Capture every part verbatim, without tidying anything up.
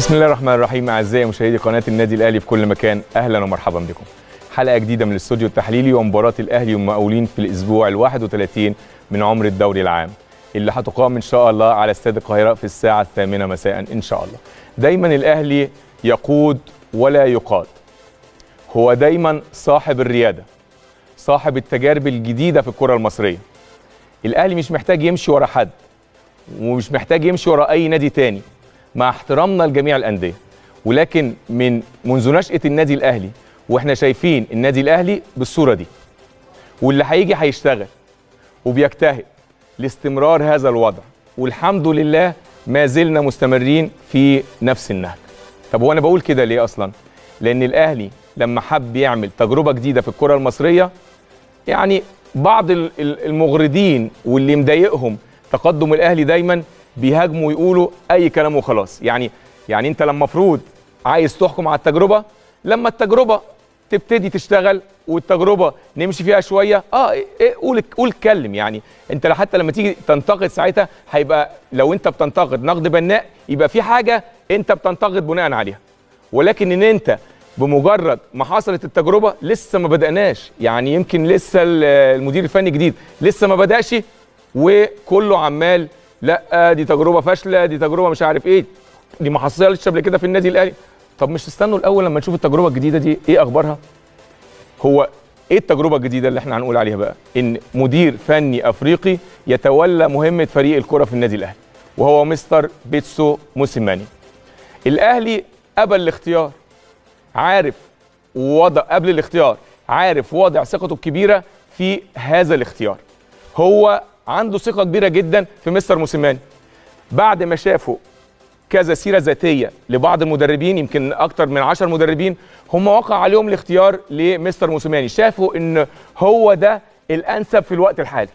بسم الله الرحمن الرحيم. اعزائي مشاهدي قناه النادي الاهلي في كل مكان، اهلا ومرحبا بكم. حلقه جديده من الاستوديو التحليلي ومباراه الاهلي والمقاولين في الاسبوع الواحد وثلاثين من عمر الدوري العام اللي هتقام ان شاء الله على استاد القاهره في الساعه الثامنه مساء ان شاء الله. دايما الاهلي يقود ولا يقاد، هو دايما صاحب الرياده، صاحب التجارب الجديده في الكره المصريه. الاهلي مش محتاج يمشي ورا حد ومش محتاج يمشي ورا اي نادي تاني مع احترامنا لجميع الانديه، ولكن من منذ نشأة النادي الاهلي واحنا شايفين النادي الاهلي بالصوره دي، واللي هيجي هيشتغل وبيجتهد لاستمرار هذا الوضع، والحمد لله ما زلنا مستمرين في نفس النهج. طب وانا بقول كده ليه اصلا؟ لان الاهلي لما حب يعمل تجربه جديده في الكره المصريه، يعني بعض المغردين واللي مضايقهم تقدم الاهلي دايما بيهاجموا ويقولوا اي كلام وخلاص. يعني يعني انت لما المفروض عايز تحكم على التجربه، لما التجربه تبتدي تشتغل والتجربه نمشي فيها شويه اه إيه قول قول اتكلم. يعني انت حتى لما تيجي تنتقد ساعتها هيبقى لو انت بتنتقد نقد بناء يبقى في حاجه انت بتنتقد بناء عليها، ولكن ان انت بمجرد ما حصلت التجربه لسه ما بدأناش، يعني يمكن لسه المدير الفني جديد لسه ما بدأش وكله عمال لا دي تجربه فاشله، دي تجربه مش عارف ايه، دي ما حصلتش قبل كده في النادي الاهلي. طب مش تستنوا الاول لما نشوف التجربه الجديده دي ايه اخبارها؟ هو ايه التجربه الجديده اللي احنا هنقول عليها بقى؟ ان مدير فني افريقي يتولى مهمه فريق الكره في النادي الاهلي، وهو مستر بيتسو موسيماني. الاهلي قبل الاختيار، عارف وضع قبل الاختيار، عارف وضع ثقته الكبيره في هذا الاختيار. هو عنده ثقه كبيره جدا في مستر موسيماني بعد ما شافوا كذا سيره ذاتيه لبعض المدربين، يمكن اكتر من عشر مدربين هم وقع عليهم الاختيار لمستر موسيماني، شافوا ان هو ده الانسب في الوقت الحالي.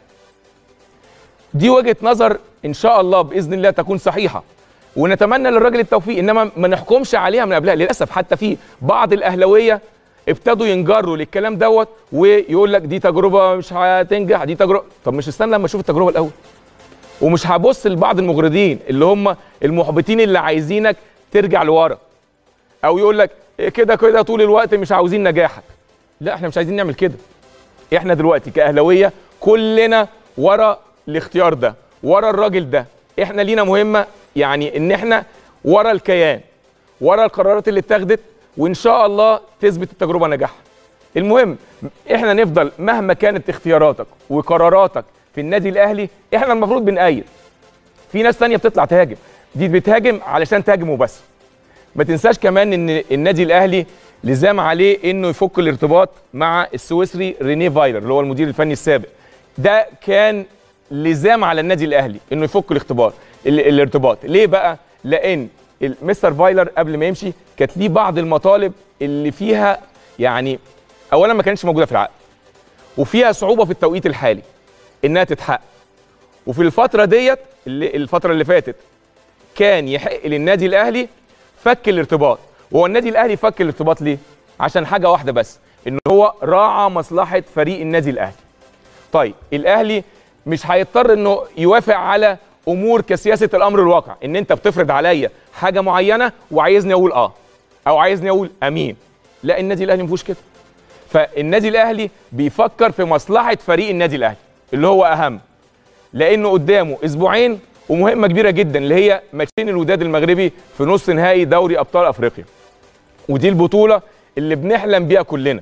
دي وجهه نظر ان شاء الله باذن الله تكون صحيحه، ونتمنى للراجل التوفيق، انما ما نحكمش عليها من قبلها. للاسف حتى في بعض الاهلاويه ابتدوا ينجروا للكلام دوت ويقول لك دي تجربه مش هتنجح، دي تجربه. طب مش استنى لما اشوف التجربه الاول، ومش هبص لبعض المغردين اللي هم المحبطين اللي عايزينك ترجع لورا، او يقول لك كده كده طول الوقت مش عاوزين نجاحك. لا احنا مش عايزين نعمل كده. احنا دلوقتي كاهلاويه كلنا ورا الاختيار ده، ورا الراجل ده. احنا لينا مهمه، يعني ان احنا ورا الكيان، ورا القرارات اللي اتخذت، وان شاء الله تثبت التجربه نجاحها. المهم احنا نفضل مهما كانت اختياراتك وقراراتك في النادي الاهلي، احنا المفروض بنأيد. في ناس ثانيه بتطلع تهاجم، دي بتهاجم علشان تهاجم وبس. ما تنساش كمان ان النادي الاهلي لزام عليه انه يفك الارتباط مع السويسري رينيه فايلر اللي هو المدير الفني السابق. ده كان لزام على النادي الاهلي انه يفك الاختبار الارتباط. ليه بقى؟ لان مستر فايلر قبل ما يمشي كانت ليه بعض المطالب اللي فيها يعني اولا ما كانتش موجوده في العقد، وفيها صعوبه في التوقيت الحالي انها تتحقق. وفي الفتره ديت اللي الفتره اللي فاتت كان يحق للنادي الاهلي فك الارتباط. وهو النادي الاهلي فك الارتباط ليه؟ عشان حاجه واحده بس، ان هو راعى مصلحه فريق النادي الاهلي. طيب الاهلي مش هيضطر انه يوافق على امور كسياسه الامر الواقع، ان انت بتفرض عليا حاجه معينه وعايزني اقول اه او عايزني اقول امين. لا النادي الاهلي ما فيهوش كده. فالنادي الاهلي بيفكر في مصلحه فريق النادي الاهلي اللي هو اهم، لانه قدامه اسبوعين ومهمه كبيره جدا اللي هي ماتشين الوداد المغربي في نص نهائي دوري ابطال افريقيا. ودي البطوله اللي بنحلم بيها كلنا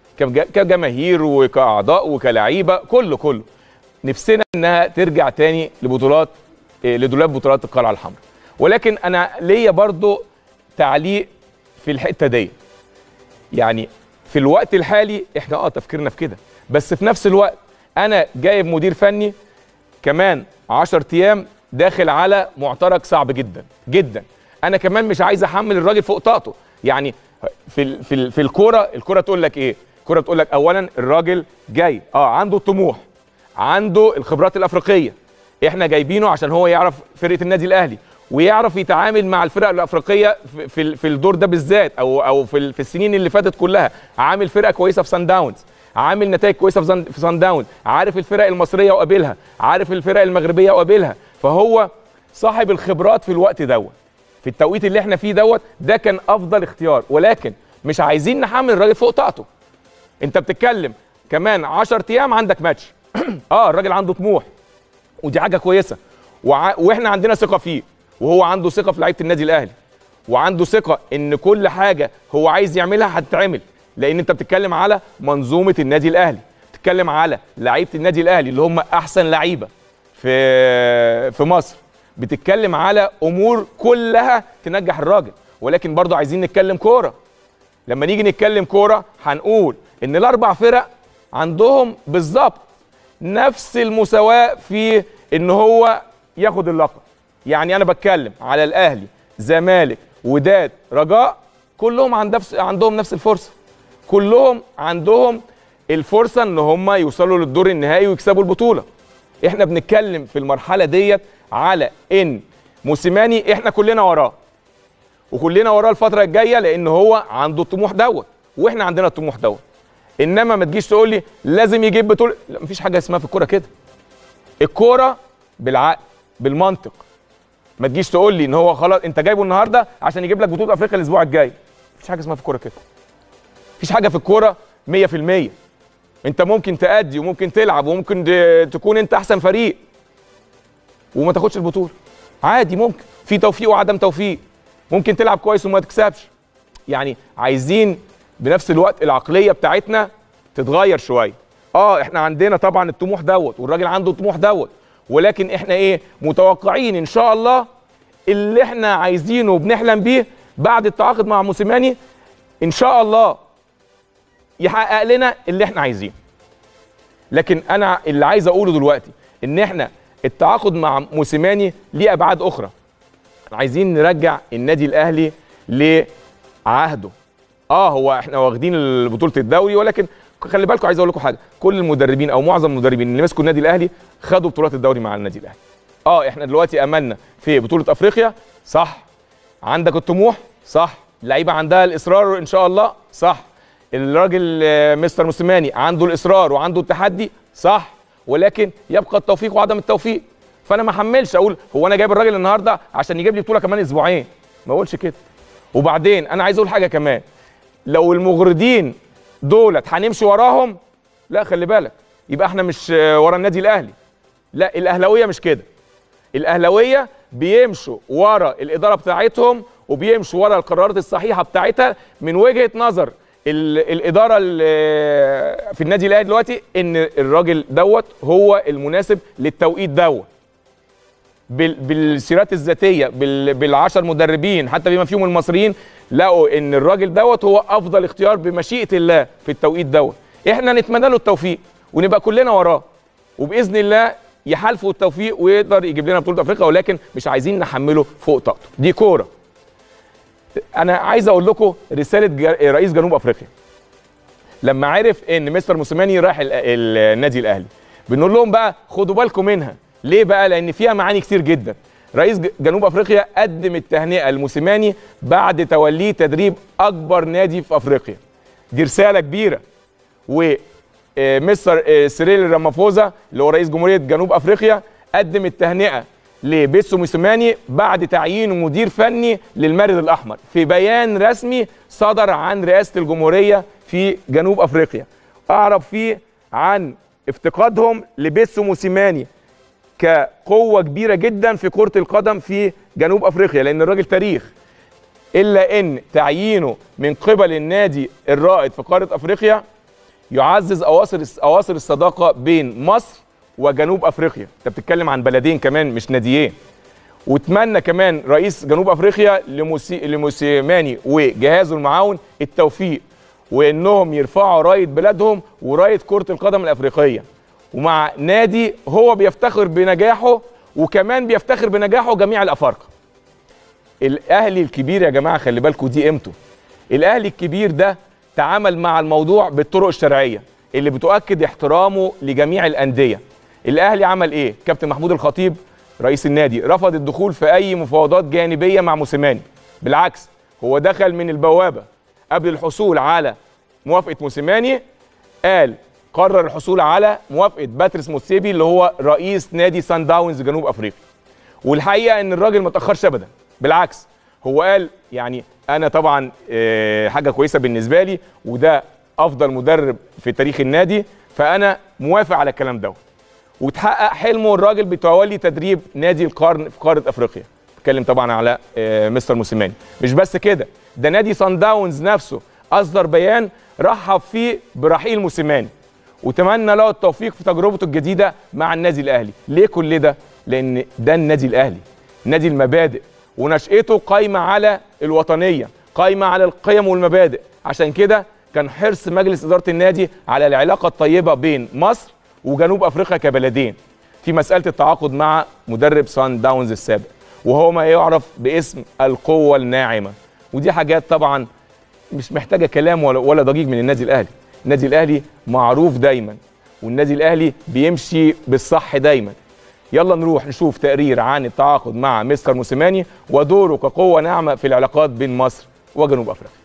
كجماهير وكاعضاء وكلاعيبه، كله كله نفسنا انها ترجع تاني لبطولات لدولاب بطولات القلعه الحمراء. ولكن انا ليا برضو تعليق في الحته دي. يعني في الوقت الحالي احنا اه تفكيرنا في كده، بس في نفس الوقت انا جايب مدير فني كمان عشرة ايام داخل على معترك صعب جدا جدا. انا كمان مش عايز احمل الراجل فوق طاقته. يعني في في في الكوره، الكوره تقول لك ايه؟ الكوره بتقول لك اولا الراجل جاي اه عنده الطموح، عنده الخبرات الافريقيه، احنا جايبينه عشان هو يعرف فرقه النادي الاهلي ويعرف يتعامل مع الفرق الافريقيه في في الدور ده بالذات، او او في في السنين اللي فاتت كلها. عامل فرقه كويسه في سان داونز، عامل نتائج كويسه في سان داونز، عارف الفرق المصريه وقابلها، عارف الفرق المغربيه وقابلها، فهو صاحب الخبرات في الوقت دوت. في التوقيت اللي احنا فيه دوت ده كان افضل اختيار، ولكن مش عايزين نحمل الراجل فوق طاقته. انت بتتكلم كمان عشرة ايام عندك ماتش. اه الراجل عنده طموح ودي حاجه كويسه، وع... واحنا عندنا ثقه فيه، وهو عنده ثقه في لعيبه النادي الاهلي، وعنده ثقه ان كل حاجه هو عايز يعملها هتتعمل، لان انت بتتكلم على منظومه النادي الاهلي، بتتكلم على لعيبه النادي الاهلي اللي هم احسن لعيبه في في مصر، بتتكلم على امور كلها تنجح الراجل. ولكن برضه عايزين نتكلم كوره. لما نيجي نتكلم كوره هنقول ان الاربع فرق عندهم بالظبط نفس المساواه في ان هو ياخد اللقب. يعني انا بتكلم على الاهلي، زمالك، وداد، رجاء، كلهم عندهم نفس الفرصه، كلهم عندهم الفرصه ان هم يوصلوا للدور النهائي ويكسبوا البطوله. احنا بنتكلم في المرحله ديت على ان موسيماني احنا كلنا وراه، وكلنا وراه الفتره الجايه، لان هو عنده الطموح دوت واحنا عندنا الطموح دوت. انما ما تجيش تقول لي لازم يجيب بطوله، لا مفيش حاجه اسمها في الكوره كده. الكوره بالعقل بالمنطق. ما تجيش تقول لي ان هو خلاص انت جايبه النهارده عشان يجيب لك بطوله افريقيا الاسبوع الجاي. مفيش حاجه اسمها في الكوره كده. مفيش حاجه في الكوره مية في المية. انت ممكن تأدي وممكن تلعب وممكن تكون انت احسن فريق وما تاخدش البطوله. عادي، ممكن في توفيق وعدم توفيق. ممكن تلعب كويس وما تكسبش. يعني عايزين بنفس الوقت العقليه بتاعتنا تتغير شويه. اه احنا عندنا طبعا الطموح دوت والراجل عنده الطموح دوت، ولكن احنا ايه متوقعين ان شاء الله اللي احنا عايزينه وبنحلم بيه بعد التعاقد مع موسيماني ان شاء الله يحقق لنا اللي احنا عايزينه. لكن انا اللي عايز اقوله دلوقتي ان احنا التعاقد مع موسيماني ليه ابعاد اخرى. عايزين نرجع النادي الاهلي لعهده. اه هو احنا واخدين بطوله الدوري، ولكن خلي بالكم عايز اقول لكم حاجه، كل المدربين او معظم المدربين اللي مسكوا النادي الاهلي خدوا بطولات الدوري مع النادي الاهلي. اه احنا دلوقتي املنا في بطوله افريقيا، صح. عندك الطموح، صح. اللعيبه عندها الاصرار ان شاء الله، صح. الراجل مستر موسيماني عنده الاصرار وعنده التحدي، صح. ولكن يبقى التوفيق وعدم التوفيق. فانا ما احملش اقول هو انا جايب الراجل النهارده عشان يجيب لي بطوله كمان اسبوعين، ما اقولش كده. وبعدين انا عايز اقول حاجه كمان، لو المغردين دولت هنمشي وراهم، لا خلي بالك يبقى احنا مش ورا النادي الاهلي. لا، الاهلاويه مش كده. الاهلاويه بيمشوا ورا الاداره بتاعتهم وبيمشوا ورا القرارات الصحيحه بتاعتها من وجهه نظر الاداره في النادي الاهلي دلوقتي، ان الراجل دوت هو المناسب للتوقيت دوت. بالسيرات الذاتيه بالعشر مدربين حتى بما فيهم المصريين لقوا ان الراجل دوت هو افضل اختيار بمشيئه الله في التوقيت دوت. احنا نتمنى له التوفيق ونبقى كلنا وراه، وباذن الله يحالفه التوفيق ويقدر يجيب لنا بطوله افريقيا، ولكن مش عايزين نحمله فوق طاقته. دي كوره. انا عايز اقول لكم رساله رئيس جنوب افريقيا لما عرف ان مستر موسيماني راح النادي الاهلي، بنقول لهم بقى خدوا بالكم منها. ليه بقى؟ لان فيها معاني كتير جدا. رئيس جنوب افريقيا قدم التهنئه لموسيماني بعد توليه تدريب اكبر نادي في افريقيا. دي رساله كبيره. ومستر سيريل رامافوزا اللي هو رئيس جمهوريه جنوب افريقيا قدم التهنئه لبيتسو موسيماني بعد تعيينه مدير فني للمارد الاحمر في بيان رسمي صدر عن رئاسه الجمهوريه في جنوب افريقيا، اعرب فيه عن افتقادهم لبيتسو موسيماني كقوه كبيره جدا في كره القدم في جنوب افريقيا، لان الراجل تاريخ. الا ان تعيينه من قبل النادي الرائد في قاره افريقيا يعزز اواصر اواصر الصداقه بين مصر وجنوب افريقيا. انت بتتكلم عن بلدين كمان مش ناديين. واتمنى كمان رئيس جنوب افريقيا لموسي... لموسيماني وجهازه المعاون التوفيق، وانهم يرفعوا رايه بلادهم ورايه كره القدم الافريقيه، ومع نادي هو بيفتخر بنجاحه وكمان بيفتخر بنجاحه جميع الافارقه. الاهلي الكبير يا جماعه خلي بالكم دي قيمته. الاهلي الكبير ده تعامل مع الموضوع بالطرق الشرعيه اللي بتؤكد احترامه لجميع الانديه. الاهلي عمل ايه؟ كابتن محمود الخطيب رئيس النادي رفض الدخول في اي مفاوضات جانبيه مع موسيماني، بالعكس هو دخل من البوابه قبل الحصول على موافقه موسيماني. قال قرر الحصول على موافقه باتريس موتسيبي اللي هو رئيس نادي سان داونز جنوب افريقيا. والحقيقه ان الراجل ما تاخرش ابدا، بالعكس هو قال يعني انا طبعا حاجه كويسه بالنسبه لي وده افضل مدرب في تاريخ النادي، فانا موافق على الكلام ده. وتحقق حلمه الراجل بتولي تدريب نادي القرن في قاره افريقيا. بتكلم طبعا على مستر موسيماني. مش بس كده، ده نادي صن داونز نفسه اصدر بيان رحب فيه برحيل موسيماني وتمنى له التوفيق في تجربته الجديده مع النادي الاهلي. ليه كل ده؟ لان ده النادي الاهلي، نادي المبادئ، ونشأته قايمه على الوطنيه، قايمه على القيم والمبادئ. عشان كده كان حرص مجلس اداره النادي على العلاقه الطيبه بين مصر وجنوب افريقيا كبلدين في مساله التعاقد مع مدرب صن داونز السابق، وهو ما يعرف باسم القوه الناعمه. ودي حاجات طبعا مش محتاجه كلام ولا ولا ضجيج من النادي الاهلي. النادي الاهلي معروف دايما، والنادي الاهلي بيمشي بالصح دايما. يلا نروح نشوف تقرير عن التعاقد مع مستر موسيماني ودوره كقوه ناعمه في العلاقات بين مصر وجنوب افريقيا.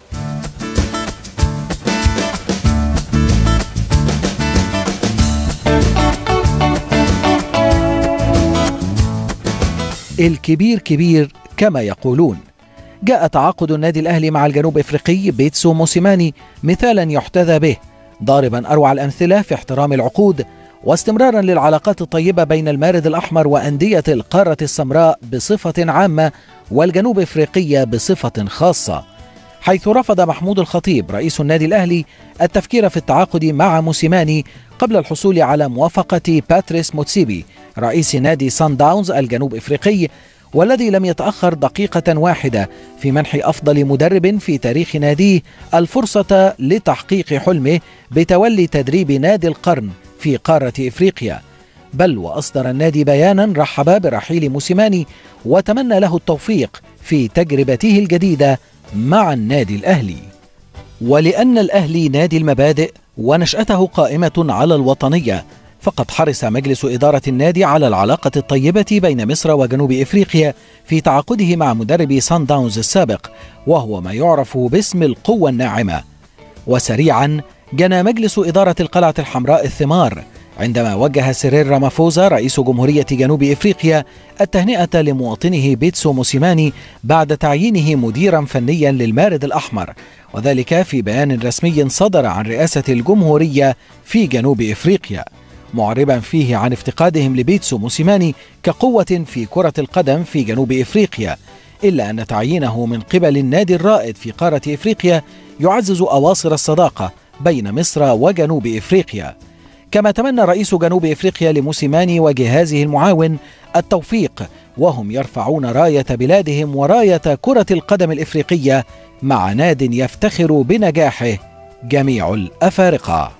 الكبير كبير كما يقولون. جاء تعاقد النادي الأهلي مع الجنوب إفريقي بيتسو موسيماني مثالا يحتذى به، ضاربا أروع الأمثلة في احترام العقود واستمرارا للعلاقات الطيبة بين المارد الأحمر وأندية القارة السمراء بصفة عامة والجنوب إفريقية بصفة خاصة، حيث رفض محمود الخطيب رئيس النادي الأهلي التفكير في التعاقد مع موسيماني قبل الحصول على موافقة باتريس موتسيبي رئيس نادي صن داونز الجنوب إفريقي، والذي لم يتأخر دقيقة واحدة في منح أفضل مدرب في تاريخ ناديه الفرصة لتحقيق حلمه بتولي تدريب نادي القرن في قارة إفريقيا. بل وأصدر النادي بيانا رحب برحيل موسيماني وتمنى له التوفيق في تجربته الجديدة مع النادي الأهلي. ولأن الأهلي نادي المبادئ ونشأته قائمة على الوطنية، فقد حرص مجلس إدارة النادي على العلاقة الطيبة بين مصر وجنوب إفريقيا في تعاقده مع مدرب صن داونز السابق، وهو ما يعرف باسم القوة الناعمة. وسريعا جنى مجلس إدارة القلعة الحمراء الثمار عندما وجه سيريل رامافوزا رئيس جمهورية جنوب إفريقيا التهنئة لمواطنه بيتسو موسيماني بعد تعيينه مديرا فنيا للمارد الأحمر، وذلك في بيان رسمي صدر عن رئاسة الجمهورية في جنوب إفريقيا، معربا فيه عن افتقادهم لبيتسو موسيماني كقوة في كرة القدم في جنوب إفريقيا، إلا أن تعيينه من قبل النادي الرائد في قارة إفريقيا يعزز أواصر الصداقة بين مصر وجنوب إفريقيا. كما تمنى رئيس جنوب إفريقيا لموسيماني وجهازه المعاون التوفيق، وهم يرفعون راية بلادهم وراية كرة القدم الإفريقية مع ناد يفتخر بنجاحه جميع الأفارقة.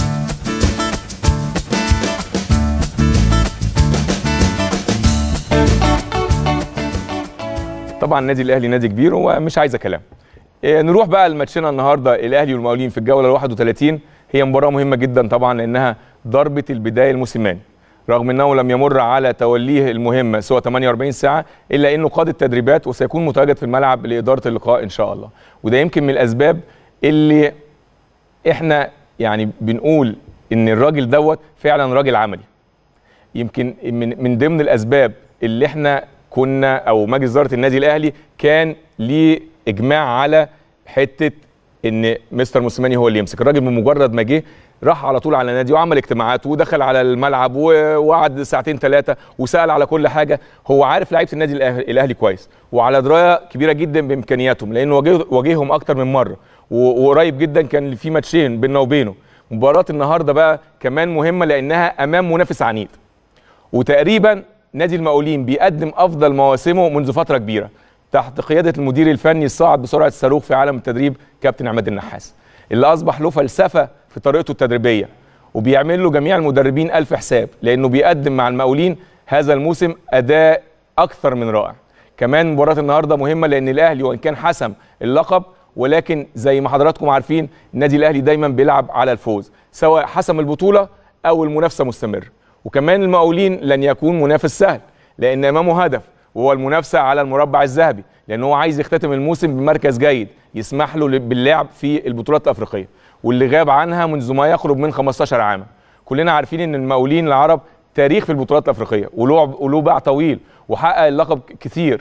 طبعا النادي الاهلي نادي كبير ومش عايزه كلام. إيه نروح بقى لماتشنا النهارده الاهلي والمقاولين في الجوله الواحد وثلاثين. هي مباراه مهمه جدا طبعا لانها ضربه البدايه الموسيماني، رغم انه لم يمر على توليه المهمه سوى ثمانية وأربعين ساعه، الا انه قاد التدريبات وسيكون متواجد في الملعب لاداره اللقاء ان شاء الله. وده يمكن من الاسباب اللي احنا يعني بنقول ان الراجل دوت فعلا راجل عملي. يمكن من من ضمن الاسباب اللي احنا كنا او مجلس اداره النادي الاهلي كان ليه اجماع على حته ان مستر موسيماني هو اللي يمسك. الراجل بمجرد ما جه راح على طول على النادي وعمل اجتماعات ودخل على الملعب وقعد ساعتين ثلاثه وسال على كل حاجه. هو عارف لعيبه النادي الاهلي كويس وعلى درايه كبيره جدا بامكانياتهم، لانه واجههم اكتر من مره وقريب جدا كان في ماتشين بيننا وبينه. مباراه النهارده بقى كمان مهمه لانها امام منافس عنيد، وتقريبا نادي المقاولين بيقدم افضل مواسمه منذ فتره كبيره تحت قياده المدير الفني الصاعد بسرعه الصاروخ في عالم التدريب كابتن عماد النحاس، اللي اصبح له فلسفه في طريقته التدريبيه وبيعمل له جميع المدربين الف حساب، لانه بيقدم مع المقاولين هذا الموسم اداء اكثر من رائع. كمان مباراه النهارده مهمه لان الاهلي وان كان حسم اللقب، ولكن زي ما حضراتكم عارفين النادي الاهلي دايما بيلعب على الفوز سواء حسم البطوله او المنافسه مستمره. وكمان المقاولين لن يكون منافس سهل لان امامه هدف وهو المنافسه على المربع الذهبي، لان هو عايز يختتم الموسم بمركز جيد يسمح له باللعب في البطولات الافريقيه واللي غاب عنها منذ ما يقرب من خمستاشر عاما. كلنا عارفين ان المقاولين العرب تاريخ في البطولات الافريقيه وله باع طويل وحقق اللقب كثير،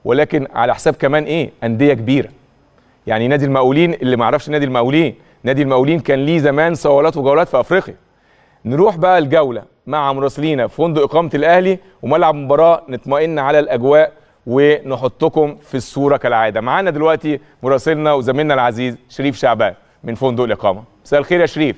ولكن على حساب كمان ايه؟ انديه كبيره. يعني نادي المقاولين، اللي ما يعرفش نادي المقاولين، نادي المقاولين كان ليه زمان صولات وجولات في افريقيا. نروح بقى الجوله مع مراسلينا في فندق اقامه الاهلي وملعب مباراه، نطمئن على الاجواء ونحطكم في الصوره كالعاده. معانا دلوقتي مراسلنا وزميلنا العزيز شريف شعبان من فندق الاقامه. مساء الخير يا شريف.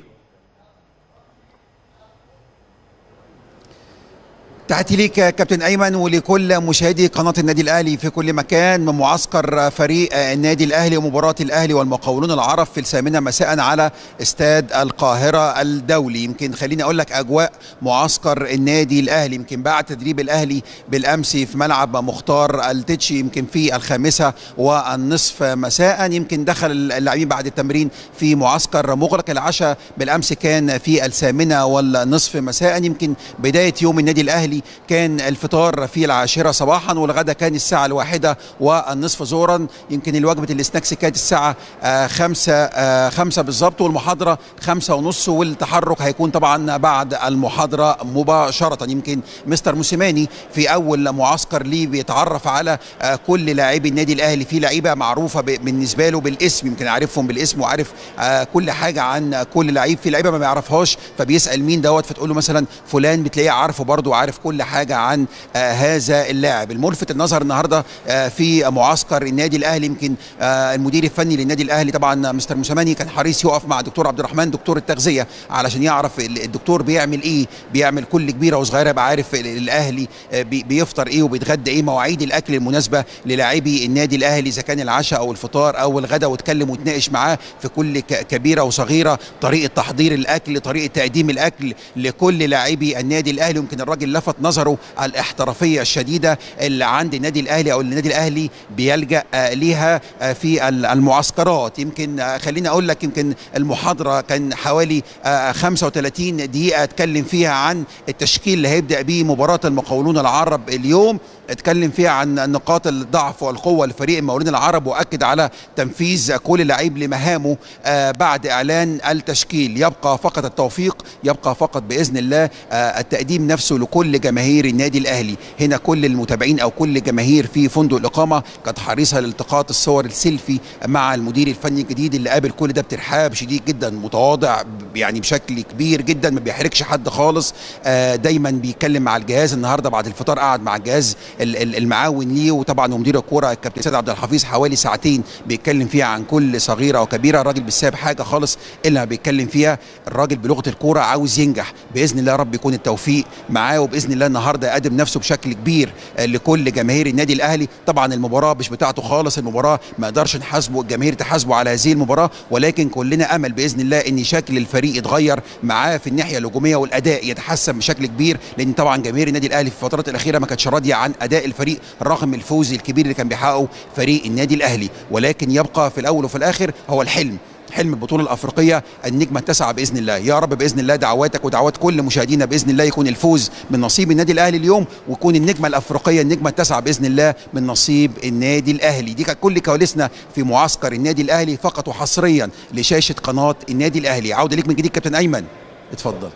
تحياتي ليك كابتن ايمن ولكل مشاهدي قناه النادي الاهلي في كل مكان من معسكر فريق النادي الاهلي ومباراه الاهلي والمقاولون العرب في الثامنه مساء على استاد القاهره الدولي. يمكن خليني اقول لك اجواء معسكر النادي الاهلي يمكن بعد تدريب الاهلي بالامس في ملعب مختار التتشي يمكن في الخامسه والنصف مساء. يمكن دخل اللاعبين بعد التمرين في معسكر مغلق. العشاء بالامس كان في الثامنه والنصف مساء. يمكن بدايه يوم النادي الاهلي كان الفطار في العاشرة صباحا والغدا كان الساعة الواحدة والنصف ظهرا. يمكن الوجبة السناكس كانت الساعة آه خمسة آه خمسة بالظبط، والمحاضرة خمسة ونص، والتحرك هيكون طبعا بعد المحاضرة مباشرة. يمكن مستر موسيماني في أول معسكر ليه بيتعرف على آه كل لاعبي النادي الأهلي. في لعيبة معروفة بالنسبة له بالاسم، يمكن عارفهم بالاسم وعارف آه كل حاجة عن كل لعيب. في لعيبة ما بيعرفهاش فبيسأل مين دوت، فتقول له مثلا فلان، بتلاقيه عارفه برضه وعارف كل حاجه عن آه هذا اللاعب. الملفت النظر النهارده آه في معسكر النادي الاهلي يمكن آه المدير الفني للنادي الاهلي طبعا مستر موسيماني كان حريص يقف مع الدكتور عبد الرحمن دكتور التغذيه علشان يعرف الدكتور بيعمل ايه، بيعمل كل كبيره وصغيره، يبقى عارف الاهلي آه بيفطر ايه وبيتغدى ايه، مواعيد الاكل المناسبه للاعبي النادي الاهلي اذا كان العشاء او الفطار او الغداء، واتكلم وتناقش معاه في كل كبيره وصغيره، طريقه تحضير الاكل، طريقه تقديم الاكل لكل لاعبي النادي الاهلي. يمكن الراجل لفت نظره الاحترافيه الشديده اللي عند النادي الاهلي او اللي النادي الاهلي بيلجا ليها في المعسكرات. يمكن خليني اقول لك يمكن المحاضره كان حوالي خمسة وثلاثين دقيقه اتكلم فيها عن التشكيل اللي هيبدا بيه مباراه المقاولون العرب اليوم، اتكلم فيها عن نقاط الضعف والقوه لفريق المقاولين العرب، واكد على تنفيذ كل لعيب لمهامه بعد اعلان التشكيل. يبقى فقط التوفيق، يبقى فقط باذن الله التقديم نفسه لكل جماهير النادي الاهلي. هنا كل المتابعين او كل جماهير في فندق الاقامه كانت حريصه لالتقاط الصور السيلفي مع المدير الفني الجديد اللي قابل كل ده بترحاب شديد جدا، متواضع يعني بشكل كبير جدا، ما بيحرجش حد خالص، دايما بيتكلم مع الجهاز. النهارده بعد الفطار قعد مع الجهاز المعاون ليه وطبعا ومدير الكوره الكابتن سيد عبد الحفيظ حوالي ساعتين بيتكلم فيها عن كل صغيره وكبيره. الراجل مش سايب حاجه خالص الا ما بيتكلم فيها. الراجل بلغه الكوره عاوز ينجح باذن الله، يا رب يكون التوفيق معاه، وباذن الله النهارده يقدم نفسه بشكل كبير لكل جماهير النادي الاهلي. طبعا المباراه مش بتاعته خالص، المباراه ما يقدرش نحاسبه الجماهير تحاسبه على هذه المباراه، ولكن كلنا امل باذن الله ان شكل الفريق يتغير معاه في الناحيه الهجوميه والاداء يتحسن بشكل كبير، لان طبعا جماهير النادي الاهلي في الفترات الاخيره ما كانتش راضيه عن اداء الفريق رغم الفوز الكبير اللي كان بيحققه فريق النادي الاهلي. ولكن يبقى في الاول وفي الاخر هو الحلم، حلم البطوله الافريقيه النجمه التاسعه باذن الله. يا رب باذن الله دعواتك ودعوات كل مشاهدينا باذن الله يكون الفوز من نصيب النادي الاهلي اليوم، ويكون النجمه الافريقيه النجمه التاسعه باذن الله من نصيب النادي الاهلي. دي كانت كل كواليسنا في معسكر النادي الاهلي فقط وحصريا لشاشه قناه النادي الاهلي. عوده ليك من جديد كابتن ايمن، اتفضل.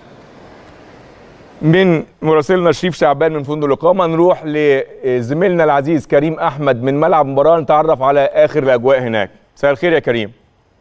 من مراسلنا شريف شعبان من فندق الاقامه نروح لزميلنا العزيز كريم احمد من ملعب المباراه نتعرف على اخر الاجواء هناك. مساء الخير يا كريم.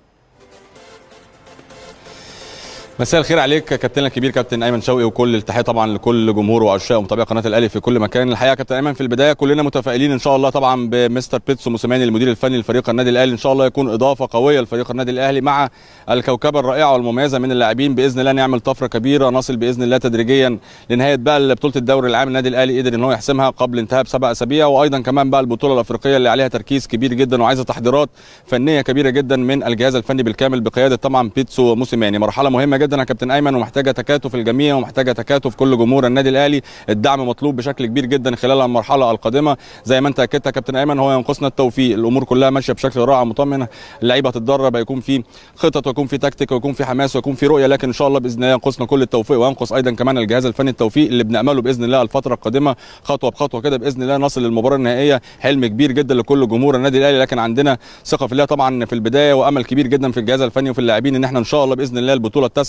مساء الخير عليك كابتننا الكبير كابتن ايمن شوقي، وكل التحيه طبعا لكل جمهور وعشاق ومتابعي قناه الاهلي في كل مكان. الحقيقه كابتن ايمن في البدايه كلنا متفائلين ان شاء الله طبعا بمستر بيتسو موسيماني المدير الفني لفريق النادي الاهلي، ان شاء الله يكون اضافه قويه لفريق النادي الاهلي مع الكوكبه الرائعه والمميزه من اللاعبين. باذن الله نعمل طفره كبيره، نصل باذن الله تدريجيا لنهايه بقى بطوله الدوري العام. النادي الاهلي قدر ان هو يحسمها قبل انتهاء بسبع اسابيع، وايضا كمان بقى البطوله الافريقيه اللي عليها تركيز كبير جدا وعايزه تحضيرات فنيه كبيره جدا من الجهاز الفني بالكامل بقياده طبعا بيتسو موسيماني. مرحله مهمه جدا يا كابتن ايمن، محتاجه تكاتف الجميع ومحتاجه تكاتف كل جمهور النادي الاهلي. الدعم مطلوب بشكل كبير جدا خلال المرحله القادمه. زي ما انت اكدت يا كابتن ايمن هو ينقصنا التوفيق، الامور كلها ماشيه بشكل رائع مطمئن، اللعيبه هتتدرب، هيكون في خطط ويكون في تكتيك ويكون في حماس ويكون في رؤيه، لكن ان شاء الله باذن الله ينقصنا كل التوفيق وينقص ايضا كمان الجهاز الفني التوفيق اللي بنامله باذن الله الفتره القادمه خطوه بخطوه كده باذن الله نصل للمباراه النهائيه. حلم كبير جدا لكل جمهور النادي الاهلي، لكن عندنا ثقه في الله طبعا في البدايه وامل كبير جدا في الجهاز الفني وفي اللاعبين ان احنا ان شاء الله باذن الله البطوله التاسعه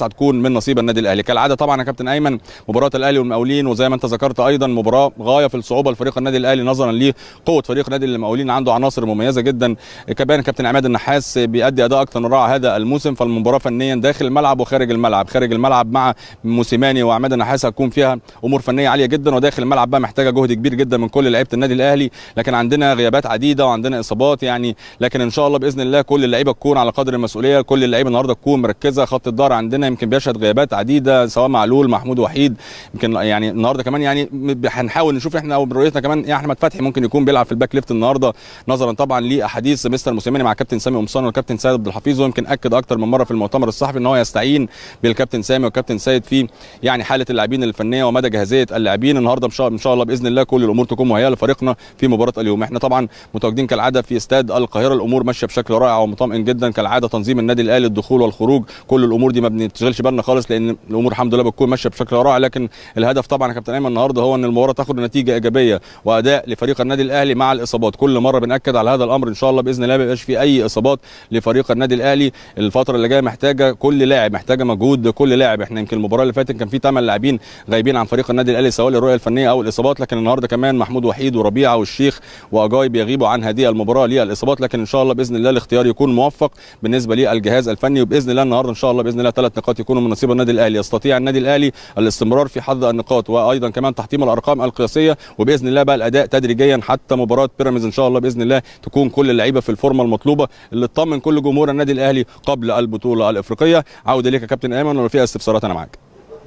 هتكون من نصيب النادي الاهلي. كالعاده طبعا يا كابتن ايمن مباراه الاهلي والمقاولين وزي ما انت ذكرت ايضا مباراه غايه في الصعوبه لفريق النادي الاهلي نظرا لقوه فريق نادي المقاولين، عنده عناصر مميزه جدا. كمان كابتن عماد النحاس بيأدي اداء اكثر من رائع هذا الموسم، فالمباراه فنيا داخل الملعب وخارج الملعب. خارج الملعب مع موسيماني وعماد النحاس هتكون فيها امور فنيه عاليه جدا، وداخل الملعب بقى محتاجه جهد كبير جدا من كل لعيبه النادي الاهلي. لكن عندنا غيابات عديده وعندنا اصابات يعني، لكن ان شاء الله باذن الله كل اللعيبه تكون على قدر المسؤوليه، كل اللعيبه النهارده تكون مركزه. خط الظهر عندنا يمكن بيشهد غيابات عديده سواء معلول محمود وحيد، يمكن يعني النهارده كمان يعني هنحاول نشوف احنا او برؤيتنا كمان يعني احمد فتحي ممكن يكون بيلعب في الباك ليفت النهارده نظرا طبعا لاحاديث مستر موسيماني مع كابتن سامي قمصان والكابتن سيد عبد الحفيظ، ويمكن اكد اكتر من مره في المؤتمر الصحفي ان هو يستعين بالكابتن سامي والكابتن سيد في يعني حاله اللاعبين الفنيه ومدى جاهزيه اللاعبين. النهارده ان شاء الله باذن الله كل الامور تكون مهيئه لفريقنا في مباراه اليوم. احنا طبعا متواجدين كالعاده في استاد القاهره، الامور ماشيه بشكل رائع ومطمئن جدا كالعاده. تنظيم النادي الاهلي الدخول والخروج كل الامور دي ما بنشغلش بالنا خالص لان الامور الحمد لله بتكون ماشيه بشكل رائع. لكن الهدف طبعا يا كابتن ايمن النهارده هو ان المباراه تاخد نتيجه ايجابيه واداء لفريق النادي الاهلي مع الاصابات. كل مره بناكد على هذا الامر ان شاء الله باذن الله ما يبقاش في اي اصابات لفريق النادي الاهلي. الفتره اللي جايه محتاجه كل لاعب، محتاجه مجهود كل لاعب. احنا يمكن المباراه اللي فاتت كان في ثمان لاعبين غايبين عن فريق النادي الاهلي سواء للرؤيه الفنيه او الاصابات، لكن النهارده كمان محمود وحيد وربيعه والشيخ واجاي بيغيبوا عن هذه المباراه للاصابات. لكن ان شاء الله باذن الله الاختيار يكون موفق بالنسبه للجهاز الفني، وباذن الله النهارده ان شاء الله باذن الله ثلاث نقاط يكونوا من نصيب النادي الاهلي. يستطيع النادي الاهلي الاستمرار في حظ النقاط وايضا كمان تحطيم الارقام القياسيه، وباذن الله بقى الاداء تدريجيا حتى مباراه بيراميدز ان شاء الله باذن الله تكون كل اللعيبه في الفورمه المطلوبه اللي تطمن كل جمهور النادي الاهلي قبل البطوله الافريقيه. عوده ليك يا كابتن ايمن ولو فيها استفسارات انا معاك.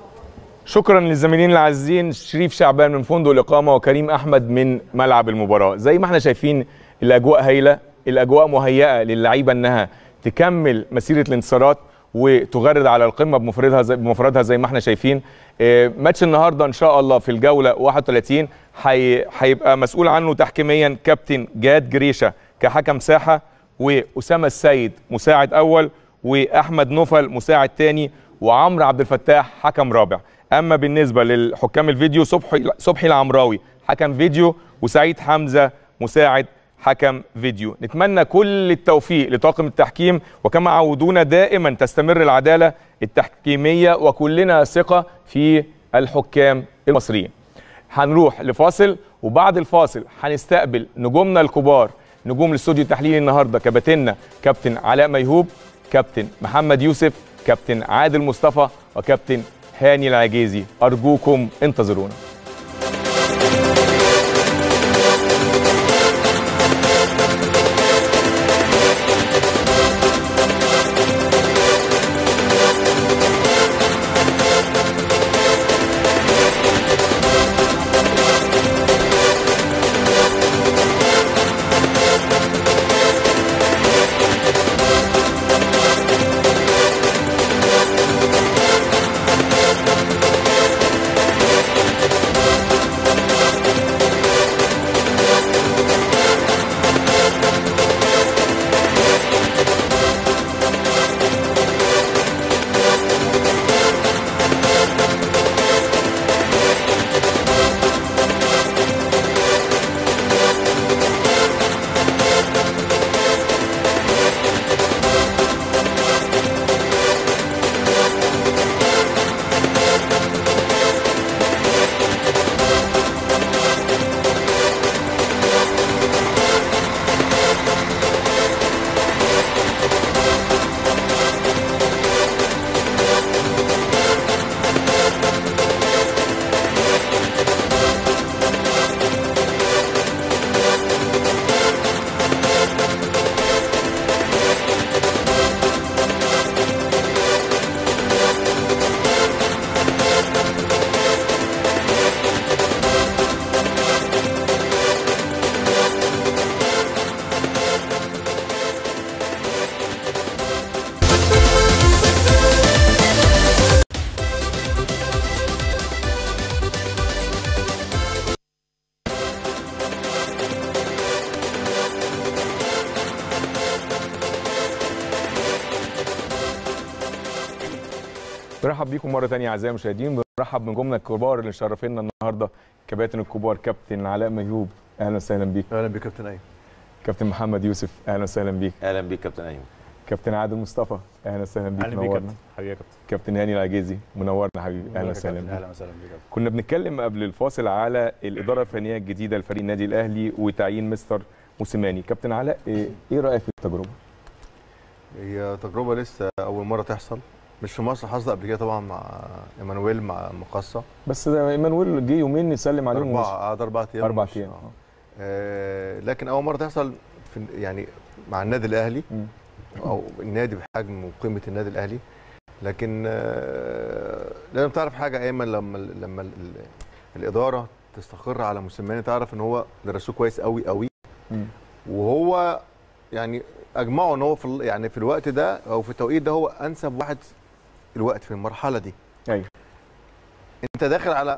شكرا للزميلين العزيزين شريف شعبان من فندق الاقامه وكريم احمد من ملعب المباراه. زي ما احنا شايفين الاجواء هايله، الاجواء مهيئه للعيبه انها تكمل مسيره الانتصارات وتغرد على القمه بمفردها زي بمفردها زي ما احنا شايفين. ماتش النهارده ان شاء الله في الجوله واحد وثلاثين هيبقى مسؤول عنه تحكيميا كابتن جاد جريشه كحكم ساحه، واسامه السيد مساعد اول، واحمد نوفل مساعد ثاني، وعمرو عبد الفتاح حكم رابع. اما بالنسبه للحكام الفيديو صبحي صبحي العمراوي حكم فيديو، وسعيد حمزه مساعد حكم فيديو. نتمنى كل التوفيق لطاقم التحكيم، وكما عودونا دائما تستمر العداله التحكيميه وكلنا ثقه في الحكام المصريين. هنروح لفاصل، وبعد الفاصل هنستقبل نجومنا الكبار، نجوم الاستوديو التحليلي النهارده، كباتننا كابتن علاء ميهوب، كابتن محمد يوسف، كابتن عادل مصطفى، وكابتن هاني العجيزي. ارجوكم انتظرونا. برحب بيكم مره ثانيه اعزائي المشاهدين. برحب بنجومنا الكبار اللي شرفنا النهارده، كباتن الكبار، كابتن علاء ميهوب اهلا وسهلا بيك. اهلا بيك كابتن ايمن. كابتن محمد يوسف اهلا وسهلا بيك. اهلا بيك كابتن ايمن. كابتن عادل مصطفى اهلا وسهلا بيك، منورنا. حبيبي يا كابتن. كابتن هاني العجيزي منورنا حبيبي، اهلا وسهلا بيك. اهلا وسهلا بيك. كنا بنتكلم قبل الفاصل على الاداره الفنيه الجديده لفريق النادي الاهلي وتعيين مستر موسيماني. كابتن علاء ايه, إيه رايك في التجربه؟ هي تجربه لسه اول مره تحصل، مش في مصر، حصل قبل كده طبعا مع ايمانويل مع مقصه، بس ده ايمانويل جه يومين يسلم عليهم اربع قعد اربع ايام اربع ايام آه لكن اول مره تحصل في يعني مع النادي الاهلي م. او النادي بحجم وقيمه النادي الاهلي. لكن آه لازم تعرف حاجه ايمن، لما لما الاداره تستقر على موسيماني تعرف ان هو درسوه كويس قوي قوي م. وهو يعني اجمعوا ان هو في يعني في الوقت ده او في التوقيت ده هو انسب واحد الوقت في المرحله دي. ايوه انت داخل على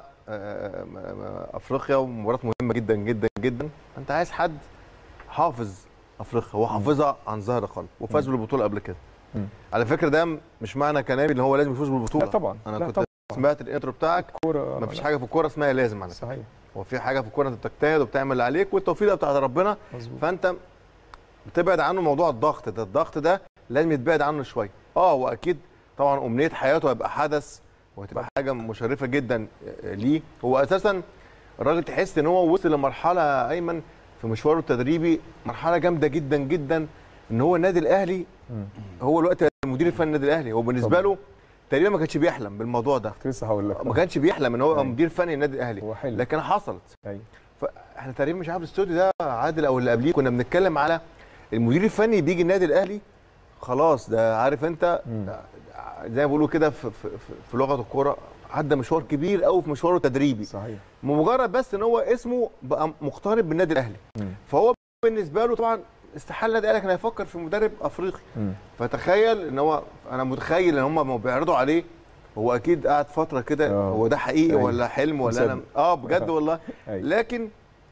افريقيا ومباراه مهمه جدا جدا جدا، انت عايز حد حافظ افريقيا، هو حافظها عن ظهر قلب وفاز بالبطوله قبل كده. م. على فكره ده مش معنى كلامي ان هو لازم يفوز بالبطوله. لا طبعا انا لا كنت طبعا. سمعت الانترو بتاعك، ما فيش حاجه في الكوره اسمها لازم على فكره. صحيح. هو في حاجه في الكوره انت بتجتهد وبتعمل اللي عليك والتوفيق ده بتاع ربنا. مزبوط. فانت بتبعد عنه موضوع الضغط ده، الضغط ده لازم يتبعد عنه شويه. اه واكيد طبعا امنيه حياته هيبقى حدث وهتبقى حاجه مشرفه جدا ليه. هو اساسا الراجل تحس ان هو وصل لمرحله ايمن في مشواره التدريبي، مرحله جامده جدا جدا، ان هو النادي الاهلي هو الوقت المدير الفني النادي الاهلي. هو بالنسبه له تقريبا ما كانش بيحلم بالموضوع ده، كنت لسه هقول لك ما كانش بيحلم ان هو يبقى مدير فني النادي الاهلي، لكن حصلت. ايوه فاحنا تقريبا مش عارف الاستوديو ده عادل او اللي قبليه كنا بنتكلم على المدير الفني بيجي النادي الاهلي خلاص، ده عارف انت زي ما بيقولوا كده في, في, في لغه الكوره عدى مشوار كبير قوي في مشواره التدريبي. صحيح. مجرد بس ان هو اسمه بقى مقترب بالنادي الاهلي، مم. فهو بالنسبه له طبعا استحاله النادي الاهلي كان هيفكر في مدرب افريقي. مم. فتخيل ان هو انا متخيل ان هم بيعرضوا عليه، هو اكيد قعد فتره كده هو ده حقيقي أي. ولا حلم ولا انا اه بجد والله. لكن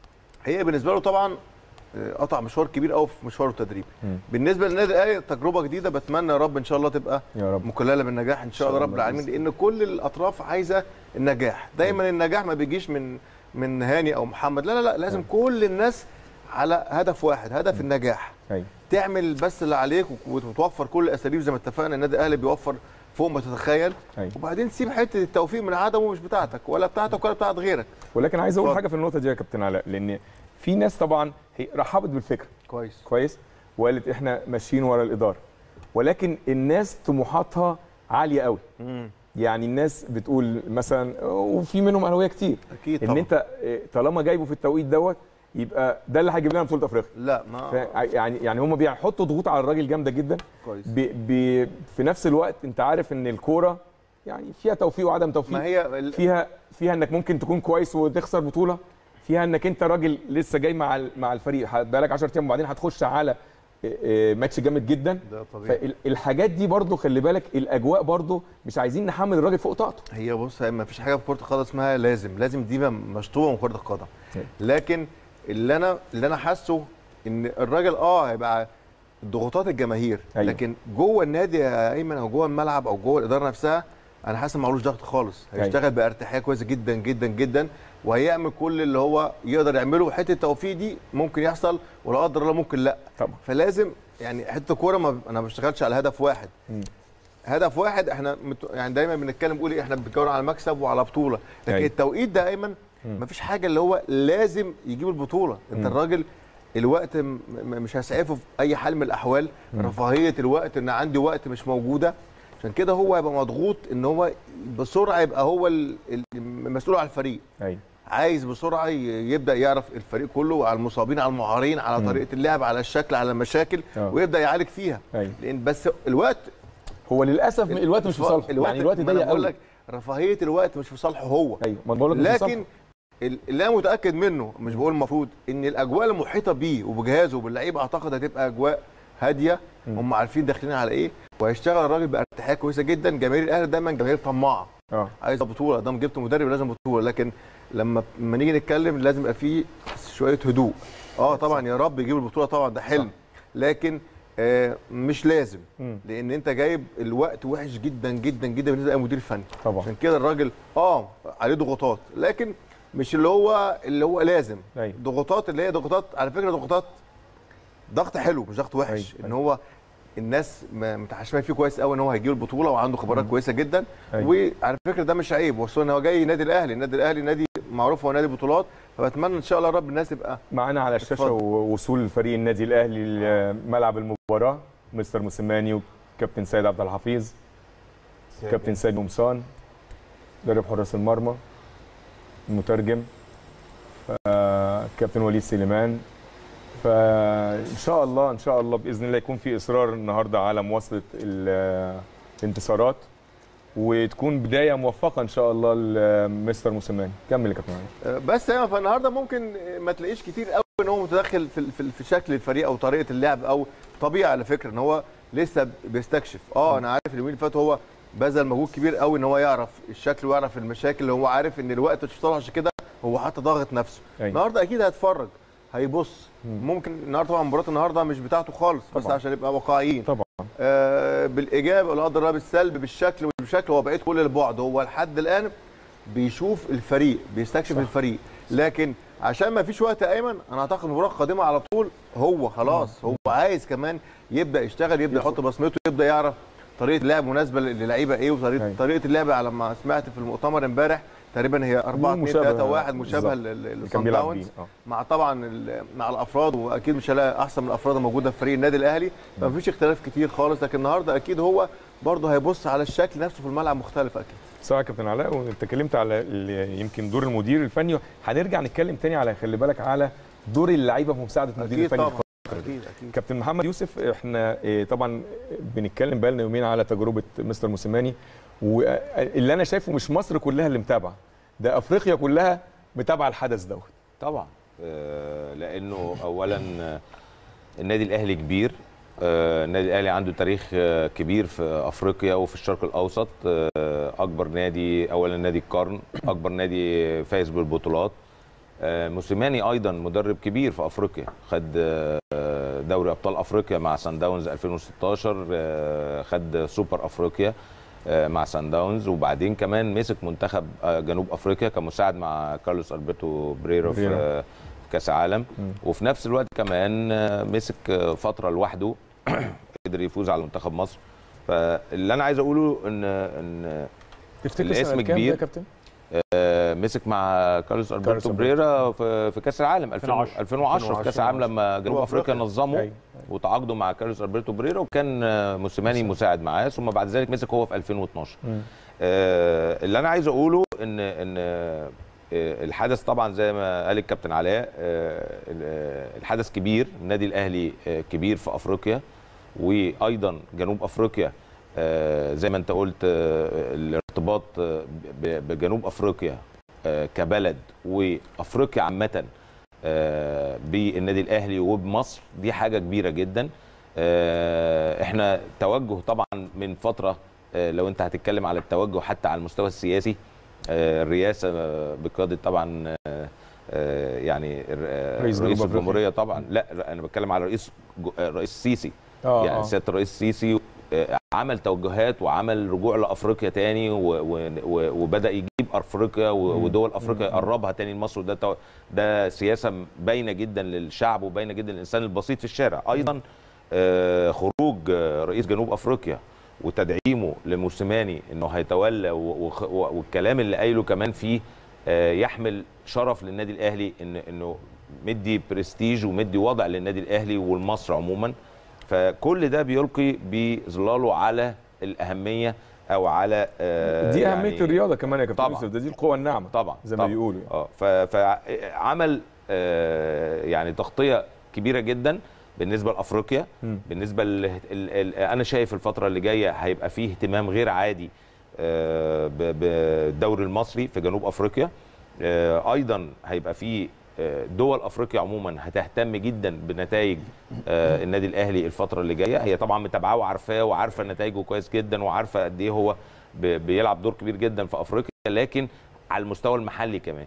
هي بالنسبه له طبعا قطع مشوار كبير قوي في مشواره التدريبي. بالنسبه للنادي الاهلي تجربه جديده، بتمنى يا رب ان شاء الله تبقى مكلله بالنجاح ان شاء الله رب العالمين، لان كل الاطراف عايزه النجاح. دايما النجاح ما بيجيش من من هاني او محمد، لا لا لا لازم كل الناس على هدف واحد، هدف النجاح. تعمل بس اللي عليك وتوفر كل الاساليب زي ما اتفقنا، النادي الاهلي بيوفر فوق ما تتخيل. وبعدين تسيب حته التوفيق من عدمه، مش بتاعتك ولا بتاعتك ولا بتاعت غيرك. ولكن عايز اقول حاجه في النقطه دي يا كابتن علاء، لان في ناس طبعا هي رحبت بالفكره كويس كويس وقالت احنا ماشيين ورا الاداره، ولكن الناس طموحاتها عاليه قوي. مم. يعني الناس بتقول مثلا، وفي منهم اهلاويه كتير، اكيد طبعا، ان انت طالما جايبه في التوقيت دوت يبقى ده اللي هيجيب لنا بطوله افريقيا. لا ما يعني يعني هم بيحطوا ضغوط على الراجل جامده جدا. كويس. بي بي في نفس الوقت انت عارف ان الكوره يعني فيها توفيق وعدم توفيق. ما هي ال... فيها فيها انك ممكن تكون كويس وتخسر بطوله، فيها انك انت راجل لسه جاي مع مع الفريق بقالك عشرة ايام وبعدين هتخش على ماتش جامد جدا. ده طبيعي. فالحاجات دي برضو خلي بالك، الاجواء برضو مش عايزين نحمل الراجل فوق طاقته. هي بص، ما فيش حاجه في كره القدم اسمها لازم لازم دي مشطوبه من كره القدم. لكن اللي انا اللي انا حاسه ان الراجل اه هيبقى ضغوطات الجماهير. أيوة. لكن جوه النادي يا ايمن او جوه الملعب او جوه الاداره نفسها انا حاسس معلوش ضغط خالص. هيشتغل أيوة. بارتياحيه كويسه جدا جدا جدا، وهيعمل كل اللي هو يقدر يعمله. حته التوفيق دي ممكن يحصل ولا قدر الله ممكن لا طبعا. فلازم يعني حته الكوره ما انا ما بشتغلش على هدف واحد. م. هدف واحد احنا مت... يعني دايما بنتكلم بنقول احنا بندور على مكسب وعلى بطوله، لكن أيوة. التوقيت ده ايمن ما فيش حاجه اللي هو لازم يجيب البطوله. انت م. الراجل الوقت م... مش هيسعفه في اي حال من الاحوال. م. رفاهيه الوقت ان عندي وقت مش موجوده، عشان كده هو هيبقى مضغوط ان هو بسرعه يبقى هو المسؤول على الفريق. أيوة. عايز بسرعه يبدا يعرف الفريق كله على المصابين على المعارين على م. طريقه اللعب على الشكل على المشاكل أوه. ويبدا يعالج فيها. أيوة. لان بس الوقت هو للاسف الوقت مش في صالحه. يعني الوقت ضيق قوي. بقول لك رفاهيه الوقت مش في صالحه هو. ايوه ما بقول لك، لكن اللي انا متاكد منه، مش بقول المفروض، ان الاجواء المحيطه بيه وبجهازه وباللعيبه اعتقد هتبقى اجواء هاديه. هم عارفين داخلين على ايه، وهيشتغل الراجل بارتياحيه كويسه جدا. جماهير الاهلي دايما جماهير طماعه، اه عايزه بطوله. دام جبت مدرب لازم بطوله، لكن لما لما نيجي نتكلم لازم يبقى فيه شويه هدوء. اه طبعا يا رب يجيب البطوله، طبعا ده حلم، لكن آه مش لازم. م. لان انت جايب الوقت وحش جدا جدا جدا بالنسبه لاي مدير فني. طبعا عشان كده الراجل اه عليه ضغوطات، لكن مش اللي هو اللي هو لازم. أيوة. ضغوطات اللي هي ضغوطات، على فكره ضغوطات ضغط حلو مش ضغط وحش. أيوة. ان هو الناس متحشمه فيه كويس قوي ان هو هيجيب البطوله وعنده خبرات كويسه جدا. وعلى فكره ده مش عيب، وخصوصا ان هو جاي النادي الاهلي، النادي الاهلي نادي معروف هو نادي بطولات، فبتمنى ان شاء الله رب الناس تبقى معانا على الشاشه ووصول فريق النادي الاهلي لملعب المباراه مستر موسيماني وكابتن سيد عبد الحفيظ، كابتن سيد قمصان مدرب حراس المرمى، المترجم كابتن وليد سليمان. فان شاء الله ان شاء الله باذن الله يكون في اصرار النهارده على مواصله الانتصارات وتكون بدايه موفقه ان شاء الله لمستر موسيماني. كمل يا كابتن علي. بس ايوه فالنهارده ممكن ما تلاقيش كتير قوي ان هو متدخل في في شكل الفريق او طريقه اللعب، او طبيعي على فكره ان هو لسه بيستكشف. اه انا عارف اليومين اللي فاتوا هو بذل مجهود كبير قوي ان هو يعرف الشكل ويعرف المشاكل اللي هو عارف ان الوقت مش صالح، عشان كده هو حتى ضاغط نفسه. النهارده اكيد هيتفرج هيبص. ممكن النهارده طبعا مباراه النهارده مش بتاعته خالص، بس طبعًا. عشان نبقى واقعيين طبعا آه بالايجاب ولا قدر الله بالسلب، بالشكل والشكل هو بعيد كل البعد. هو لحد الان بيشوف الفريق بيستكشف صح. الفريق، لكن عشان ما فيش وقت ايمن انا اعتقد المباراه القادمه على طول هو خلاص هو عايز كمان يبدا يشتغل، يبدا يحط بصمته، يبدا يعرف طريقه اللعب مناسبه للعيبه ايه، وطريقه طريقه اللعب على ما سمعت في المؤتمر امبارح تقريبا هي أربعة اثنين ثلاثة واحد مشابهه للصن داونز مع طبعا مع الافراد، واكيد مش هلاقي احسن من الافراد موجوده في فريق النادي الاهلي، فمفيش اختلاف كتير خالص. لكن النهارده اكيد هو برضه هيبص على الشكل نفسه في الملعب مختلف اكيد. صح يا كابتن علاء، وانت اتكلمت على يمكن دور المدير الفني، هنرجع نتكلم تاني على خلي بالك على دور اللعيبه في مساعده المدير الفني. أكيد أكيد. كابتن محمد يوسف، احنا طبعا بنتكلم بقى لنا يومين على تجربه مستر موسيماني، واللي انا شايفه مش مصر كلها اللي متابعه، ده افريقيا كلها متابعه الحدث دوت. طبعا لانه اولا النادي الاهلي كبير، النادي الاهلي عنده تاريخ كبير في افريقيا وفي الشرق الاوسط، اكبر نادي، اولا نادي القرن، اكبر نادي فايز بالبطولات. موسيماني ايضا مدرب كبير في افريقيا، خد دوري ابطال افريقيا مع سان داونز ألفين وستاشر، خد سوبر افريقيا مع سان داونز، وبعدين كمان مسك منتخب جنوب افريقيا كمساعد مع كارلوس البرتو بريرا في كاس عالم، وفي نفس الوقت كمان مسك فتره لوحده قدر يفوز على منتخب مصر. فاللي انا عايز اقوله ان ان الاسم كبير يا كابتن. آه مسك مع كارلوس البرتو بريرا في, في كاس العالم ألفين وعشرة في كاس العالم لما جنوب افريقيا نظموا أي. وتعاقدوا مع كارلوس البرتو بريرا، وكان موسيماني مساعد معاه، ثم بعد ذلك مسك هو في ألفين واثناشر. آه اللي انا عايز اقوله ان ان آه الحدث طبعا زي ما قال الكابتن علاء، آه الحدث كبير، النادي الاهلي آه كبير في افريقيا، وايضا جنوب افريقيا آه زي ما انت قلت آه الارتباط آه بجنوب افريقيا آه كبلد وافريقيا عامه آه بالنادي الاهلي وبمصر، دي حاجه كبيره جدا. آه احنا توجه طبعا من فتره، آه لو انت هتتكلم على التوجه حتى على المستوى السياسي، آه الرئاسه آه بقياده طبعا آه آه يعني آه رئيس, رئيس الجمهوريه طبعا، لا انا بتكلم على رئيس رئيس السيسي، آه يعني سياده الرئيس السيسي عمل توجهات وعمل رجوع لافريقيا تاني، وبدا يجيب افريقيا ودول افريقيا يقربها تاني لمصر، وده ده سياسه باينه جدا للشعب وباينه جدا للانسان البسيط في الشارع. ايضا خروج رئيس جنوب افريقيا وتدعيمه لموسيماني انه هيتولى، والكلام اللي قايله كمان فيه يحمل شرف للنادي الاهلي، ان انه مدي برستيج ومدي وضع للنادي الاهلي والمصر عموما. فكل ده بيلقي بظلاله على الاهميه او على آه دي اهميه يعني الرياضه كمان يا كابتن يوسف، ده دي القوه الناعمه طبعا زي ما بيقولوا اه فعمل آه يعني تغطيه كبيره جدا بالنسبه لافريقيا. م. بالنسبه ل انا شايف الفتره اللي جايه هيبقى فيه اهتمام غير عادي آه بالدوري المصري في جنوب افريقيا. آه ايضا هيبقى فيه دول افريقيا عموما هتهتم جدا بنتائج آه النادي الاهلي الفتره اللي جايه. هي طبعا متابعاه وعارفاه وعارفه نتائجه كويس جدا، وعارفه قد ايه هو بيلعب دور كبير جدا في افريقيا، لكن على المستوى المحلي كمان.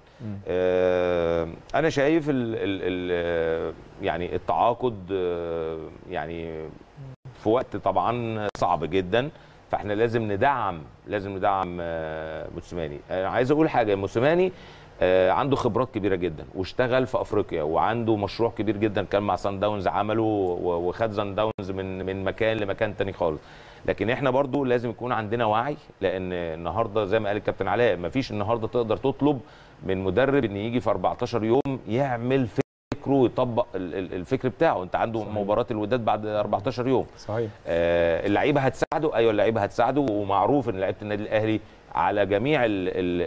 آه انا شايف ال ال ال يعني التعاقد آه يعني في وقت طبعا صعب جدا، فاحنا لازم ندعم لازم ندعم آه موسيماني. انا عايز اقول حاجه، موسيماني آه عنده خبرات كبيره جدا واشتغل في افريقيا وعنده مشروع كبير جدا كان مع سان داونز عمله وخد سان داونز من من مكان لمكان تاني خالص. لكن احنا برضو لازم يكون عندنا وعي، لان النهارده زي ما قال الكابتن علاء مفيش النهارده تقدر تطلب من مدرب ان يجي في أربعتاشر يوم يعمل فكره ويطبق الفكر بتاعه. انت عنده صحيح. مباراه الوداد بعد أربعتاشر يوم صحيح. آه اللعيبه هتساعده، ايوه اللعيبه هتساعده، ومعروف ان لعيبه النادي الاهلي على جميع ال ال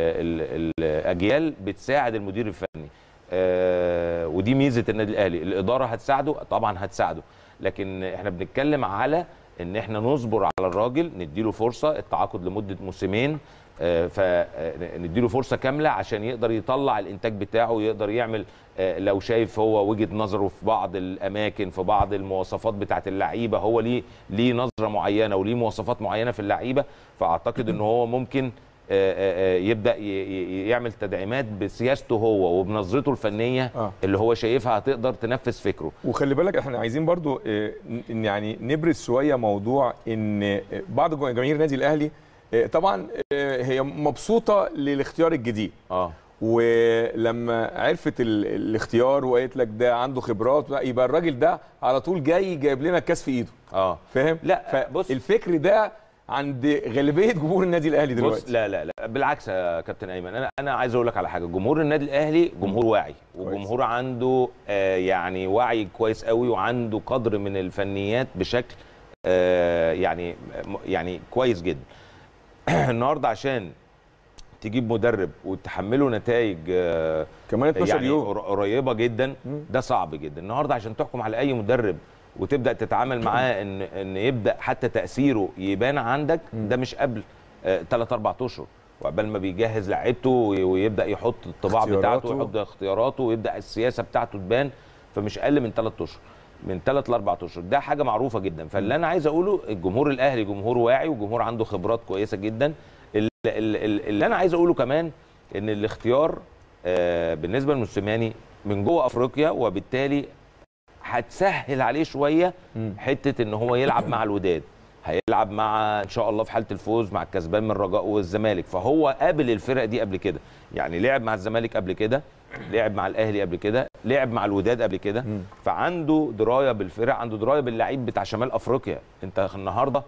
ال الاجيال بتساعد المدير الفني. آه ودي ميزه النادي الاهلي، الاداره هتساعده طبعا هتساعده، لكن احنا بنتكلم على ان احنا نصبر على الراجل، نديله فرصه، التعاقد لمده موسمين، آه فنديله فرصه كامله عشان يقدر يطلع الانتاج بتاعه، يقدر يعمل آه لو شايف هو وجهه نظره في بعض الاماكن، في بعض المواصفات بتاعه اللعيبه، هو ليه ليه نظره معينه وليه مواصفات معينه في اللعيبه، فاعتقد ان هو ممكن آه آه يبدا يعمل تدعيمات بسياسته هو وبنظرته الفنيه آه. اللي هو شايفها هتقدر تنفذ فكره. وخلي بالك احنا عايزين برضو آه يعني نبرز شويه موضوع ان بعض جماهير النادي الاهلي آه طبعا آه هي مبسوطه للاختيار الجديد اه ولما عرفت الاختيار وقالت لك ده عنده خبرات يبقى الراجل ده على طول جاي جايب لنا الكاس في ايده اه فاهم. لا بص الفكر ده عند غالبيه جمهور النادي الاهلي دلوقتي. بص لا لا لا بالعكس يا كابتن ايمن، انا انا عايز اقول لك على حاجه. جمهور النادي الاهلي جمهور واعي وجمهور عنده آه يعني وعي كويس قوي وعنده قدر من الفنيات بشكل آه يعني يعني كويس جدا. النهارده عشان تجيب مدرب وتحمله نتائج آه كمان اتناشر يعني يوم قريبه جدا، ده صعب جدا. النهارده عشان تحكم على اي مدرب وتبدا تتعامل معاه ان ان يبدا حتى تاثيره يبان عندك، ده مش قبل ثلاث اربع اشهر، وقبل ما بيجهز لعيبته ويبدا يحط الطباع بتاعته ويحط اختياراته ويبدا السياسه بتاعته تبان، فمش اقل من ثلاث اشهر، من ثلاث لاربع اشهر، ده حاجه معروفه جدا. فاللي انا عايز اقوله الجمهور الاهلي جمهور واعي وجمهور عنده خبرات كويسه جدا. اللي, اللي انا عايز اقوله كمان ان الاختيار بالنسبه لموسيماني من جوه افريقيا، وبالتالي هتسهل عليه شويه حته ان هو يلعب مع الوداد، هيلعب مع ان شاء الله في حاله الفوز مع الكسبان من الرجاء والزمالك، فهو قابل الفرق دي قبل كده، يعني لعب مع الزمالك قبل كده، لعب مع الاهلي قبل كده، لعب مع الوداد قبل كده، فعنده درايه بالفرق، عنده درايه باللعيب بتاع شمال افريقيا. انت النهارده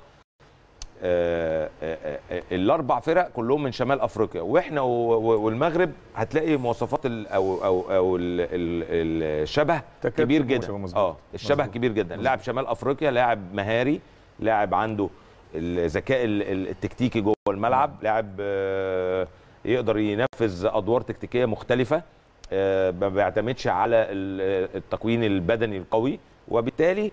آه آه آه الاربع فرق كلهم من شمال افريقيا، واحنا والمغرب هتلاقي مواصفات ال او او او الشبه كبير جدا. اه الشبه مزبوط. كبير جدا. لاعب شمال افريقيا لاعب مهاري، لاعب عنده الذكاء التكتيكي جوه الملعب، لاعب آه يقدر ينفذ ادوار تكتيكيه مختلفه، آه ما بيعتمدش على التكوين البدني القوي، وبالتالي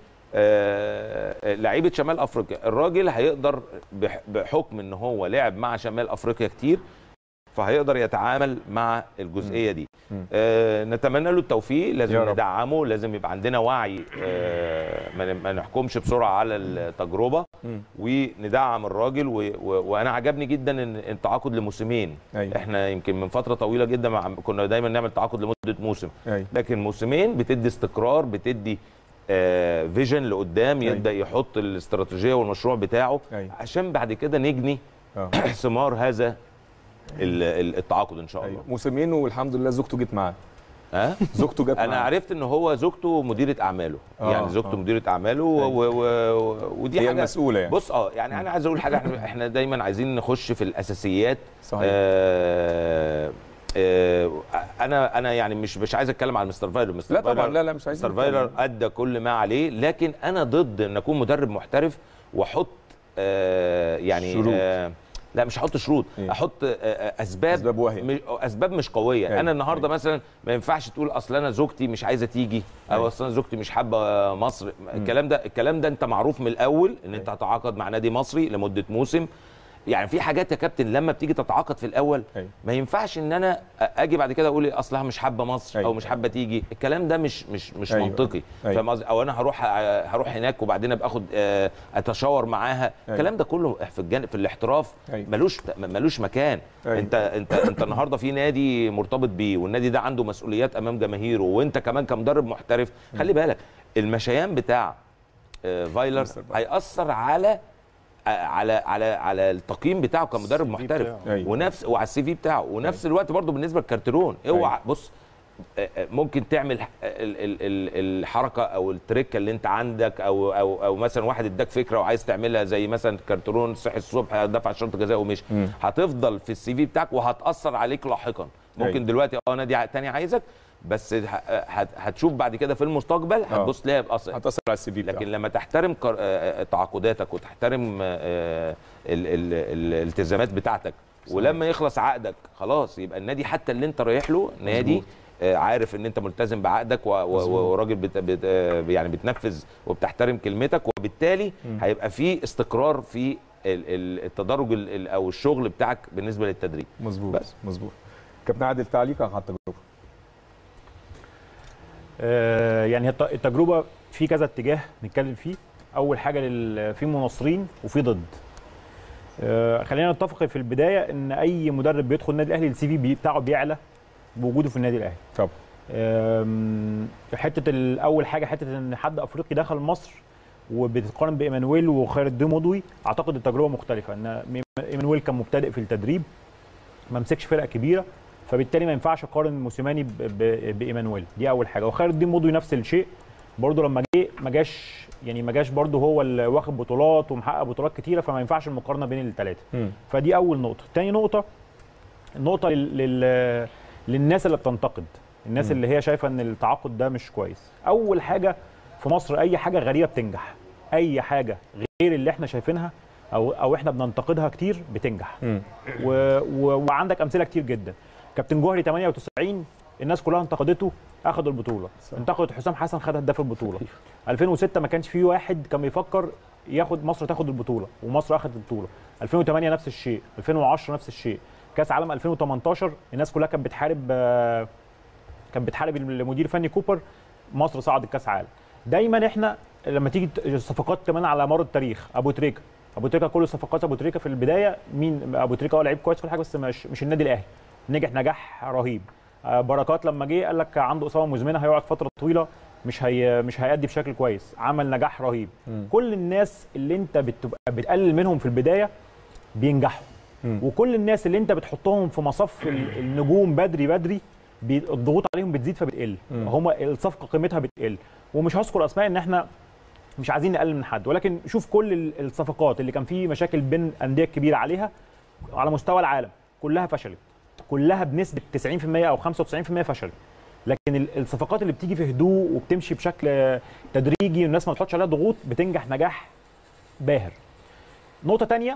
آه لعيبه شمال افريقيا الراجل هيقدر بحكم ان هو لعب مع شمال افريقيا كتير، فهيقدر يتعامل مع الجزئيه دي. آه نتمنى له التوفيق، لازم ندعمه، لازم يبقى عندنا وعي، آه ما نحكمش بسرعه على التجربه، وندعم الراجل. وانا عجبني جدا ان التعاقد لموسمين. أيوة. احنا يمكن من فتره طويله جدا مع كنا دايما نعمل تعاقد لمده موسم. أيوة. لكن موسمين بتدي استقرار، بتدي آه فيجن لقدام، يبدا أيوة. يحط الاستراتيجيه والمشروع بتاعه. أيوة. عشان بعد كده نجني ثمار هذا التعاقد ان شاء الله. أيوة. موسمين والحمد لله زوجته جت معاه. ها؟ زوجته جت معاه. انا عرفت ان هو زوجته مديره اعماله، آه يعني زوجته آه. مديره اعماله، و... و... ودي هي حاجه المسؤوله يعني. بص اه يعني انا عايز اقول حاجه، احنا احنا دايما عايزين نخش في الاساسيات. صحيح. آه آه انا انا يعني مش مش عايز اتكلم على مستر فايلر. مستر لا طبعا لا لا مش عايز. مستر فايلر ادى كل ما عليه، لكن انا ضد ان اكون مدرب محترف واحط آه يعني شروط. آه لا مش هحط شروط، إيه؟ احط اسباب اسباب وهي مش اسباب مش قويه. أيه. انا النهارده أيه. مثلا ما ينفعش تقول اصل انا زوجتي مش عايزه تيجي، او اصل انا زوجتي مش حابه مصر. م. الكلام ده الكلام ده انت معروف من الاول ان أيه. انت هتتعاقد مع نادي مصري لمده موسم. يعني في حاجات يا كابتن لما بتيجي تتعاقد في الاول أيه. ما ينفعش ان انا اجي بعد كده اقول اصلها مش حابه مصر أيه. او مش حابه تيجي. الكلام ده مش مش مش أيه. منطقي. أيه. فاهم قصدي؟ او انا هروح هروح هناك وبعدين ابقى اخد اتشاور معاها. أيه. الكلام ده كله في الجانب في الاحتراف أيه. ملوش ملوش مكان. أيه. انت انت انت النهارده في نادي مرتبط بيه، والنادي ده عنده مسؤوليات امام جماهيره، وانت كمان كمدرب محترف خلي بالك المشيان بتاع فايلر هيأثر على على على على التقييم بتاعه كمدرب محترف، ونفس وعلى السي في بتاعه، ونفس الوقت برضه بالنسبه للكارترون اوعى بص ممكن تعمل الحركه او التريكه اللي انت عندك، او او او مثلا واحد اداك فكره وعايز تعملها زي مثلا كارترون صحي الصبح دفع شرط جزاء ومشي، هتفضل في السي في بتاعك وهتاثر عليك لاحقا. ممكن أي. دلوقتي اه نادي تاني عايزك، بس هتشوف بعد كده في المستقبل هتبص لها باثر، هتاثر على السي في. لكن لما تحترم تعاقداتك وتحترم الالتزامات بتاعتك، ولما يخلص عقدك خلاص يبقى النادي حتى اللي انت رايح له نادي عارف ان انت ملتزم بعقدك وراجل بت بت يعني بتنفذ وبتحترم كلمتك، وبالتالي م. هيبقى في استقرار في التدرج او الشغل بتاعك بالنسبه للتدريب. مظبوط بس مظبوط. كابتن عادل تعليقك على التجربه؟ آه يعني التجربه في كذا اتجاه نتكلم فيه. اول حاجه في مناصرين وفي ضد. آه خلينا نتفق في البدايه ان اي مدرب بيدخل النادي الاهلي السي في بتاعه بيعلى بوجوده في النادي الاهلي. طب حته الاول حاجه حته ان حد افريقي دخل مصر وبتقارن بايمانويل وخير الدين مضوي، اعتقد التجربه مختلفه. ان ايمانويل كان مبتدئ في التدريب، ما مسكش فرقه كبيره، فبالتالي ما ينفعش اقارن موسيماني بايمانويل. دي اول حاجه. وخير الدين مضوي نفس الشيء برده، لما جه ما جاش يعني ما جاش برده هو اللي واخد بطولات ومحقق بطولات كتيره، فما ينفعش المقارنه بين الثلاثه. فدي اول نقطه. ثاني نقطه النقطه لل للناس اللي بتنتقد، الناس م. اللي هي شايفه ان التعاقد ده مش كويس. اول حاجه في مصر اي حاجه غريبه بتنجح، اي حاجه غير اللي احنا شايفينها او او احنا بننتقدها كتير بتنجح. و... و... وعندك امثله كتير جدا. كابتن جوهري ثمانية وتسعين الناس كلها انتقدته، اخذ البطوله. انتقدت حسام حسن، خد هداف البطوله. ألفين وستة ما كانش فيه واحد كان بيفكر ياخد مصر تاخد البطوله، ومصر اخذت البطوله. ألفين وثمانية نفس الشيء، ألفين وعشرة نفس الشيء. كاس عالم ألفين وتمنتاشر الناس كلها كانت بتحارب كانت بتحارب المدير الفني كوبر، مصر صعدت كاس عالم. دايما احنا لما تيجي الصفقات كمان على مر التاريخ، ابو تريكه ابو تريكه كل صفقات ابو تريكه في البدايه مين؟ ابو تريكه هو لعيب كويس كل حاجه، بس مش مش النادي الاهلي، نجح نجاح رهيب. بركات لما جه قال لك عنده اصابه مزمنه هيقعد فتره طويله، مش هي مش هيأدي بشكل كويس، عمل نجاح رهيب. م. كل الناس اللي انت بتبقى بتقلل منهم في البدايه بينجحوا، م. وكل الناس اللي انت بتحطهم في مصف النجوم بدري بدري الضغوط عليهم بتزيد فبتقل، هم الصفقه قيمتها بتقل. ومش هذكر اسماء ان احنا مش عايزين نقلل من حد، ولكن شوف كل الصفقات اللي كان فيه مشاكل بين انديه كبيره عليها على مستوى العالم كلها فشلت، كلها بنسبه تسعين في المية او خمسة وتسعين في المية فشلت. لكن الصفقات اللي بتيجي في هدوء وبتمشي بشكل تدريجي والناس ما بتحطش عليها ضغوط بتنجح نجاح باهر. نقطه ثانيه،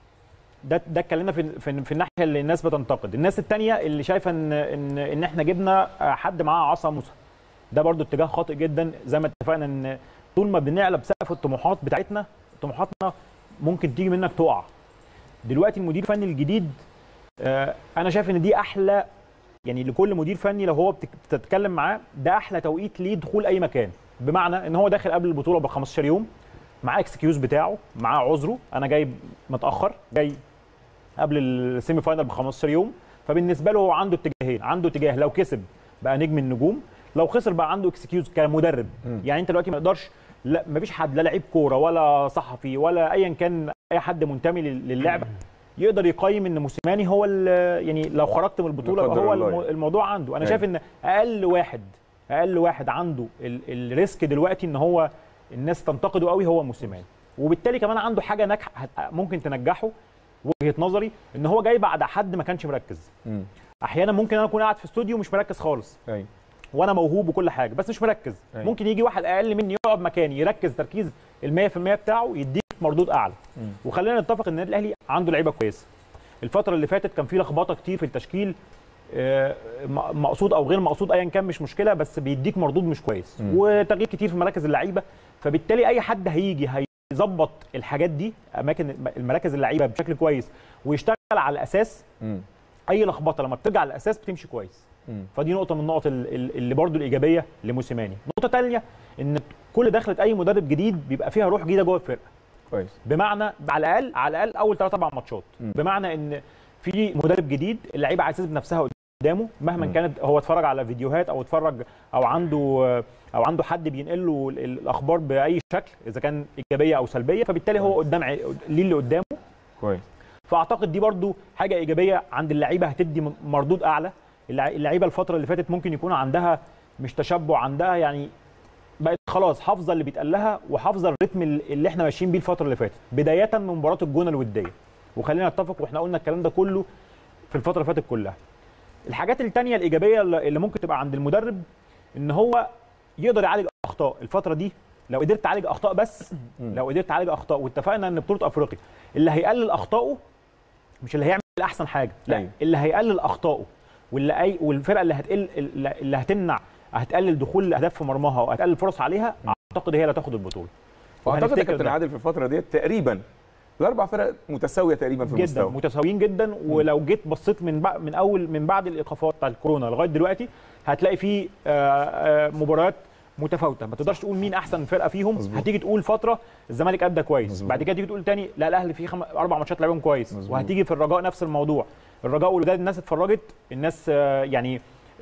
ده ده اتكلمنا في, في في الناحيه اللي الناس بتنتقد. الناس الثانيه اللي شايفه ان ان ان احنا جبنا حد معاه عصا موسى، ده برضو اتجاه خاطئ جدا. زي ما اتفقنا ان طول ما بنعلى بسقف الطموحات بتاعتنا، طموحاتنا ممكن تيجي منك تقع. دلوقتي المدير الفني الجديد آه انا شايف ان دي احلى، يعني لكل مدير فني لو هو بتتكلم معاه ده احلى توقيت ليه دخول اي مكان. بمعنى ان هو داخل قبل البطوله ب خمستاشر يوم، معاه اكسكيوز بتاعه، معاه عذره، انا جاي متاخر، جاي قبل السيمي فاينل ب خمستاشر يوم. فبالنسبه له هو عنده اتجاهين، عنده اتجاه لو كسب بقى نجم النجوم، لو خسر بقى عنده اكسكيوز كمدرب. م. يعني انت دلوقتي ما يقدرش، لا مفيش حد، لا لعيب كوره ولا صحفي ولا ايا كان اي حد منتمي للعبه يقدر يقيم ان موسيماني هو يعني لو خرجت من البطوله هو الموضوع عنده. انا شايف ان اقل واحد اقل واحد عنده الريسك دلوقتي ان هو الناس تنتقده قوي هو موسيماني. وبالتالي كمان عنده حاجه ناجحه ممكن تنجحه، وجهه نظري ان هو جاي بعد حد ما كانش مركز. م. احيانا ممكن انا اكون قاعد في استوديو مش مركز خالص، أي. وانا موهوب وكل حاجه بس مش مركز. أي. ممكن يجي واحد اقل مني يقعد مكاني يركز تركيز ال مية في المية بتاعه يديك مردود اعلى. م. وخلينا نتفق ان النادي الاهلي عنده لعيبه كويسه. الفتره اللي فاتت كان في لخبطه كتير في التشكيل، مقصود او غير مقصود ايا كان مش مشكله، بس بيديك مردود مش كويس. م. وتغيير كتير في مراكز اللعيبه، فبالتالي اي حد هيجي هيظبط الحاجات دي، اماكن المراكز اللعيبه بشكل كويس ويشتغل على الاساس. م. اي لخبطه لما بترجع على الاساس بتمشي كويس. م. فدي نقطه من النقط اللي برده الايجابيه لموسيماني. نقطه ثانيه ان كل دخلت اي مدرب جديد بيبقى فيها روح جديده جوه الفرقه. كويس. بمعنى على الاقل على الاقل اول ثلاث اربع ماتشات، م. بمعنى ان في مدرب جديد، اللعيبه عايزه تثبت نفسها قدامه مهما م. كانت هو اتفرج على فيديوهات او اتفرج او عنده او عنده حد بينقل له الاخبار باي شكل اذا كان ايجابيه او سلبيه، فبالتالي هو قدام ليه اللي قدامه كويس. فاعتقد دي برضو حاجه ايجابيه عند اللعيبه، هتدي مردود اعلى. اللعيبه الفتره اللي فاتت ممكن يكون عندها مش تشبع، عندها يعني بقت خلاص حافظه اللي بيتقال لها وحافظه الريتم اللي احنا ماشيين بيه الفتره اللي فاتت، بدايه من مباراه الجونه الوديه. وخلينا نتفق واحنا قلنا الكلام ده كله في الفتره اللي فاتت كلها. الحاجات الثانيه الايجابيه اللي ممكن تبقى عند المدرب ان هو يقدر يعالج اخطاء الفتره دي. لو قدرت تعالج اخطاء بس لو قدرت تعالج اخطاء، واتفقنا ان بطوله افريقيا اللي هيقلل اخطائه مش اللي هيعمل احسن حاجه، لا أيوه. اللي هيقلل اخطائه واللي اي والفرقه اللي هتقل اللي هتمنع هتقلل دخول الاهداف في مرماها وهتقلل الفرص عليها، اعتقد هي اللي هتاخد البطوله. واعتقد يا كابتن عادل في الفتره ديت تقريبا الاربع فرق متساويه تقريبا في جدا المستوى، متساويين جدا. ولو جيت بصيت من بع... من اول من بعد الايقافات بتاع الكورونا لغايه دلوقتي هتلاقي في مباريات متفاوته، ما تقدرش تقول مين احسن فرقه فيهم. مزبوط. هتيجي تقول فتره الزمالك ادى كويس، مزبوط. بعد كده تيجي تقول تاني لا الاهلي فيه خم... اربع ماتشات لعبهم كويس، مزبوط. وهتيجي في الرجاء نفس الموضوع. الرجاء والوداد الناس اتفرجت، الناس يعني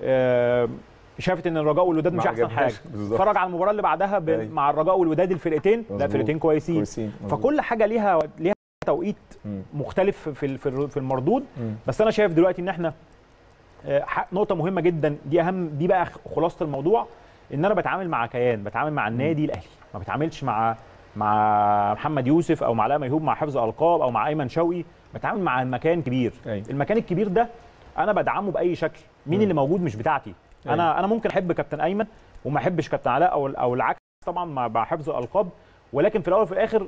شافت ان الرجاء والوداد مش احسن حاجه، اتفرج على المباراه اللي بعدها ب... مع الرجاء والوداد الفرقتين لا فرقتين كويسين, كويسين. فكل حاجه ليها ليها توقيت م. مختلف في في المردود. م. بس انا شايف دلوقتي ان احنا نقطه مهمه جدا، دي اهم، دي بقى خلاصه الموضوع، ان انا بتعامل مع كيان، بتعامل مع النادي الاهلي، ما بتعاملش مع مع محمد يوسف او مع علاء ميهوب مع حفظ القاب او مع ايمن شوقي، بتعامل مع مكان كبير. أي. المكان الكبير ده انا بدعمه باي شكل، مين م. اللي موجود مش بتاعتي. أي. انا انا ممكن احب كابتن ايمن وما احبش كابتن علاء او او العكس طبعا مع حفظ القاب، ولكن في الاول وفي الاخر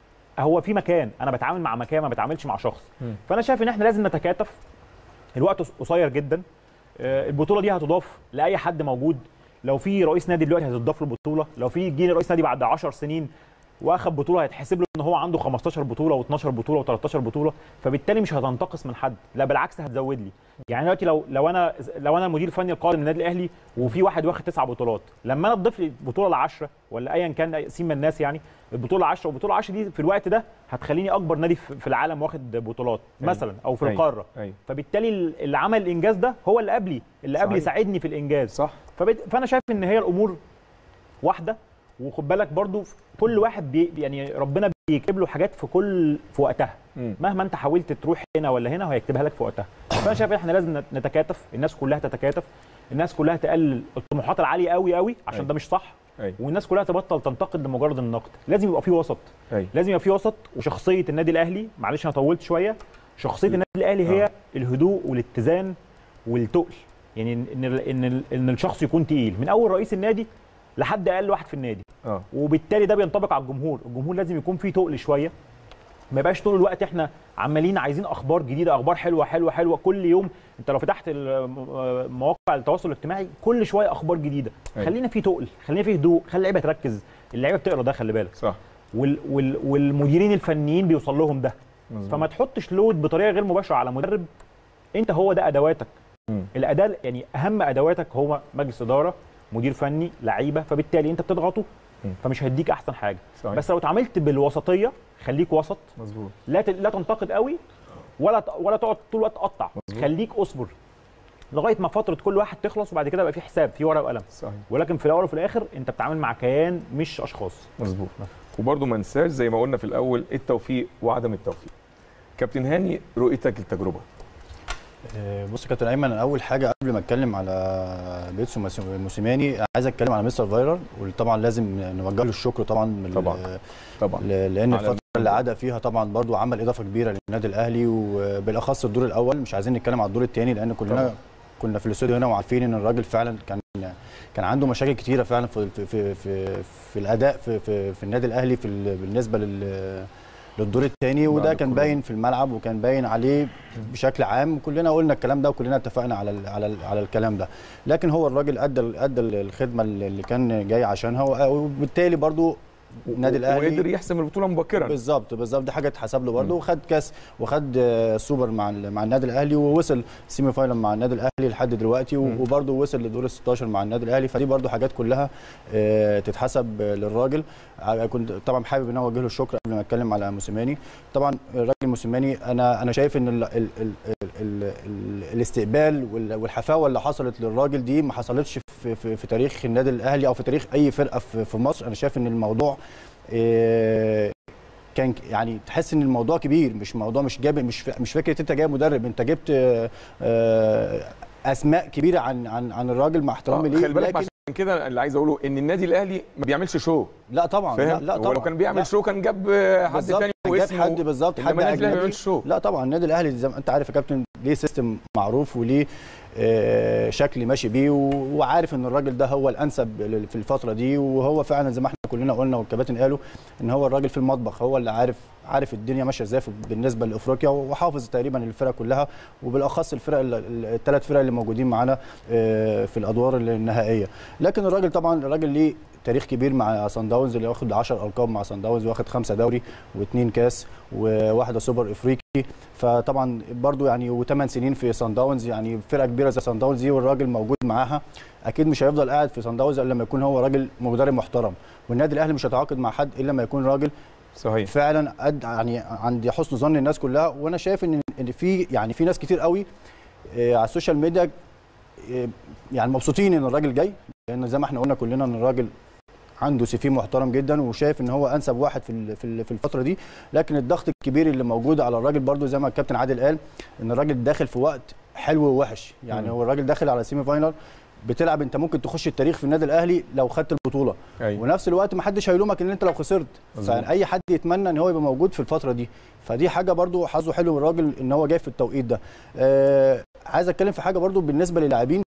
هو في مكان، انا بتعامل مع مكان ما بتعاملش مع شخص. م. فانا شايف ان احنا لازم نتكاتف. الوقت قصير جدا، البطوله دي هتضاف لاي حد موجود. لو في رئيس نادي دلوقتي هتضاف له البطوله، لو في جيل رئيس نادي بعد عشر سنين واخد بطوله هيتحسب له ان هو عنده خمستاشر بطوله واتناشر بطوله وتلتاشر بطوله، فبالتالي مش هتنتقص من حد، لا بالعكس هتزود لي. يعني دلوقتي لو لو انا لو انا المدير الفني القادم للنادي الاهلي وفي واحد واخد تسع بطولات، لما انا اضيف لي بطوله لعشرة ولا ايا كان سيما الناس، يعني البطوله عشرة والبطوله عشرة دي في الوقت ده هتخليني اكبر نادي في العالم واخد بطولات مثلا او في القاره. أي. فبالتالي اللي عمل الانجاز ده هو اللي قبلي، اللي قبلي ساعدني في الانجاز. صح. فانا شايف ان هي الامور واحده. وخد بالك برضو كل واحد بي يعني ربنا بيكتب له حاجات في كل في وقتها، م. مهما انت حاولت تروح هنا ولا هنا وهيكتبها لك في وقتها. فانا شايف احنا لازم نتكاتف، الناس كلها تتكاتف، الناس كلها تقلل الطموحات العاليه قوي قوي عشان أي. ده مش صح. أي. والناس كلها تبطل تنتقد لمجرد النقد، لازم يبقى في وسط. أي. لازم يبقى في وسط. وشخصيه النادي الاهلي، معلش انا طولت شويه، شخصيه النادي الاهلي هي آه. الهدوء والاتزان والتقل. يعني ان ان ان الشخص يكون تقيل من اول رئيس النادي لحد اقل واحد في النادي. أوه. وبالتالي ده بينطبق على الجمهور، الجمهور لازم يكون فيه تقل شويه، ما يبقاش طول الوقت احنا عمالين عايزين اخبار جديده، اخبار حلوه حلوه حلوه كل يوم. انت لو فتحت مواقع التواصل الاجتماعي كل شويه اخبار جديده. أي. خلينا فيه تقل، خلينا فيه هدوء، خلي اللعيبه تركز، اللعيبه بتقرا ده خلي بالك. صح. وال وال والمديرين الفنيين بيوصل لهم ده. مزبوط. فما تحطش لود بطريقه غير مباشره على مدرب، انت هو ده ادواتك. م. الاداه يعني اهم ادواتك هو مجلس اداره، مدير فني، لعيبه، فبالتالي انت بتضغطه فمش هيديك احسن حاجه. صحيح. بس لو اتعاملت بالوسطيه، خليك وسط. مظبوط. لا لا تنتقد قوي ولا ولا تقعد طول الوقت تقطع. مزبوط. خليك اصبر لغايه ما فتره كل واحد تخلص، وبعد كده يبقى في حساب، في ورقه وقلم. صحيح. ولكن في الاول وفي الاخر انت بتتعامل مع كيان مش اشخاص. مظبوط. وبرده ما ننساش زي ما قلنا في الاول التوفيق وعدم التوفيق. كابتن هاني، رؤيتك للتجربه. بص يا كابتن ايمن، اول حاجه قبل ما اتكلم على بيتسو موسيماني عايز اتكلم على مستر فايلر، وطبعا لازم نوجه له الشكر طبعا طبعا طبعا لان الفتره اللي عدى فيها طبعا برضو عمل اضافه كبيره للنادي الاهلي، وبالاخص الدور الاول، مش عايزين نتكلم على الدور الثاني لان كلنا طبعا. كنا في الاستوديو هنا وعارفين ان الراجل فعلا كان كان عنده مشاكل كتيره فعلا في في في, في الاداء في, في في النادي الاهلي في بالنسبه لل للدور الثاني، وده كان باين في الملعب وكان باين عليه بشكل عام. كلنا قلنا الكلام ده وكلنا اتفقنا على ال على ال على الكلام ده، لكن هو الراجل ادى ادى الخدمه اللي كان جاي عشانها، وبالتالي برضو النادي الاهلي وقدر يحسم البطوله مبكرا. بالظبط بالظبط، دي حاجه اتحسب له برضه، وخد كاس وخد سوبر مع مع النادي الاهلي، ووصل سيمي فاينل مع النادي الاهلي لحد دلوقتي، وبرضه وصل لدور ال ستاشر مع النادي الاهلي. فدي برضه حاجات كلها تتحسب للراجل. كنت طبعا حابب ان انا اوجه له الشكر قبل ما اتكلم على موسيماني. طبعا الراجل موسيماني انا انا شايف ان ال ال ال ال ال الاستقبال والحفاوه اللي حصلت للراجل دي ما حصلتش في, في, في تاريخ النادي الاهلي او في تاريخ اي فرقه في, في مصر. انا شايف ان الموضوع إيه كان يعني تحس ان الموضوع كبير، مش موضوع مش جايب مش مش فكره انت جايب مدرب، انت جبت آه اسماء كبيره عن عن عن الراجل مع احترامي ليه. خلي بالك عشان كده اللي عايز اقوله ان النادي الاهلي ما بيعملش شو. لا طبعا لا, لا طبعا ولو كان بيعمل لا. شو كان جاب حد ثاني واسمه جاب حد بالظبط، حد اجنبي. لا طبعا النادي الاهلي زي ما انت عارف يا كابتن ليه سيستم معروف وليه آه شكل ماشي بيه، وعارف ان الراجل ده هو الانسب في الفتره دي، وهو فعلا زي ما احنا كلنا قلنا والكباتن قالوا ان هو الراجل في المطبخ، هو اللي عارف عارف الدنيا ماشيه ازاي بالنسبه لافريقيا، وحافظ تقريبا الفرق كلها، وبالاخص الفرق الثلاث فرق اللي موجودين معانا في الادوار النهائيه. لكن الراجل طبعا الراجل ليه تاريخ كبير مع صن داونز، اللي واخد عشرة القاب مع صن داونز، واخد خمسه دوري واثنين كاس وواحده سوبر افريقي، فطبعا برضو يعني وثمان سنين في صن داونز، يعني فرقه كبيره زي صن داونز دي والراجل موجود معاها، اكيد مش هيفضل قاعد في صن داونز الا لما يكون هو راجل مدرب محترم، والنادي الاهلي مش هيتعاقد مع حد الا لما يكون راجل صحيح فعلا قد يعني عند حسن ظن الناس كلها. وانا شايف ان ان في يعني في ناس كتير قوي على السوشيال ميديا يعني مبسوطين ان الراجل جاي، لان زي ما احنا قلنا كلنا ان الراجل عنده سي في محترم جدا، وشايف ان هو انسب واحد في في الفتره دي. لكن الضغط الكبير اللي موجود على الراجل برده زي ما الكابتن عادل قال ان الراجل داخل في وقت حلو ووحش، يعني م. هو الراجل داخل على سيمي فاينال بتلعب، انت ممكن تخش التاريخ في النادي الاهلي لو خدت البطوله، أيوة. ونفس الوقت ما حدش هيلومك ان انت لو خسرت، فاي حد يتمنى ان هو يبقى موجود في الفتره دي، فدي حاجه برده حظه حلو من الراجل ان هو جاي في التوقيت ده. آه عايز اتكلم في حاجه برده بالنسبه للاعبين،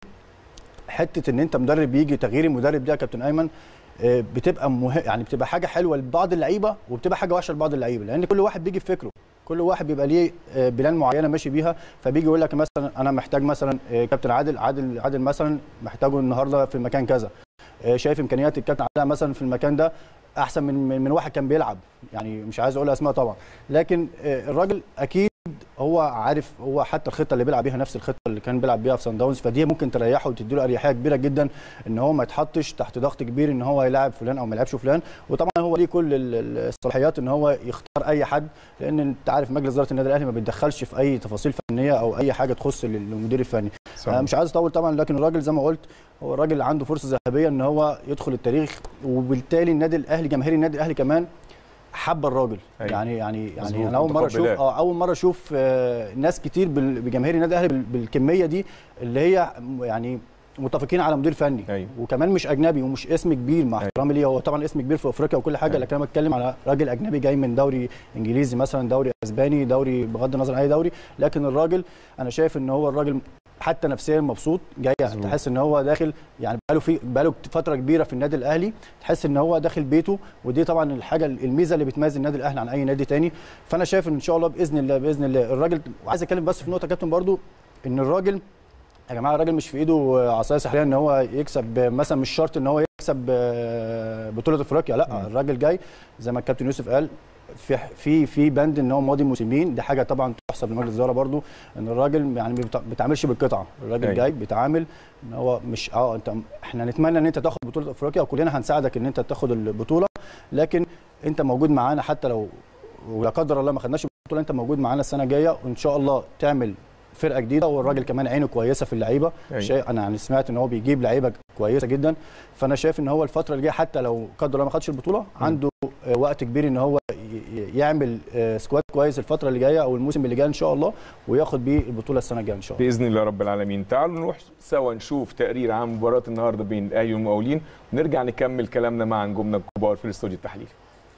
حته ان انت مدرب يجي تغيير المدرب ده يا كابتن ايمن آه بتبقى مه... يعني بتبقى حاجه حلوه لبعض اللعيبه وبتبقى حاجه وحشه لبعض اللعيبه، لان كل واحد بيجي بفكره، كل واحد بيبقى ليه بلان معينه ماشي بيها، فبيجي يقول لك مثلا انا محتاج مثلا كابتن عادل عادل عادل مثلا محتاجه النهارده في المكان كذا، شايف امكانيات الكابتن عادل مثلا في المكان ده احسن من من واحد كان بيلعب، يعني مش عايز اقول اسماء طبعا، لكن الراجل اكيد هو عارف، هو حتى الخطه اللي بيلعب بيها نفس الخطه اللي كان بيلعب بيها في صن داونز، فدي ممكن تريحه وتدي له اريحيه كبيره جدا ان هو ما يتحطش تحت ضغط كبير ان هو يلاعب فلان او ما يلعبش فلان، وطبعا هو ليه كل الصلاحيات ان هو يختار اي حد، لان انت عارف مجلس اداره النادي الاهلي ما بيتدخلش في اي تفاصيل فنيه او اي حاجه تخص المدير الفني. انا مش عايز اطول طبعا، لكن الراجل زي ما قلت هو الراجل عنده فرصه ذهبيه ان هو يدخل التاريخ، وبالتالي النادي الاهلي جماهير النادي الاهلي كمان حب الراجل. أيوة. يعني يعني يعني انا اول مره اشوف اه اول مره اشوف آه ناس كتير بجماهير النادي الاهلي بالكميه دي اللي هي يعني متفقين على مدير فني. أيوة. وكمان مش اجنبي ومش اسم كبير مع احترامي ليه، هو طبعا اسم كبير في افريقيا وكل حاجه. أيوة. لكن انا بتكلم على راجل اجنبي جاي من دوري انجليزي مثلا، دوري اسباني، دوري بغض النظر عن اي دوري، لكن الراجل انا شايف ان هو الراجل حتى نفسيا مبسوط جاي، تحس ان هو داخل يعني بقاله في بقاله فتره كبيره في النادي الاهلي، تحس ان هو داخل بيته، ودي طبعا الحاجه الميزه اللي بتميز النادي الاهلي عن اي نادي تاني. فانا شايف ان شاء الله باذن الله باذن الله الراجل، وعايز اتكلم بس في نقطه كابتن برضو، ان الراجل يا جماعه الراجل مش في ايده عصايه سحريه ان هو يكسب مثلا، مش شرط ان هو يكسب بطوله افريقيا، لا الراجل جاي زي ما الكابتن يوسف قال في في في بند ان هو ماضي موسمين، دي حاجه طبعا تحسب لمجلس الاداره برضو، ان الراجل يعني ما بيتعاملش بالقطعه، الراجل أي. جاي بيتعامل ان هو مش اه انت احنا نتمنى ان انت تاخد بطوله افريقيا وكلنا هنساعدك ان انت تاخد البطوله، لكن انت موجود معانا حتى لو ولا قدر الله ما خدناش البطوله، انت موجود معانا السنه الجايه، وان شاء الله تعمل فرقه جديده، والراجل كمان عينه كويسه في اللعيبه. شيء انا يعني سمعت ان هو بيجيب لعيبه كويسه جدا، فانا شايف ان هو الفتره اللي جايه حتى لو قدر الله ما خدش البطوله م. عنده وقت كبير ان هو يعمل سكواد كويس الفتره اللي جايه او الموسم اللي جاي ان شاء الله، وياخد بيه البطوله السنه الجايه ان شاء الله باذن الله رب العالمين. تعالوا نروح سوا نشوف تقرير عن مباراه النهارده بين الاهلي والمقاولين، ونرجع نكمل كلامنا مع نجومنا الكبار في الاستوديو التحليلي.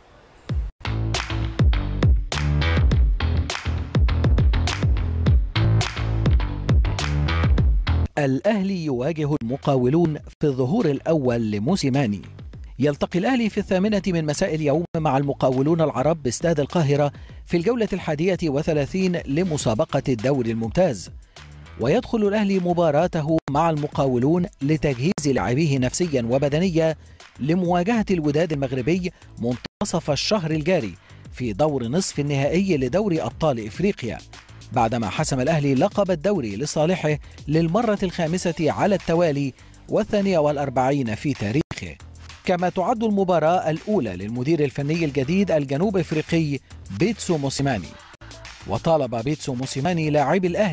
الأهلي يواجه المقاولون في الظهور الأول لموسيماني. يلتقي الأهلي في الثامنة من مساء اليوم مع المقاولون العرب باستاد القاهرة في الجولة الحادية وثلاثين لمسابقة الدوري الممتاز، ويدخل الأهلي مباراته مع المقاولون لتجهيز لاعبيه نفسيا وبدنيا لمواجهة الوداد المغربي منتصف الشهر الجاري في دور نصف النهائي لدوري أبطال إفريقيا، بعدما حسم الأهلي لقب الدوري لصالحه للمرة الخامسة على التوالي والثانية والأربعين في تاريخه. كما تعد المباراة الأولى للمدير الفني الجديد الجنوب إفريقي بيتسو موسيماني، وطالب بيتسو موسيماني لاعبي الأهلي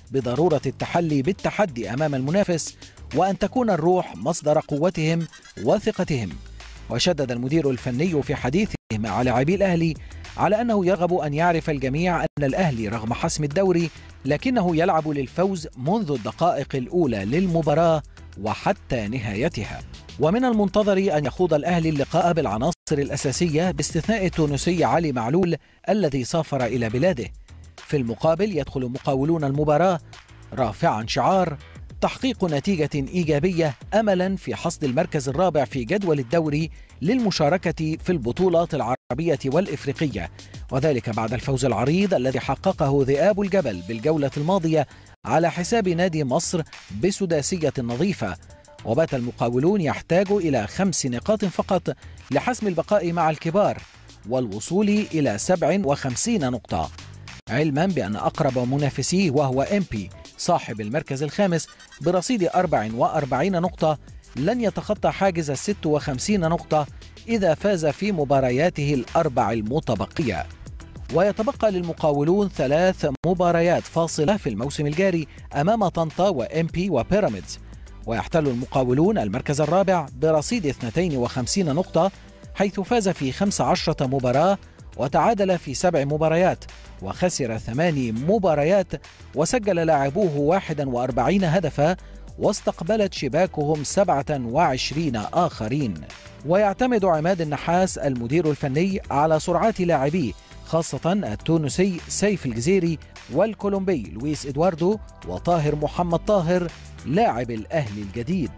بضرورة التحلي بالتحدي أمام المنافس، وأن تكون الروح مصدر قوتهم وثقتهم. وشدد المدير الفني في حديثه مع لاعبي الأهلي على أنه يرغب أن يعرف الجميع أن الأهلي رغم حسم الدوري لكنه يلعب للفوز منذ الدقائق الأولى للمباراة وحتى نهايتها. ومن المنتظر أن يخوض الأهلي اللقاء بالعناصر الأساسية باستثناء التونسي علي معلول الذي سافر إلى بلاده. في المقابل يدخل مقاولون المباراة رافعا شعار تحقيق نتيجة إيجابية أملا في حصد المركز الرابع في جدول الدوري للمشاركة في البطولات العربية والإفريقية، وذلك بعد الفوز العريض الذي حققه ذئاب الجبل بالجولة الماضية على حساب نادي مصر بسداسية نظيفة. وبات المقاولون يحتاج إلى خمس نقاط فقط لحسم البقاء مع الكبار والوصول إلى سبع وخمسين نقطة، علما بأن أقرب منافسيه وهو إم بي صاحب المركز الخامس برصيد أربع وأربعين نقطة لن يتخطى حاجز الست وخمسين نقطة إذا فاز في مبارياته الأربع المتبقية. ويتبقى للمقاولون ثلاث مباريات فاصلة في الموسم الجاري أمام طنطا وإم بي وبيراميدز، ويحتل المقاولون المركز الرابع برصيد اثنتين وخمسين نقطة حيث فاز في خمس عشرة مباراة وتعادل في سبع مباريات وخسر ثماني مباريات وسجل لاعبوه واحد وأربعين هدفا واستقبلت شباكهم سبعة وعشرين آخرين. ويعتمد عماد النحاس المدير الفني على سرعات لاعبيه خاصة التونسي سيف الجزيري والكولومبي لويس إدواردو وطاهر محمد طاهر لاعب الأهلي الجديد.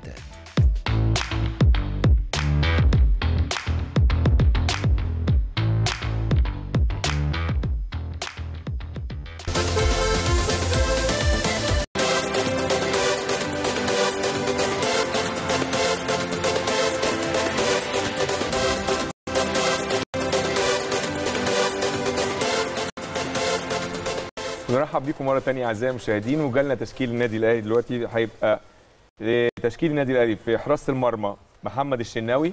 نرحب بيكم مره ثانيه اعزائي المشاهدين، وجالنا تشكيل النادي الاهلي دلوقتي. هيبقى تشكيل النادي الاهلي في حراسه المرمى محمد الشناوي،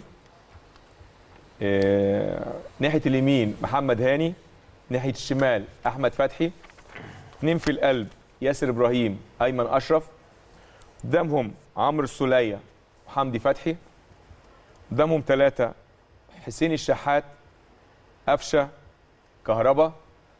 إيه ناحيه اليمين محمد هاني، ناحيه الشمال احمد فتحي، اثنين في القلب ياسر ابراهيم ايمن اشرف، قدامهم عمرو السوليه وحمدي فتحي، قدامهم ثلاثه حسين الشحات قفشه كهربا،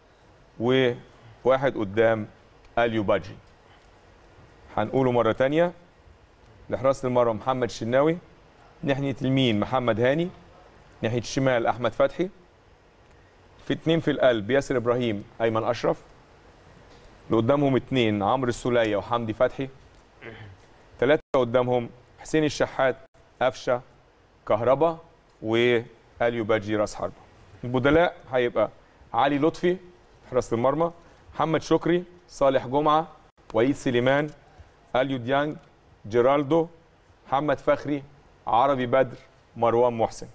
وواحد قدام اليو بادجي. هنقوله مره ثانيه. لحراسه المرمى محمد الشناوي، ناحيه اليمين محمد هاني، ناحيه الشمال احمد فتحي، في اثنين في القلب ياسر ابراهيم ايمن اشرف، اللي قدامهم اثنين عمرو السوليه وحمدي فتحي، ثلاثه قدامهم حسين الشحات قفشه كهربا واليو بادجي راس حربه. البدلاء هيبقى علي لطفي حراسه المرمى، محمد شكري، صالح جمعه، وليد سليمان، اليو ديانج، جيرالدو، محمد فخري، عربي بدر، مروان محسن.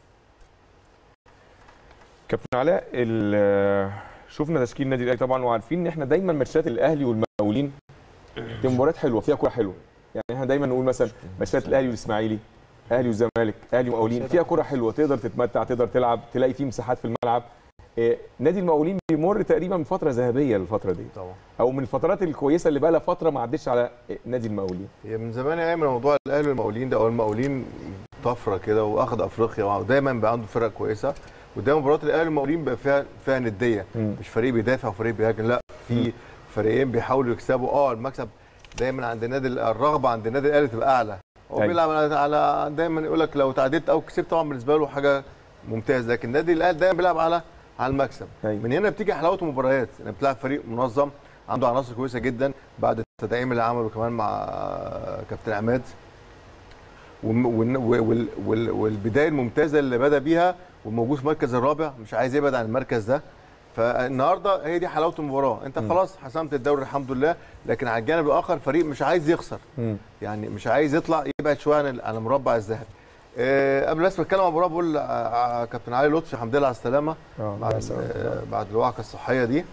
كابتن علاء، شفنا تشكيل النادي الاهلي طبعا، وعارفين ان احنا دايما ماتشات الاهلي والمقاولين دي مباريات حلوه فيها كوره حلوه. يعني احنا دايما نقول مثلا ماتشات الاهلي والاسماعيلي، اهلي وزمالك، اهلي ومقاولين، فيها كوره حلوه تقدر تتمتع، تقدر تلعب، تلاقي فيه مساحات في الملعب. إيه نادي المقاولين بيمر تقريبا من فتره ذهبيه الفتره دي طبعا، او من الفترات الكويسه اللي بقى لها فتره ما عدتش على نادي المقاولين. هي من زمان يا ايمن موضوع الاهلي والمقاولين ده، او المقاولين طفره كده واخد افريقيا ودايما بقى عنده فرق كويسه، ودايما مباريات الاهلي والمقاولين بقى فيها فيها نديه، م. مش فريق بيدافع وفريق بيهاجم، لا في فريقين بيحاولوا يكسبوا. اه المكسب دايما عند النادي، الرغبه عند النادي الاهلي تبقى اعلى، هو بيلعب على دايما يقول لك لو تعادلت او كسبت طبعا بالنسبه له حاجه ممتاز، لكن النادي الاهلي دايما بيلعب على على المكسب. هي. من هنا بتيجي حلاوه المباريات، انك يعني بتلعب فريق منظم عنده عناصر كويسه جدا بعد التدعيم اللي عمله كمان مع كابتن عماد، والبدايه الممتازه اللي بدا بيها والموجود في المركز الرابع مش عايز يبعد عن المركز ده. فالنهارده هي دي حلاوه المباراه، انت م. خلاص حسمت الدوري الحمد لله، لكن على الجانب الاخر فريق مش عايز يخسر، م. يعني مش عايز يطلع يبعد شويه عن عن المربع الذهبي. أه قبل بس بتكلم عن المباراه بقول أه كابتن علي لطفي الحمد لله على السلامه بعد أه بعد الوعكه الصحيه دي.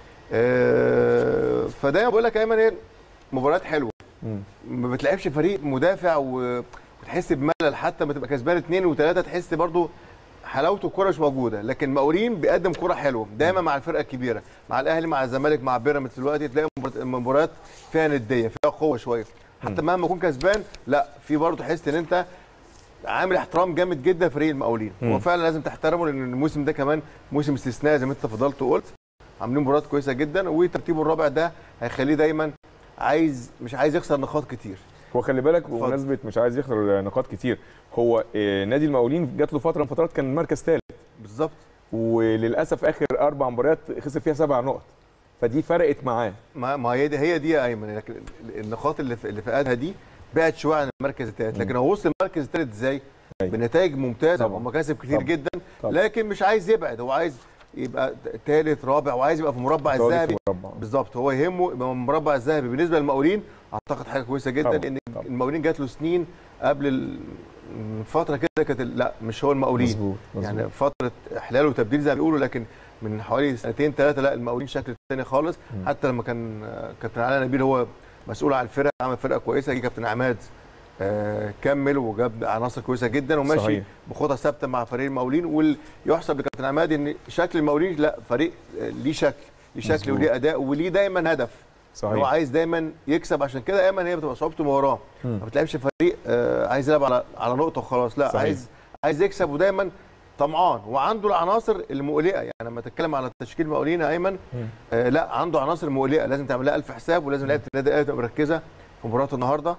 أه فدايما بقول لك يا ايمن ايه، مباريات حلوه، م. ما بتلعبش فريق مدافع وتحس بملل، حتى ما تبقى كسبان اثنين وثلاثه تحس برضو حلاوته الكوره مش موجوده، لكن المقاولين بيقدم كوره حلوه دايما مع الفرقه الكبيره، مع الاهلي مع الزمالك مع بيراميدز دلوقتي تلاقي مباريات فيها نديه فيها قوه شويه، حتى مهما تكون كسبان لا في برضه تحس ان انت عامل احترام جامد جدا فريق المقاولين. هو فعلا لازم تحترمه لان الموسم ده كمان موسم استثنائي زي ما انت فضلت وقلت، عاملين مباريات كويسه جدا، وترتيبه الرابع ده هيخليه دايما عايز مش عايز يخسر نقاط كتير. هو خلي بالك بمناسبه مش عايز يخسر نقاط كتير، هو نادي المقاولين جات له فتره من فترات كان مركز ثالث بالظبط، وللاسف اخر اربع مباريات خسر فيها سبع نقط، فدي فرقت معاه. ما ما هي دي هي دي يا ايمن، لكن النقاط اللي اللي فقدها دي بعد شويه عن المركز الثالث، لكن هو وصل المركز الثالث ازاي؟ بنتائج ممتازه ومكاسب كتير طبعًا. جدا طبعًا. لكن مش عايز يبعد، هو عايز يبقى ثالث رابع وعايز يبقى في المربع الذهبي بالظبط. هو يهمه يبقى في المربع الذهبي. بالنسبه للمقاولين اعتقد حاجه كويسه جدا طبعًا. لان المقاولين جات له سنين قبل فتره كده كانت لا مش هو المقاولين مزبوط. مزبوط. يعني فتره احلال وتبديل زي ما بيقولوا، لكن من حوالي سنتين ثلاثه لا المقاولين شكل ثاني خالص. م. حتى لما كان كابتن علاء نبيل هو مسؤول عن الفرقه، عمل فرقه كويسه، جه كابتن عماد آه كمل وجاب عناصر كويسه جدا وماشي صحيح. بخطى ثابته مع فريق المقاولين. ويحسب لكابتن عماد ان شكل المقاولين لا فريق ليه شكل ليه شكل وليه اداء وليه دايما هدف صحيح. هو عايز دايما يكسب، عشان كده دايما هي بتبقى صعوبته وراه، ما بتلعبش فريق آه عايز يلعب على على نقطه وخلاص، لا صحيح. عايز عايز يكسب ودايما طمعان، وعنده العناصر المقلقه. يعني لما تتكلم على تشكيل المقاولين يا ايمن آه لا عنده عناصر مقلقه لازم تعمل لها الف حساب، ولازم لعيبه النادي الاهلي تبقى مركزه في مباراه النهارده.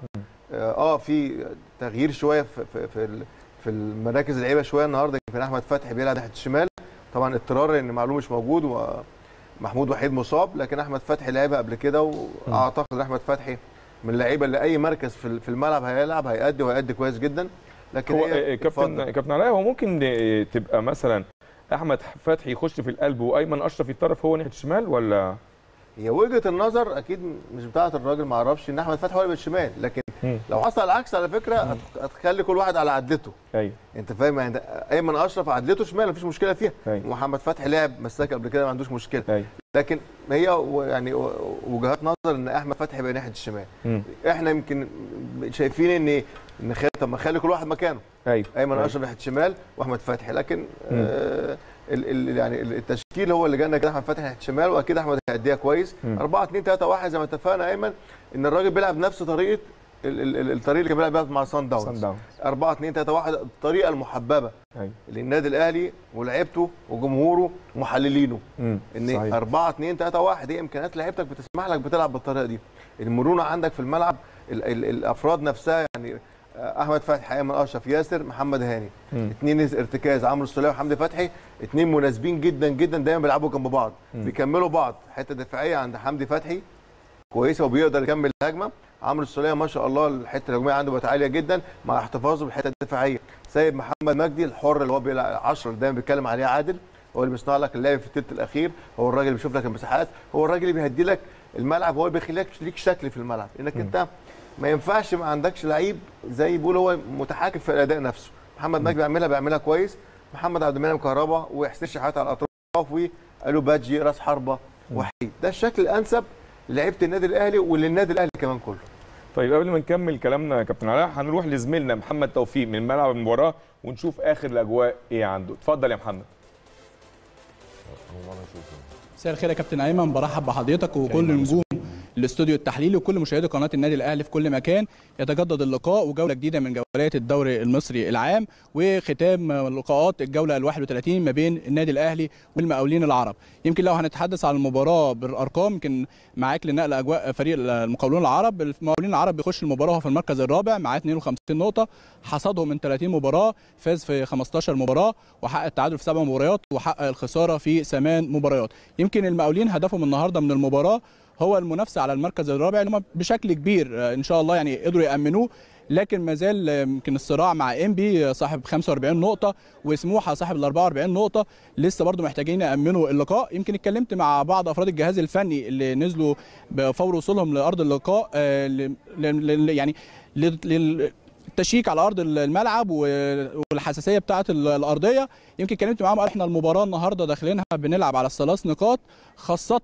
اه في تغيير شويه في في في, في المراكز اللعيبه شويه النهارده. يمكن احمد فتحي بيلعب ناحيه الشمال طبعا اضطرار ان معلوم مش موجود ومحمود وحيد مصاب، لكن احمد فتحي لعبها قبل كده، واعتقد ان احمد فتحي من اللعيبه اللي اي مركز في في الملعب هيلعب هيأدي وهيأدي كويس جدا. لكن هو كابتن كابتن علاء هو ممكن تبقى مثلا احمد فتحي يخش في القلب وايمن اشرف يتطرف هو ناحيه الشمال، ولا هي وجهه النظر اكيد مش بتاعه الراجل، ما اعرفش ان احمد فتحي هو اللي بالشمال، لكن مم. لو حصل العكس على فكره هتخلي كل واحد على عدلته. ايوه انت فاهم يعني ايمن اشرف عدلته شمال مفيش مشكله فيها، أيوة. محمد فتحي لعب مساك قبل كده ما عندوش مشكله، أيوة. لكن هي يعني وجهات نظر ان احمد فتحي يبقى ناحيه الشمال. مم. احنا يمكن شايفين ان ان طب ما نخلي كل واحد مكانه. ايوه ايمن أيوة. اشرف ناحيه الشمال واحمد فتحي، لكن آه ال ال يعني التشكيل هو اللي جانا كده احمد فتحي ناحيه الشمال، واكيد احمد هيأديها كويس. أربعة اتنين ثلاثة واحد زي ما اتفقنا ايمن، ان الراجل بيلعب نفس طريقه الطريقه اللي كان بيلعب بيها مع صن داونز أربعة اتنين ثلاثة واحد، الطريقه المحببه أيوة. للنادي الاهلي ولاعيبته وجمهوره ومحللينه، ان صحيح. أربعة اتنين ثلاثة واحد هي امكانيات لعيبتك بتسمح لك بتلعب بالطريقه دي. المرونه عندك في الملعب، ال ال الافراد نفسها، يعني احمد فتحي ايمن اشرف ياسر محمد هاني، اثنين ارتكاز عمرو السوليه وحمدي فتحي، اثنين مناسبين جدا جدا دايما بيلعبوا جنب بعض، مم. بيكملوا بعض. حته دفاعيه عند حمدي فتحي كويسه وبيقدر يكمل الهجمه. عمرو السوليه ما شاء الله الحته الهجوميه عنده بقت عاليه جدا مع احتفاظه بالحته الدفاعيه. سايب محمد مجدي الحر اللي هو بيلعب عشرة اللي دايما بيتكلم عليه عادل، هو اللي بيصنع لك اللعب في الثلث الاخير، هو الراجل اللي بيشوف لك المساحات، هو الراجل اللي بيهدي لك الملعب، هو اللي بيخليك ليك شكل في الملعب، لانك انت ما ينفعش ما عندكش لعيب زي بيقول هو متحكم في الاداء نفسه. محمد مجدي بيعملها بيعملها كويس، محمد عبد المنعم كهربا وحسين شحاته على الاطراف، وقالوا بادجي راس حربه وحيد. ده الشكل الانسب للعيبه النادي الاهلي وللنادي الاهلي كمان كله. طيب قبل ما نكمل كلامنا يا كابتن علاء هنروح لزميلنا محمد توفيق من ملعب المباراه ونشوف اخر الاجواء ايه عنده. اتفضل يا محمد. مساء الخير يا كابتن ايمن، برحب بحضرتك وكل نجوم الاستوديو التحليلي وكل مشاهدي قناه النادي الاهلي في كل مكان. يتجدد اللقاء وجوله جديده من جولات الدوري المصري العام وختام لقاءات الجوله الواحد وثلاثين ما بين النادي الاهلي والمقاولين العرب. يمكن لو هنتحدث عن المباراه بالارقام، يمكن معاك لنقل اجواء فريق المقاولون العرب. المقاولين العرب بيخش المباراه في المركز الرابع معاه اثنين وخمسين نقطه، حصدهم من ثلاثين مباراه، فاز في خمستاشر مباراه وحقق التعادل في سبع مباريات وحقق الخساره في ثمان مباريات. يمكن المقاولين هدفهم النهارده من المباراه هو المنافسه على المركز الرابع اللي هم بشكل كبير ان شاء الله يعني قدروا يامنوه، لكن ما زال يمكن الصراع مع انبي صاحب خمسة وأربعين نقطه وسموحه صاحب ال أربعة وأربعين نقطه، لسه برضو محتاجين يامنوا اللقاء. يمكن اتكلمت مع بعض افراد الجهاز الفني اللي نزلوا فور وصولهم لارض اللقاء يعني التشيك على ارض الملعب والحساسيه بتاعه الارضيه. يمكن اتكلمت معاهم قال احنا المباراه النهارده داخلينها بنلعب على الثلاث نقاط، خاصه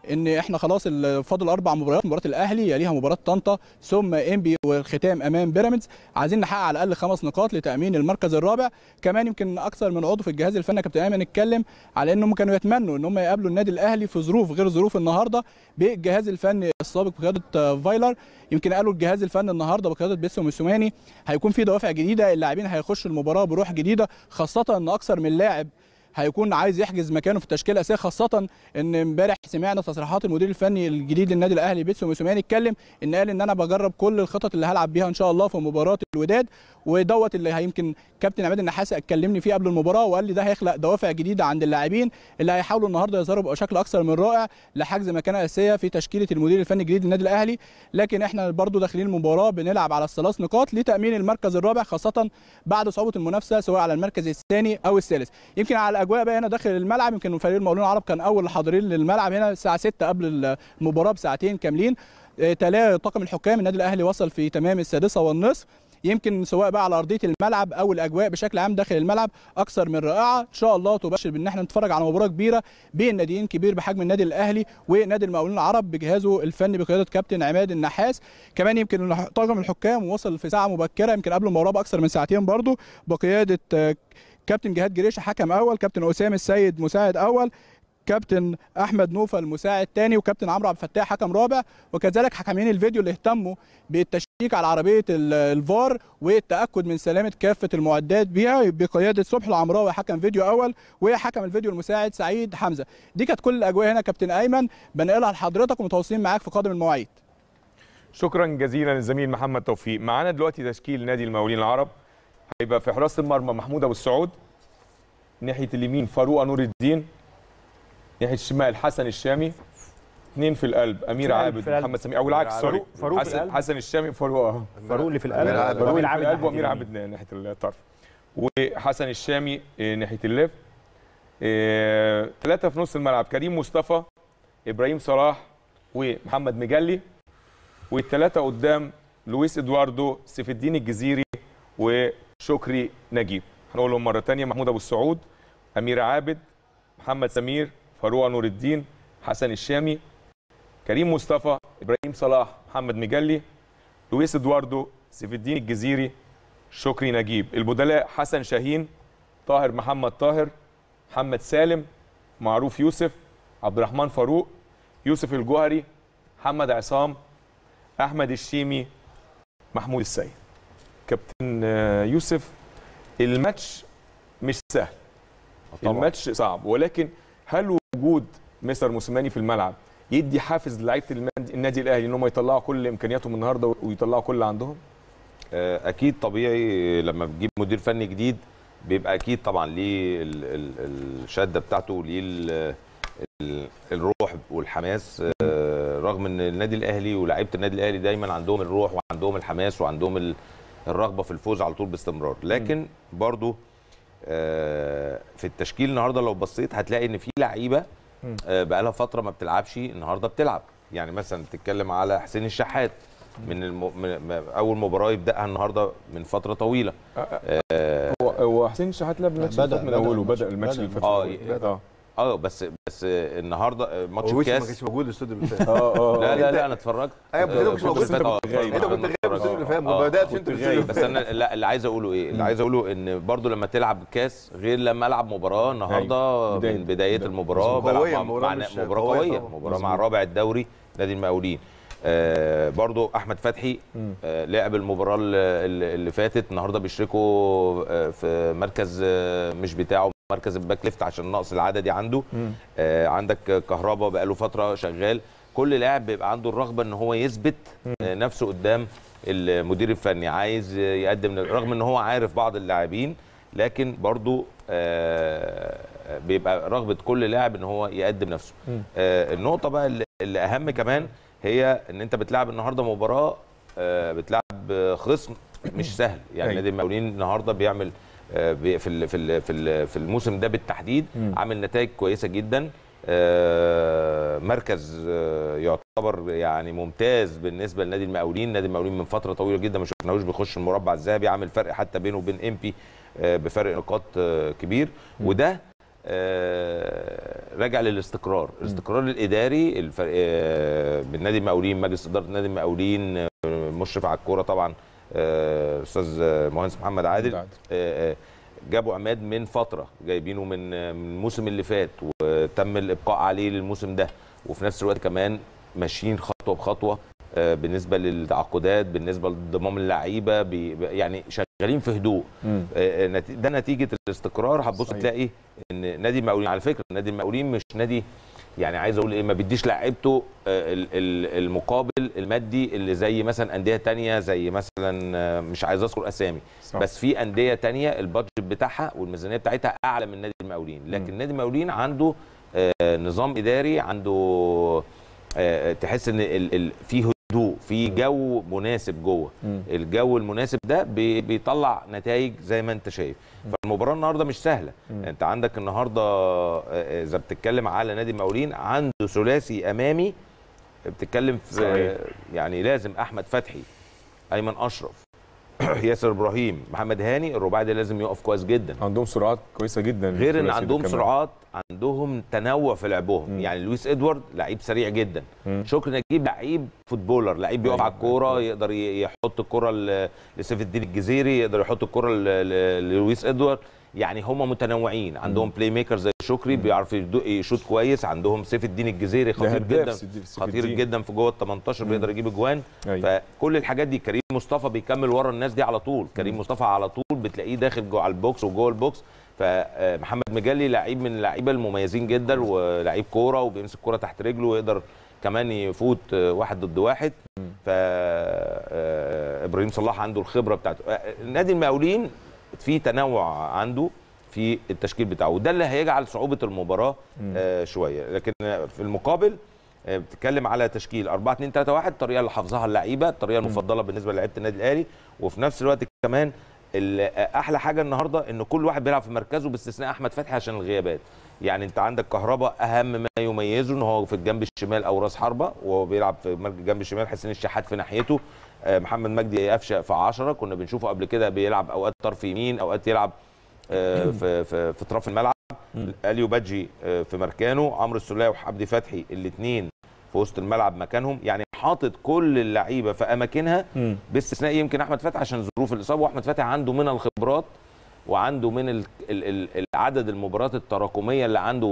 ان احنا خلاص فاضل اربع مباريات، مباراه الاهلي يليها مباراه طنطا ثم انبي والختام امام بيراميدز. عايزين نحقق على الاقل خمس نقاط لتامين المركز الرابع. كمان يمكن اكثر من عضو في الجهاز الفني كابتن ايمن اتكلم على انهم كانوا يتمنوا ان هم يقابلوا النادي الاهلي في ظروف غير ظروف النهارده بالجهاز الفني السابق بقياده فايلر. يمكن قالوا الجهاز الفني النهارده بقياده بيتسو موسيماني هيكون في دوافع جديده، اللاعبين هيخشوا المباراه بروح جديده، خاصه ان اكثر من لاعب هيكون عايز يحجز مكانه في التشكيله الاساسيه، خاصه ان امبارح سمعنا تصريحات المدير الفني الجديد للنادي الاهلي بيتسو موسيماني اتكلم ان قال ان انا بجرب كل الخطط اللي هلعب بيها ان شاء الله في مباراه الوداد، ودوت اللي هيمكن كابتن عماد النحاسي اتكلمني فيه قبل المباراه وقال لي ده هيخلق دوافع جديده عند اللاعبين اللي هيحاولوا النهارده يظهروا بشكل اكثر من رائع لحجز مكانه اساسيه في تشكيله المدير الفني الجديد للنادي الاهلي. لكن احنا برضو داخلين المباراه بنلعب على الثلاث نقاط لتامين المركز الرابع، خاصه بعد صعوبه المنافسه سواء على المركز الثاني او الثالث. يمكن على الاجواء بقى هنا داخل الملعب، يمكن فريق المقاولون العرب كان اول الحاضرين للملعب هنا الساعه ستة قبل المباراه بساعتين كاملين. تلاقي طاقم الحكام النادي الاهلي وصل في تمام السادسه والنصف. يمكن سواء بقى على ارضيه الملعب او الاجواء بشكل عام داخل الملعب اكثر من رائعه، ان شاء الله تبشر بان احنا نتفرج على مباراه كبيره بين ناديين كبير بحجم النادي الاهلي ونادي المقاولون العرب بجهازه الفني بقياده كابتن عماد النحاس. كمان يمكن طاقم الحكام وصل في ساعه مبكره يمكن قبل المباراه باكثر من ساعتين برضو بقياده كابتن جهاد جريشه حكم اول، كابتن اسامه السيد مساعد اول، كابتن احمد نوفل مساعد ثاني، وكابتن عمرو عبد الفتاح حكم رابع، وكذلك حكمين الفيديو اللي اهتموا بالتشيك على عربيه الفار والتاكد من سلامه كافه المعدات بها بقياده صبحي العمراوي حكم فيديو اول، وحكم الفيديو المساعد سعيد حمزه. دي كانت كل الاجواء هنا كابتن ايمن، بنقلها لحضرتك ومتواصلين معاك في قادم المواعيد. شكرا جزيلا للزميل محمد توفيق. معانا دلوقتي تشكيل نادي المقاولين العرب. هيبقى في حراسه المرمى محمود ابو السعود، ناحيه اليمين فاروق نور الدين، ناحيه الشمال حسن الشامي، اثنين في القلب امير عابد ومحمد سمير، او العكس سوري فاروق حسن, في حسن الشامي فاروق فاروق اللي في القلب، فاروق اللي في القلب وامير عابد ناحيه الطرف، وحسن الشامي ناحيه الليفت. ثلاثه في نص الملعب كريم مصطفى، ابراهيم صلاح، ومحمد مجلي، والثلاثه قدام لويس ادواردو، سيف الدين الجزيري، وشكري نجيب. هنقولهم مره ثانيه: محمود ابو السعود، امير عابد، محمد سمير، فاروق نور الدين، حسن الشامي، كريم مصطفى، ابراهيم صلاح، محمد مجلي، لويس ادواردو، سيف الدين الجزيري، شكري نجيب. البدلاء حسن شاهين، طاهر محمد طاهر، محمد سالم، معروف يوسف، عبد الرحمن فاروق، يوسف الجوهري، محمد عصام، احمد الشيمي، محمود السيد. كابتن يوسف، الماتش مش سهل، طبعا. الماتش صعب، ولكن هل وجود مستر موسيماني في الملعب يدي حافز لعيبه النادي الاهلي ان هم يطلعوا كل امكانياتهم النهارده ويطلعوا كل اللي عندهم؟ اكيد طبيعي، لما بتجيب مدير فني جديد بيبقى اكيد طبعا ليه الشده بتاعته، ليه الروح والحماس، رغم ان النادي الاهلي ولاعيبه النادي الاهلي دايما عندهم الروح وعندهم الحماس وعندهم الرغبه في الفوز على طول باستمرار، لكن برضو في التشكيل النهارده لو بصيت هتلاقي ان في لعيبه بقى لها فتره ما بتلعبش، النهارده بتلعب. يعني مثلا تتكلم على حسين الشحات، من, الم... من اول مباراه يبداها النهارده من فتره طويله. آه هو هو حسين الشحات لعب الماتش من اوله، بدا الماتش اللي فات. اه اه بس بس النهارده ماتش الكاس ما كانش موجود الاستوديو اللي فات. اه اه لا لا لا انا اتفرجت. ايوه بس انت مش موجود، انت كنت غايب الاستوديو اللي فات، ما بداتش انت غايب. بس انا لا اللي عايز اقوله ايه؟ اللي عايز اقوله ان برضو لما تلعب كاس غير لما العب مباراه النهارده من بدايه المباراه بلعب مع مباراه قويه، مباراه مع رابع الدوري نادي المقاولين. آه برضو احمد فتحي آه لعب المباراه اللي فاتت، النهارده بيشركوا آه في مركز آه مش بتاعه، مركز الباك ليفت عشان نقص العددي عنده. آه عندك كهربا بقاله فتره شغال. كل لاعب بيبقى عنده الرغبه ان هو يثبت آه نفسه قدام المدير الفني، عايز يقدم، رغم ان هو عارف بعض اللاعبين، لكن برضو آه بيبقى رغبه كل لاعب ان هو يقدم نفسه. آه النقطه بقى اللي, اللي اهم كمان هي ان انت بتلعب النهارده مباراه، آه بتلعب خصم مش سهل. يعني نادي المقاولين النهارده بيعمل آه في ال في ال في, ال في الموسم ده بالتحديد عامل نتائج كويسه جدا. آه مركز آه يعتبر يعني ممتاز بالنسبه لنادي المقاولين. نادي المقاولين من فتره طويله جدا ما شفناهوش بيخش المربع الذهبي، عامل فرق حتى بينه وبين امبي آه بفرق نقاط آه كبير. وده آه راجع للاستقرار، الاستقرار الاداري الفرق من نادي المقاولين، مجلس اداره نادي المقاولين، مشرف على الكوره طبعا استاذ مهندس محمد عادل، جابوا عماد من فتره، جايبينه من من الموسم اللي فات وتم الابقاء عليه للموسم ده، وفي نفس الوقت كمان ماشيين خطوه بخطوه بالنسبه للتعاقدات، بالنسبه لانضمام اللعيبه، يعني شغالين في هدوء. ده نتيجه الاستقرار. هتبص تلاقي ان نادي المقاولين، على فكره نادي المقاولين مش نادي يعني عايز اقول ايه، ما بيديش لعيبته المقابل المادي اللي زي مثلا انديه ثانيه، زي مثلا مش عايز اذكر اسامي صح. بس في انديه ثانيه البادجت بتاعها والميزانيه بتاعتها اعلى من نادي المقاولين، لكن م. نادي المقاولين عنده نظام اداري، عنده تحس ان في هدوء، في جو مناسب جوه. الجو المناسب ده بيطلع نتائج زي ما انت شايف. فالمباراه النهارده مش سهله. م. انت عندك النهارده اذا بتتكلم على نادي المقاولين عنده ثلاثي امامي، بتتكلم في صحيح. يعني لازم احمد فتحي، ايمن اشرف، ياسر ابراهيم، محمد هاني، الرباعي ده لازم يقف كويس جدا. عندهم سرعات كويسه جدا، غير ان عندهم سرعات، عندهم تنوع في لعبهم. م. يعني لويس ادوارد لعيب سريع جدا، م. شكري نجيب لعيب فوتبولر، لعيب بيقف على الكوره، يقدر يحط الكوره لسيف الدين الجزيري، يقدر يحط الكوره للويس ادوارد. يعني هم متنوعين، عندهم بلاي ميكر زي شكري بيعرف يشوط كويس، عندهم سيف الدين الجزيري خطير جدا، خطير جدا في جوه ال تمنتاشر، بيقدر يجيب اجوان. فكل الحاجات دي كريم مصطفى بيكمل ورا الناس دي على طول، كريم مصطفى على طول بتلاقيه داخل جوه على البوكس وجوه البوكس. فمحمد مجلي لعيب من اللعيبه المميزين جدا، ولعيب كوره وبيمسك كوره تحت رجله ويقدر كمان يفوت واحد ضد واحد. ف ابراهيم صلاح عنده الخبره بتاعته. نادي المقاولين في تنوع عنده في التشكيل بتاعه، وده اللي هيجعل صعوبه المباراه آه شويه. لكن في المقابل آه بتتكلم على تشكيل أربعة اتنين تلاتة واحد، الطريقه اللي حافظها اللعيبه، الطريقه المفضله بالنسبه للاعيبه النادي الاهلي. وفي نفس الوقت كمان احلى حاجه النهارده ان كل واحد بيلعب في مركزه باستثناء احمد فتحي عشان الغيابات. يعني انت عندك كهربا اهم ما يميزه ان هو في الجنب الشمال او راس حربه، وهو بيلعب في الجنب الشمال، حسين الشحات في ناحيته، محمد مجدي قفشه في عشرة، كنا بنشوفه قبل كده بيلعب اوقات طرف يمين، اوقات يلعب في في في طرف الملعب. اليو بادجي في مكانه، عمرو السوليه وحمدي فتحي الاثنين في وسط الملعب مكانهم. يعني حاطط كل اللعيبه في اماكنها باستثناء يمكن احمد فتحي عشان ظروف الاصابه، واحمد فتحي عنده من الخبرات وعنده من العدد المباريات التراكميه اللي عنده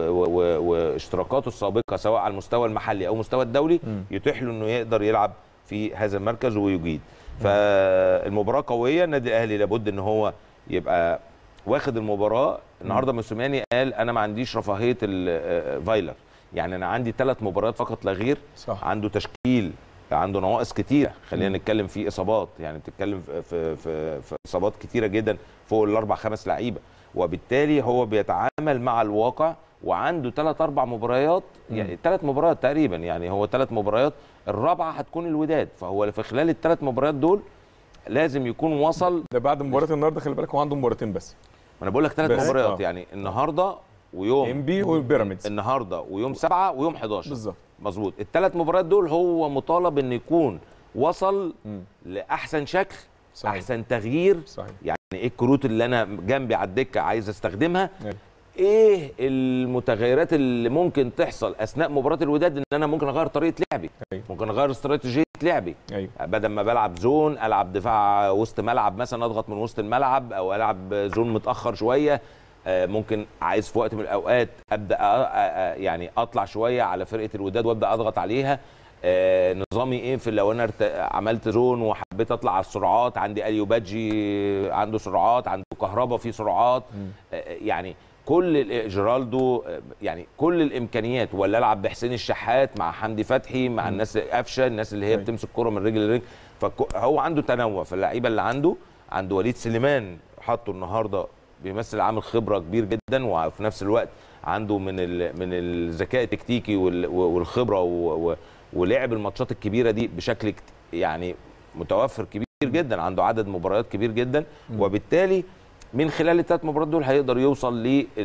واشتراكاته السابقه سواء على المستوى المحلي او المستوى الدولي يتيح له انه يقدر يلعب في هذا المركز ويجيد. فالمباراه قويه، النادي الاهلي لابد ان هو يبقى واخد المباراه. النهارده موسيماني قال انا ما عنديش رفاهيه الفايلر، يعني انا عندي ثلاث مباريات فقط لا غير. صح. عنده تشكيل، عنده نواقص كتيره، خلينا نتكلم في اصابات، يعني بتتكلم في في في, في اصابات كتيره جدا فوق الاربع خمس لعيبه، وبالتالي هو بيتعامل مع الواقع وعنده ثلاث اربع مباريات، يعني ثلاث مباريات تقريبا، يعني هو ثلاث مباريات، الرابعه هتكون الوداد، فهو في خلال الثلاث مباريات دول لازم يكون وصل. ده بعد مباراه النهارده خلي بالك هو عنده مباراتين بس. ما انا بقول لك ثلاث مباريات، آه. يعني النهارده ويوم انبي وبيراميدز، النهارده ويوم سبعة ويوم حداشر بالظبط. مظبوط. الثلاث مباريات دول هو مطالب ان يكون وصل م. لاحسن شكل، صحيح. احسن تغيير، صحيح. يعني ايه الكروت اللي انا جنبي على الدكه عايز استخدمها، أي. ايه المتغيرات اللي ممكن تحصل اثناء مباراه الوداد، ان انا ممكن اغير طريقه لعبي، أي. ممكن اغير استراتيجيه لعبي، أي. بدل ما بلعب زون العب دفاع وسط ملعب مثلا، اضغط من وسط الملعب، او العب زون متاخر شويه، ممكن عايز في وقت من الاوقات ابدا يعني اطلع شويه على فرقه الوداد وابدا اضغط عليها. نظامي ايه في لو انا عملت زون وحبيت اطلع على السرعات، عندي اليو بادجي عنده سرعات، عنده كهربا فيه سرعات، يعني كل جيرالدو، يعني كل الامكانيات، ولا العب بحسين الشحات مع حمدي فتحي مع الناس قفشه، الناس اللي هي بتمسك كرة من رجل لرجل. فهو عنده تنوع في اللعيبه اللي عنده. عنده وليد سليمان حطه النهارده بيمثل عامل خبره كبير جدا، وفي نفس الوقت عنده من من الذكاء التكتيكي والخبره ولعب الماتشات الكبيره دي بشكل يعني متوفر كبير جدا، عنده عدد مباريات كبير جدا، وبالتالي من خلال الثلاث مباريات دول هيقدر يوصل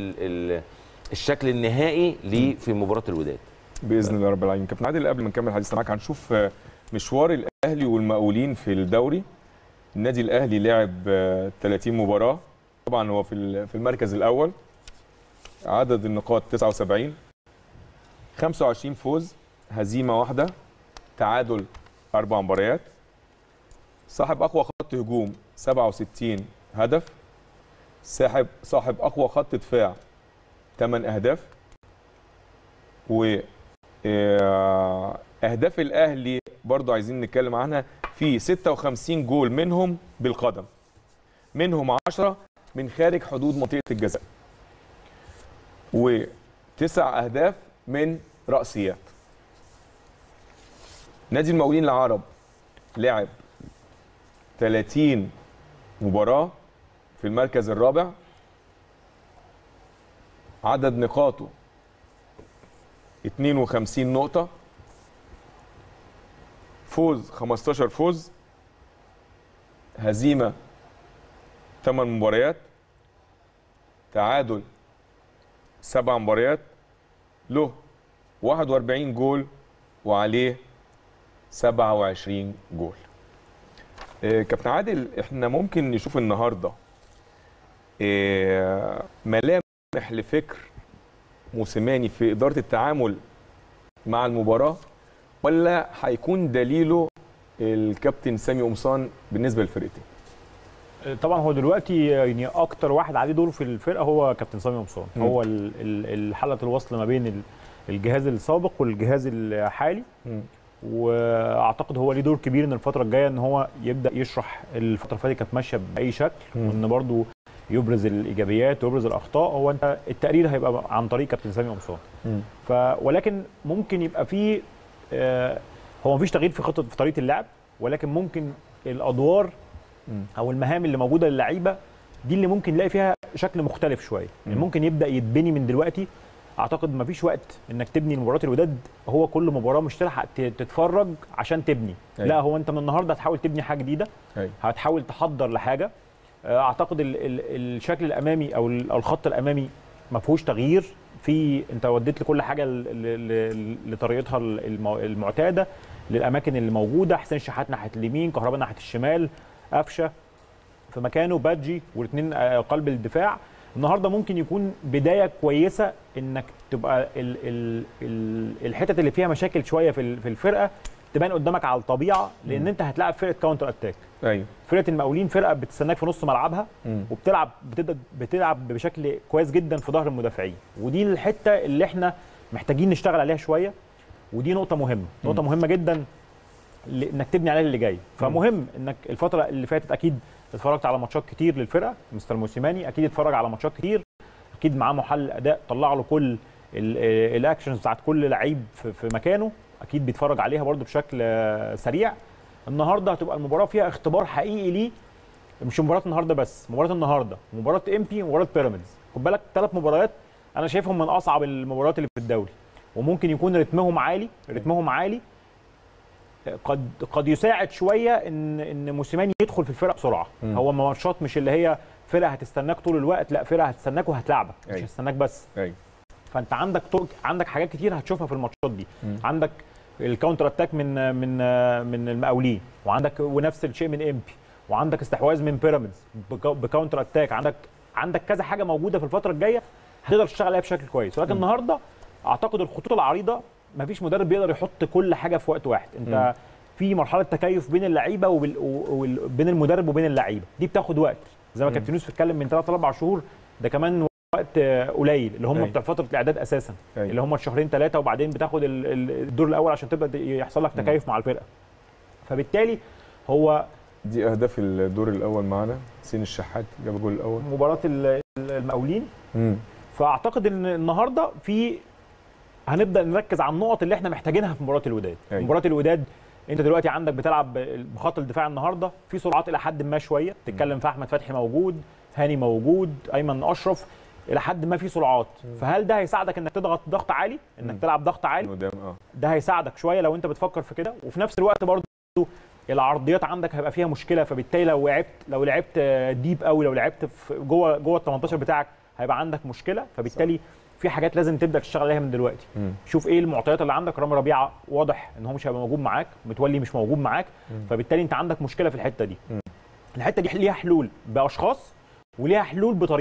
للشكل النهائي ليه في مباراه الوداد باذن الله رب العالمين. كابتن عادل، قبل ما نكمل حديثنا معاك هنشوف مشوار الاهلي والمقاولين في الدوري. النادي الاهلي لعب ثلاثين مباراه، طبعا هو في في المركز الاول، عدد النقاط تسعة وسبعين، خمسة وعشرين فوز، هزيمه واحده، تعادل اربع مباريات، صاحب اقوى خط هجوم سبعة وستين هدف، صاحب صاحب اقوى خط دفاع ثمانية اهداف، و اهداف الاهلي برضو عايزين نتكلم عنها، في ستة وخمسين جول منهم بالقدم، منهم عشرة من خارج حدود منطقه الجزاء، وتسع اهداف من رأسيات. نادي المقاولين العرب لعب ثلاثين مباراة في المركز الرابع، عدد نقاطه اثنين وخمسين نقطة، فوز خمستاشر فوز، هزيمة ثمان مباريات، تعادل سبع مباريات، له واحد وأربعين جول وعليه سبعة وعشرين جول. إيه كابتن عادل، احنا ممكن نشوف النهارده إيه ملامح لفكر موسيماني في إدارة التعامل مع المباراة، ولا هيكون دليله الكابتن سامي قمصان بالنسبة للفرقتين؟ طبعا هو دلوقتي يعني اكتر واحد عليه دور في الفرقه هو كابتن سامي قمصان، هو حلقه الوصل ما بين الجهاز السابق والجهاز الحالي، م. واعتقد هو ليه دور كبير ان الفتره الجايه ان هو يبدا يشرح الفتره اللي فاتت كانت ماشيه باي شكل، وان برضو يبرز الايجابيات ويبرز الاخطاء. هو انت التقرير هيبقى عن طريق كابتن سامي قمصان، ف ولكن ممكن يبقى في آه هو مفيش تغيير في خطه في طريقه اللعب، ولكن ممكن الادوار او المهام اللي موجوده للعيبه دي اللي ممكن نلاقي فيها شكل مختلف شويه، يعني ممكن يبدا يتبني من دلوقتي. اعتقد مفيش وقت انك تبني مباراه الوداد، هو كل مباراه مش تلحق تتفرج عشان تبني، أي. لا هو انت من النهارده هتحاول تبني حاجه جديده، أي. هتحاول تحضر لحاجه. اعتقد ال ال الشكل الامامي او الخط الامامي ما فيهوش تغيير، في انت وديت لكل حاجه لطريقتها المعتاده، للاماكن اللي موجوده، حسين شحات ناحيه اليمين، كهربا ناحيه الشمال، قفشه في مكانه، بادجي والاثنين قلب الدفاع. النهارده ممكن يكون بدايه كويسه انك تبقى ال ال ال الحتت اللي فيها مشاكل شويه في في الفرقه تبان قدامك على الطبيعه، لان انت هتلاعب فرقه كاونتر اتاك. ايوه فرقه المقاولين فرقه بتستناك في نص ملعبها، مم. وبتلعب بتبدا بتلعب بشكل كويس جدا في ظهر المدافعين، ودي الحته اللي احنا محتاجين نشتغل عليها شويه، ودي نقطه مهمه، مم. نقطه مهمه جدا انك تبني عليها اللي جاي. فمهم انك الفتره اللي فاتت اكيد اتفرجت على ماتشات كتير للفرقه، مستر موسيماني اكيد اتفرج على ماتشات كتير، اكيد معاه محلل اداء طلع له كل الاكشنز بتاعت كل لعيب في مكانه، اكيد بيتفرج عليها برده بشكل سريع. النهارده هتبقى المباراه فيها اختبار حقيقي ليه، مش مباراه النهارده بس، مباراه النهارده ومباراه امبي ومباراه بيراميدز، خد بالك ثلاث مباريات انا شايفهم من اصعب المباريات اللي في الدوري، وممكن يكون رتمهم عالي، رتمهم عالي قد قد يساعد شويه ان ان موسيماني يدخل في الفرقه بسرعه. م. هو ماتشات مش اللي هي فرقه هتستناك طول الوقت، لا فرقه هتستناك وهتلعبك، مش هتستناك بس. أي. فانت عندك طرق، عندك حاجات كتير هتشوفها في الماتشات دي. م. عندك الكاونتر اتاك من من من المقاولين، وعندك ونفس الشيء من امبي، وعندك استحواذ من بيراميدز بكاونتر اتاك، عندك عندك كذا حاجه موجوده في الفتره الجايه هتقدر تشتغل عليها بشكل كويس. ولكن م. النهارده اعتقد الخطوط العريضه مفيش مدرب بيقدر يحط كل حاجه في وقت واحد، انت م. في مرحله تكيف بين اللعيبه وبين المدرب وبين اللعيبه، دي بتاخد وقت زي ما كابتن يوسف اتكلم من ثلاث اربع شهور، ده كمان وقت قليل اللي هم بتاع فتره الاعداد اساسا، أي. اللي هم الشهرين ثلاثه، وبعدين بتاخد الدور الاول عشان تبدا يحصل لك تكيف م. مع الفرقه. فبالتالي هو دي اهداف الدور الاول معانا، حسين الشحات جاب الجول الاول مباراه المقاولين. م. فاعتقد ان النهارده في هنبدا نركز على النقط اللي احنا محتاجينها في مباراه الوداد. أي. مباراه الوداد انت دلوقتي عندك بتلعب بخط الدفاع النهارده في سرعات الى حد ما شويه، تتكلم في احمد فتحي موجود، هاني موجود، ايمن اشرف، الى حد ما في سرعات. فهل ده هيساعدك انك تضغط ضغط عالي، انك م. تلعب ضغط عالي قدام؟ اه ده هيساعدك شويه لو انت بتفكر في كده. وفي نفس الوقت برضه العرضيات عندك هيبقى فيها مشكله، فبالتالي لو لعبت لو لعبت ديب قوي، لو لعبت في جوه جوه ال تمنتاشر بتاعك هيبقى عندك مشكله. فبالتالي صح. في حاجات لازم تبدا تشتغل عليها من دلوقتي. مم. شوف ايه المعطيات اللي عندك. رامي ربيعه واضح ان هو مش هيبقى موجود معاك، متولي مش موجود معاك، مم. فبالتالي انت عندك مشكله في الحته دي. مم. الحته دي ليها حلول باشخاص وليها حلول بطريقه،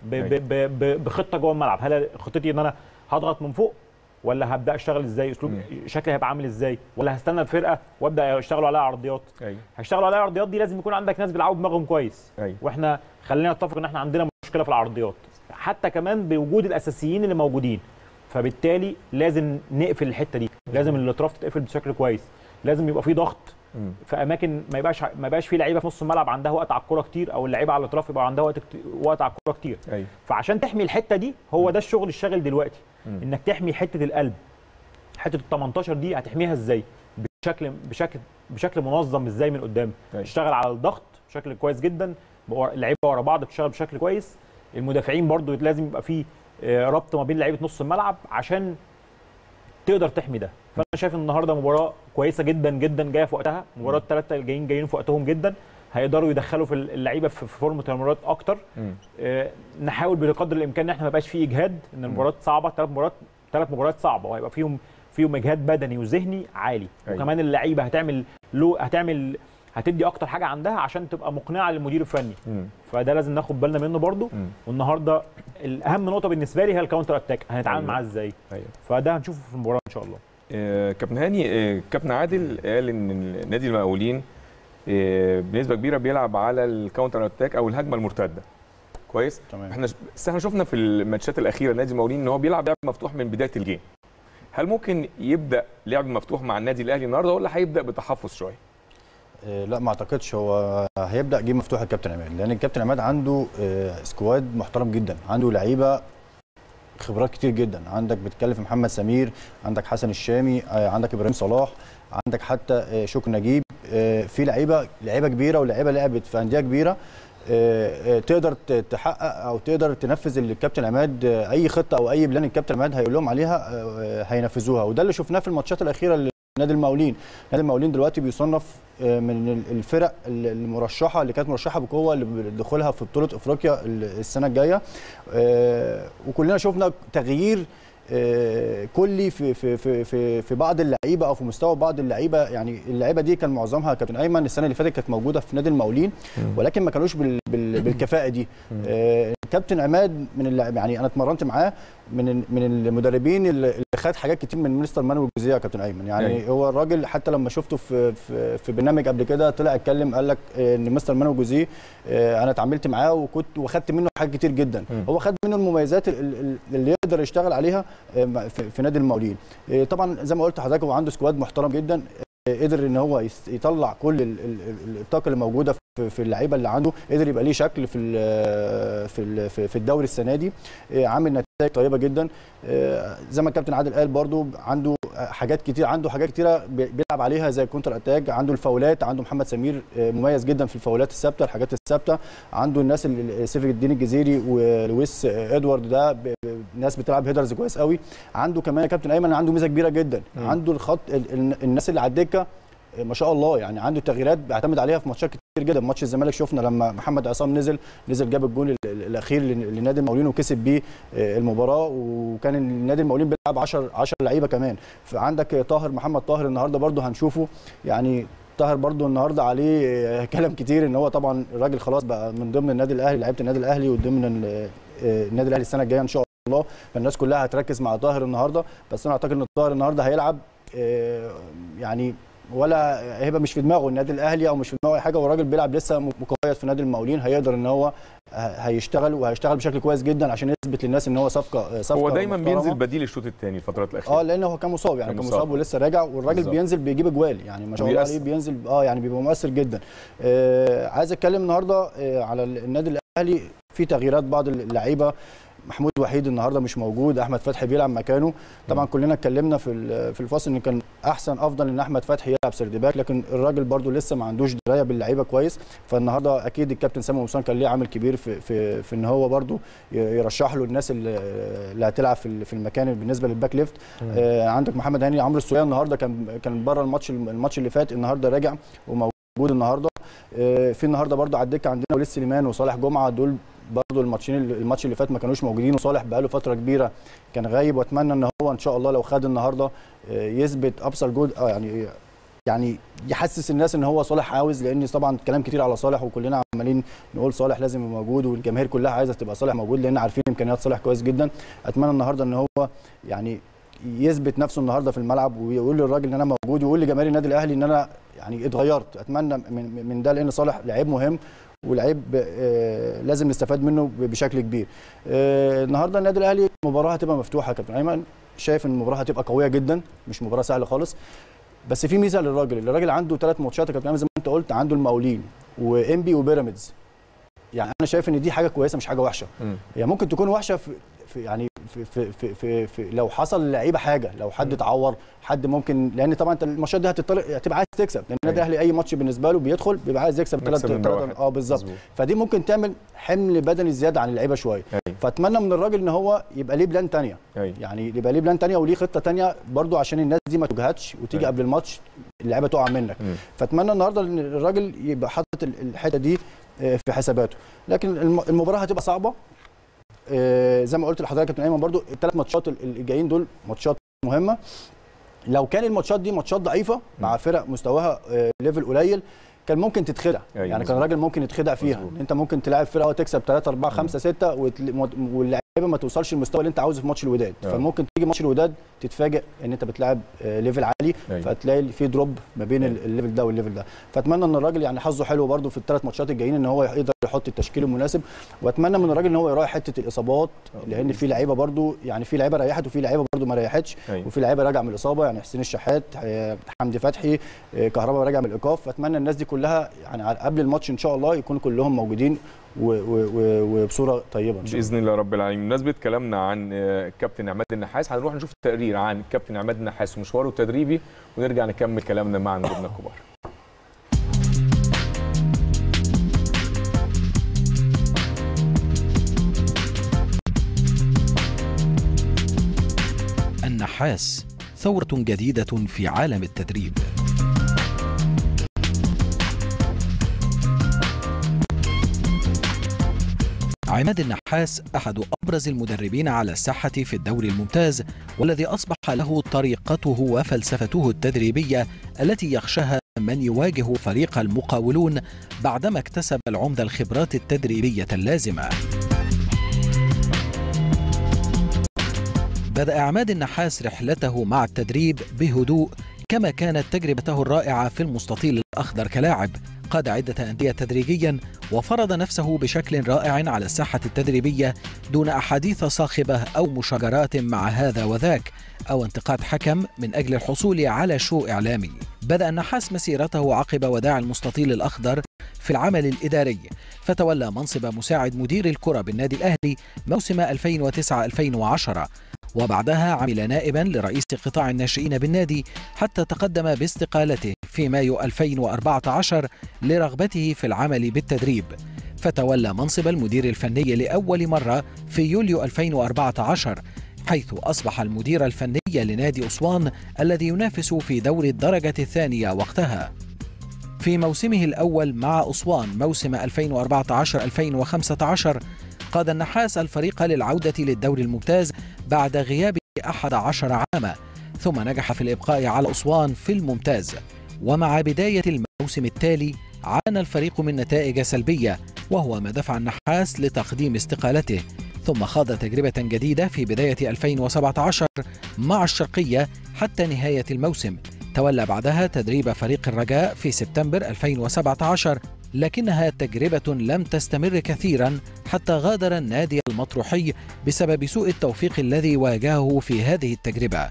بخطه جوه الملعب. هل خطتي ان انا هضغط من فوق ولا هبدا اشتغل ازاي؟ اسلوب شكلي هيبقى عامل ازاي؟ ولا هستنى الفرقه وابدا يشتغلوا عليها عرضيات؟ أيوة. هيشتغلوا عليها عرضيات دي لازم يكون عندك ناس بيلعبوا دماغهم كويس. أيوة. واحنا خلينا نتفق ان احنا عندنا مشكله في العرضيات حتى كمان بوجود الاساسيين اللي موجودين، فبالتالي لازم نقفل الحته دي، لازم الاطراف تتقفل بشكل كويس، لازم يبقى في ضغط في اماكن ما يبقاش ما يبقاش في لعيبه في نص الملعب عندها وقت على الكوره كتير، او اللعيبه على الاطراف يبقى عندها وقت كتير وقت على الكوره كتير. أيوة. فعشان تحمي الحته دي هو ده الشغل الشاغل دلوقتي، مم. انك تحمي حته القلب، حته ال تمنتاشر دي هتحميها ازاي؟ بشكل بشكل بشكل منظم ازاي من قدام. أيوة. تشتغل على الضغط بشكل كويس جدا، اللعيبه ورا بعض بتشتغل بشكل كويس، المدافعين برضو لازم يبقى في ربط ما بين لعيبه نص الملعب عشان تقدر تحمي ده. فانا شايف النهارده مباراه كويسه جدا جدا جايه في وقتها، مباراه الثلاثه الجايين جايين في وقتهم جدا، هيقدروا يدخلوا في اللعيبه في فورمه المباريات اكتر. آه نحاول بقدر الامكان ان احنا ما يبقاش فيه اجهاد، ان المباريات صعبه، ثلاث مباريات ثلاث مباريات صعبه وهيبقى فيهم فيهم اجهاد بدني وذهني عالي. أيوة. وكمان اللعيبه هتعمل له هتعمل هتدي اكتر حاجه عندها عشان تبقى مقنعه للمدير الفني. مم. فده لازم ناخد بالنا منه برده. والنهارده الاهم نقطه بالنسبه لي هي الكاونتر اتاك، هنتعامل أيوة. معاه ازاي. أيوة. فده هنشوفه في المباراه ان شاء الله. آه كابتن هاني، آه كابتن عادل قال ان نادي المقاولين آه بنسبه كبيره بيلعب على الكاونتر اتاك او الهجمه المرتده. كويس. تمام. احنا احنا شفنا في الماتشات الاخيره نادي المقاولين ان هو بيلعب لعب مفتوح من بدايه الجيم. هل ممكن يبدا لعب مفتوح مع النادي الاهلي النهارده ولا هيبدا بتحفظ شويه؟ لا ما اعتقدش هو هيبدا جيم مفتوح الكابتن عماد، لان الكابتن عماد عنده سكواد محترم جدا، عنده لعيبه خبرات كتير جدا. عندك بتتكلم في محمد سمير، عندك حسن الشامي، عندك ابراهيم صلاح، عندك حتى شكر نجيب، في لعيبه لعيبه كبيره ولعيبه لعبت في انديه كبيره تقدر تحقق او تقدر تنفذ اللي الكابتن عماد اي خطه او اي بلان الكابتن عماد هيقول لهم عليها هينفذوها. وده اللي شفناه في الماتشات الاخيره. نادي المقاولين نادي المقاولين دلوقتي بيصنف من الفرق المرشحه اللي كانت مرشحه بقوه لدخولها في بطوله افريقيا السنه الجايه، وكلنا شفنا تغيير كلي في في في في في بعض اللعيبه او في مستوى بعض اللعيبه. يعني اللعيبه دي كان معظمها كابتن ايمن السنه اللي فاتت كانت موجوده في نادي المقاولين ولكن ما كانوش بالكفاءه دي. كابتن عماد من يعني انا اتمرنت معاه من من المدربين اللي خد حاجات كتير من مستر مانويل جوزيه يا كابتن ايمن. يعني أي. هو الراجل حتى لما شفته في في, في برنامج قبل كده طلع اتكلم قال لك ان مستر مانويل جوزيه انا اتعاملت معاه وكنت واخدت منه حاجات كتير جدا. م. هو خد منه المميزات اللي يقدر يشتغل عليها في, في نادي المقاولين. طبعا زي ما قلت لحضرتك هو عنده سكواد محترم جدا، قدر ان هو يطلع كل الطاقه اللي موجوده في اللعيبه اللي عنده، قدر يبقى ليه شكل في في في الدوري السنه دي، عامل نتائج طيبه جدا. زي ما الكابتن عادل قال برضو عنده حاجات كتير، عنده حاجات كتيره بيلعب عليها زي الكونتر اتاك، عنده الفاولات، عنده محمد سمير مميز جدا في الفاولات الثابته الحاجات الثابته، عنده الناس اللي سيف الدين الجزيري ولويس ادوارد ده ناس بتلعب هيدرز كويس قوي. عنده كمان يا كابتن ايمن عنده ميزه كبيره جدا، م. عنده الخط الناس اللي على الدكه ما شاء الله، يعني عنده تغييرات بيعتمد عليها في ماتشات كتير جدا. ماتش الزمالك شفنا لما محمد عصام نزل نزل جاب الجول الاخير لنادي المقاولين وكسب بيه المباراه، وكان النادي المقاولين بيلعب عشرة عشرة لعيبه كمان. فعندك طاهر محمد طاهر النهارده برده هنشوفه، يعني طاهر برده النهارده عليه كلام كتير ان هو طبعا الراجل خلاص بقى من ضمن النادي الاهلي، لعيبه النادي الاهلي وضمن النادي الاهلي السنه الجايه ان شاء الله. فالناس كلها هتركز مع طاهر النهارده، بس انا اعتقد ان طاهر النهارده هيلعب يعني ولا هيبقى مش في دماغه النادي الاهلي او مش في دماغه اي حاجه، والراجل بيلعب لسه مقيد في نادي المقاولين، هيقدر ان هو هيشتغل وهيشتغل بشكل كويس جدا عشان يثبت للناس ان هو صفقه صفقه هو دايما محترمة. بينزل بديل الشوط الثاني الفترات الاخيره اه لان هو كان مصاب يعني كان مصاب ولسه راجع، والراجل بالزبط. بينزل بيجيب اجوال يعني ما شاء الله عليه، بينزل اه يعني بيبقى مؤثر جدا. آه عايز اتكلم النهارده آه على النادي الاهلي في تغييرات بعض اللعيبه. محمود وحيد النهارده مش موجود، احمد فتحي بيلعب مكانه. طبعا كلنا اتكلمنا في في الفاصل ان كان احسن افضل ان احمد فتحي يلعب سيرد باك، لكن الراجل برده لسه ما عندوش درايه باللعيبه كويس. فالنهارده اكيد الكابتن سامي موسان كان ليه عامل كبير في في, في ان هو برده يرشح له الناس اللي, اللي هتلعب في في المكان بالنسبه للباك ليفت. آه عندك محمد هاني، عمرو السوليه النهارده كان كان بره الماتش الماتش اللي فات، النهارده راجع وموجود النهارده. آه في النهارده برده على الدكه عندنا وليد سليمان وصالح جمعه، دول برضه الماتشين الماتش اللي فات ما كانوش موجودين، وصالح بقاله فتره كبيره كان غايب، واتمنى ان هو ان شاء الله لو خد النهارده يثبت ابصر جود اه يعني يعني يحسس الناس ان هو صالح عاوز، لان طبعا كلام كتير على صالح وكلنا عمالين نقول صالح لازم يبقى موجود والجماهير كلها عايزه تبقى صالح موجود لان عارفين امكانيات صالح كويس جدا. اتمنى النهارده ان هو يعني يثبت نفسه النهارده في الملعب ويقول للراجل ان انا موجود ويقول لجماهير النادي الاهلي ان انا يعني اتغيرت. اتمنى من من ده لان صالح لعيب مهم ولعيب آه لازم نستفاد منه بشكل كبير. آه النهارده النادي الاهلي المباراه هتبقى مفتوحه. كابتن ايمن شايف ان المباراه هتبقى قويه جدا، مش مباراه سهله خالص، بس في ميزه للراجل. الراجل عنده ثلاث ماتشات يا كابتن ايمن زي ما انت قلت، عنده المقاولين وانبي وبيراميدز. يعني انا شايف ان دي حاجه كويسه مش حاجه وحشه. هي يعني ممكن تكون وحشه في في يعني في في في, في, في لو حصل للعيبه حاجه، لو حد اتعور، حد ممكن، لان طبعا انت الماتشات دي هتطلع هتبقى عايز تكسب، لان النادي الاهلي اي ماتش بالنسبه له بيدخل بيبقى عايز يكسب ثلاثه اه بالظبط. فدي ممكن تعمل حمل بدني زياده عن اللعيبه شويه. فاتمنى من الراجل ان هو يبقى ليه بلان ثانيه، يعني يبقى ليه بلان ثانيه وليه خطه ثانيه برده عشان الناس دي ما تجهدش وتيجي أي. قبل الماتش اللعيبه تقع منك. مم. فاتمنى النهارده ان الراجل يبقى حاطط الحته دي في حساباته. لكن المباراه هتبقى صعبه زي ما قلت لحضرتك يا كابتن ايمن، برده الثلاث ماتشات الجايين دول ماتشات مهمه. لو كان الماتشات دي ماتشات ضعيفه مع فرق مستواها ليفل قليل كان ممكن تتخدع. يعني, يعني كان الراجل ممكن يتخدع فيها. مزبوط. انت ممكن تلاعب فرقه وتكسب ثلاثة أربعة خمسة ستة واللعيبه ما توصلش للمستوى اللي انت عاوزه في ماتش الوداد. أوه. فممكن تيجي ماتش الوداد تتفاجئ ان انت بتلاعب ليفل عالي. أيوة. فتلاقي في دروب ما بين أيوة. الليفل ده والليفل ده. فاتمنى ان الراجل يعني حظه حلو برده في الثلاث ماتشات الجايين ان هو يقدر يحط التشكيل المناسب. واتمنى من الراجل ان هو يراعي حته الاصابات. أوه. لان في لعيبه برده يعني في لعيبه ريحت وفي لعيبه برده ما ريحتش. أيوة. وفي لعيبه راجعه من الاصابه، يعني حسين الشحات، حمدي فتحي، كهربا راجع من الايقاف. فاتمنى الناس دي كلها يعني قبل الماتش ان شاء الله يكونوا كلهم موجودين وبصوره طيبه ان شاء الله باذن الله رب العالمين. بمناسبه كلامنا عن كابتن عماد النحاس هنروح نشوف تقرير عن كابتن عماد النحاس ومشواره التدريبي ونرجع نكمل كلامنا مع نجومنا الكبار. النحاس ثورة جديدة في عالم التدريب. عماد النحاس أحد أبرز المدربين على الساحة في الدوري الممتاز، والذي أصبح له طريقته وفلسفته التدريبية التي يخشاها من يواجه فريق المقاولون بعدما اكتسب العمدة الخبرات التدريبية اللازمة. بدأ عماد النحاس رحلته مع التدريب بهدوء، كما كانت تجربته الرائعة في المستطيل الأخضر كلاعب. قاد عدة أندية تدريجيا وفرض نفسه بشكل رائع على الساحة التدريبية دون أحاديث صاخبة أو مشاجرات مع هذا وذاك أو انتقاد حكم من أجل الحصول على شو إعلامي. بدأ النحاس مسيرته عقب وداع المستطيل الأخضر في العمل الإداري، فتولى منصب مساعد مدير الكرة بالنادي الأهلي موسم ألفين وتسعة ألفين وعشرة، وبعدها عمل نائبا لرئيس قطاع الناشئين بالنادي حتى تقدم باستقالته في مايو ألفين وأربعة عشر لرغبته في العمل بالتدريب، فتولى منصب المدير الفني لأول مرة في يوليو ألفين وأربعة عشر، حيث أصبح المدير الفني لنادي أسوان الذي ينافس في دوري الدرجة الثانية وقتها. في موسمه الأول مع أسوان موسم ألفين وأربعة عشر ألفين وخمسة عشر قاد النحاس الفريق للعودة للدوري الممتاز بعد غياب أحد عشر عاما، ثم نجح في الإبقاء على أسوان في الممتاز. ومع بداية الموسم التالي عانى الفريق من نتائج سلبية، وهو ما دفع النحاس لتقديم استقالته، ثم خاض تجربة جديدة في بداية ألفين وسبعة عشر مع الشرقية حتى نهاية الموسم. تولى بعدها تدريب فريق الرجاء في سبتمبر ألفين وسبعة عشر، لكنها تجربة لم تستمر كثيرا حتى غادر النادي المطروحي بسبب سوء التوفيق الذي واجهه في هذه التجربة.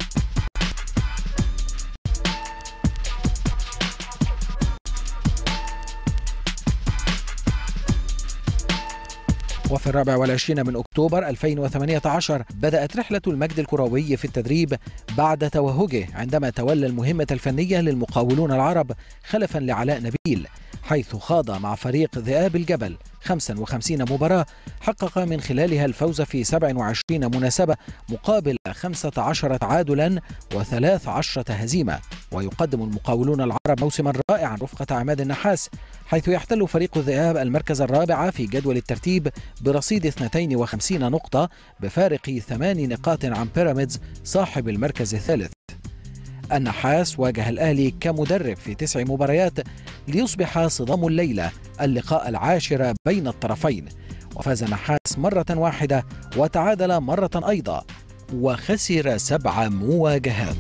وفي الرابع والعشرين من أكتوبر ألفين وثمانية عشر بدأت رحلة المجد الكروي في التدريب بعد توهجه عندما تولى المهمة الفنية للمقاولون العرب خلفا لعلاء نبيل، حيث خاض مع فريق ذئاب الجبل خمسة وخمسين مباراة حقق من خلالها الفوز في سبع وعشرين مناسبة مقابل خمسة عشر تعادلا وثلاث عشرة هزيمة. ويقدم المقاولون العرب موسما رائعا رفقة عماد النحاس، حيث يحتل فريق الذئاب المركز الرابع في جدول الترتيب برصيد اثنتين وخمسين نقطة بفارق ثمان نقاط عن بيراميدز صاحب المركز الثالث. النحاس واجه الأهلي كمدرب في تسع مباريات ليصبح صدام الليلة اللقاء العاشر بين الطرفين، وفاز النحاس مرة واحدة وتعادل مرة أيضا، وخسر سبع مواجهات.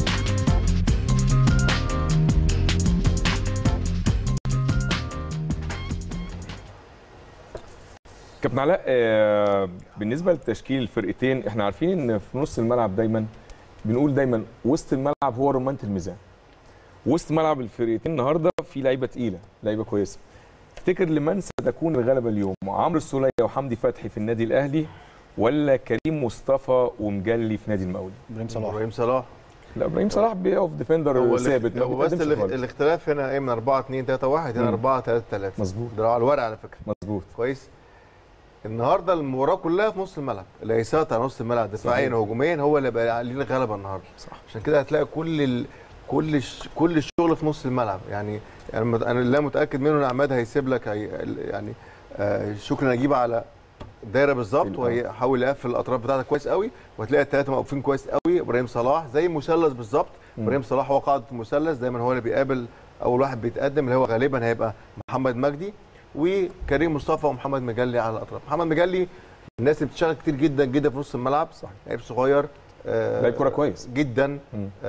كابتن علاء، آه بالنسبه لتشكيل الفرقتين، احنا عارفين ان في نص الملعب دايما بنقول دايما وسط الملعب هو رمانه الميزان. وسط ملعب الفرقتين النهارده في لعيبه تقيله، لعيبه كويسه. تفتكر لمن ستكون الغلبه اليوم؟ عمرو السوليه وحمدي فتحي في النادي الاهلي، ولا كريم مصطفى ومجلي في نادي المقاولين؟ ابراهيم صلاح. ابراهيم صلاح لا، ابراهيم صلاح بيقف ديفندر ثابت. هو بس الاختلاف هنا ايه، من أربعة اتنين تلاتة واحد، هنا أربعة تلاتة تلاتة. مظبوط، ده على الورق على فكره. مظبوط كويس. النهارده المباراه كلها في نص الملعب، اللي هيسيطر على نص الملعب دفاعيا وهجوميا هو اللي بقى عليه الغلبه النهارده. صح. عشان كده هتلاقي كل ال... كل الش... كل الشغل في نص الملعب. يعني يعني انا لا متاكد منه ان عماد هيسيب لك هي... يعني آه شكري نجيب على الدايره بالظبط، وهيحاول يقفل الاطراف بتاعتك كويس قوي، وهتلاقي الثلاثه موقفين كويس قوي. ابراهيم صلاح زي مثلث بالظبط. ابراهيم صلاح هو قاعده المثلث، دايما هو اللي بيقابل اول واحد بيتقدم، اللي هو غالبا هيبقى محمد مجدي وكريم مصطفى ومحمد مجلي على الاطراف. محمد مجلي الناس اللي بتشتغل كتير جدا جدا في نص الملعب. صح. لعيب صغير، آه لعيب كوره كويس جدا.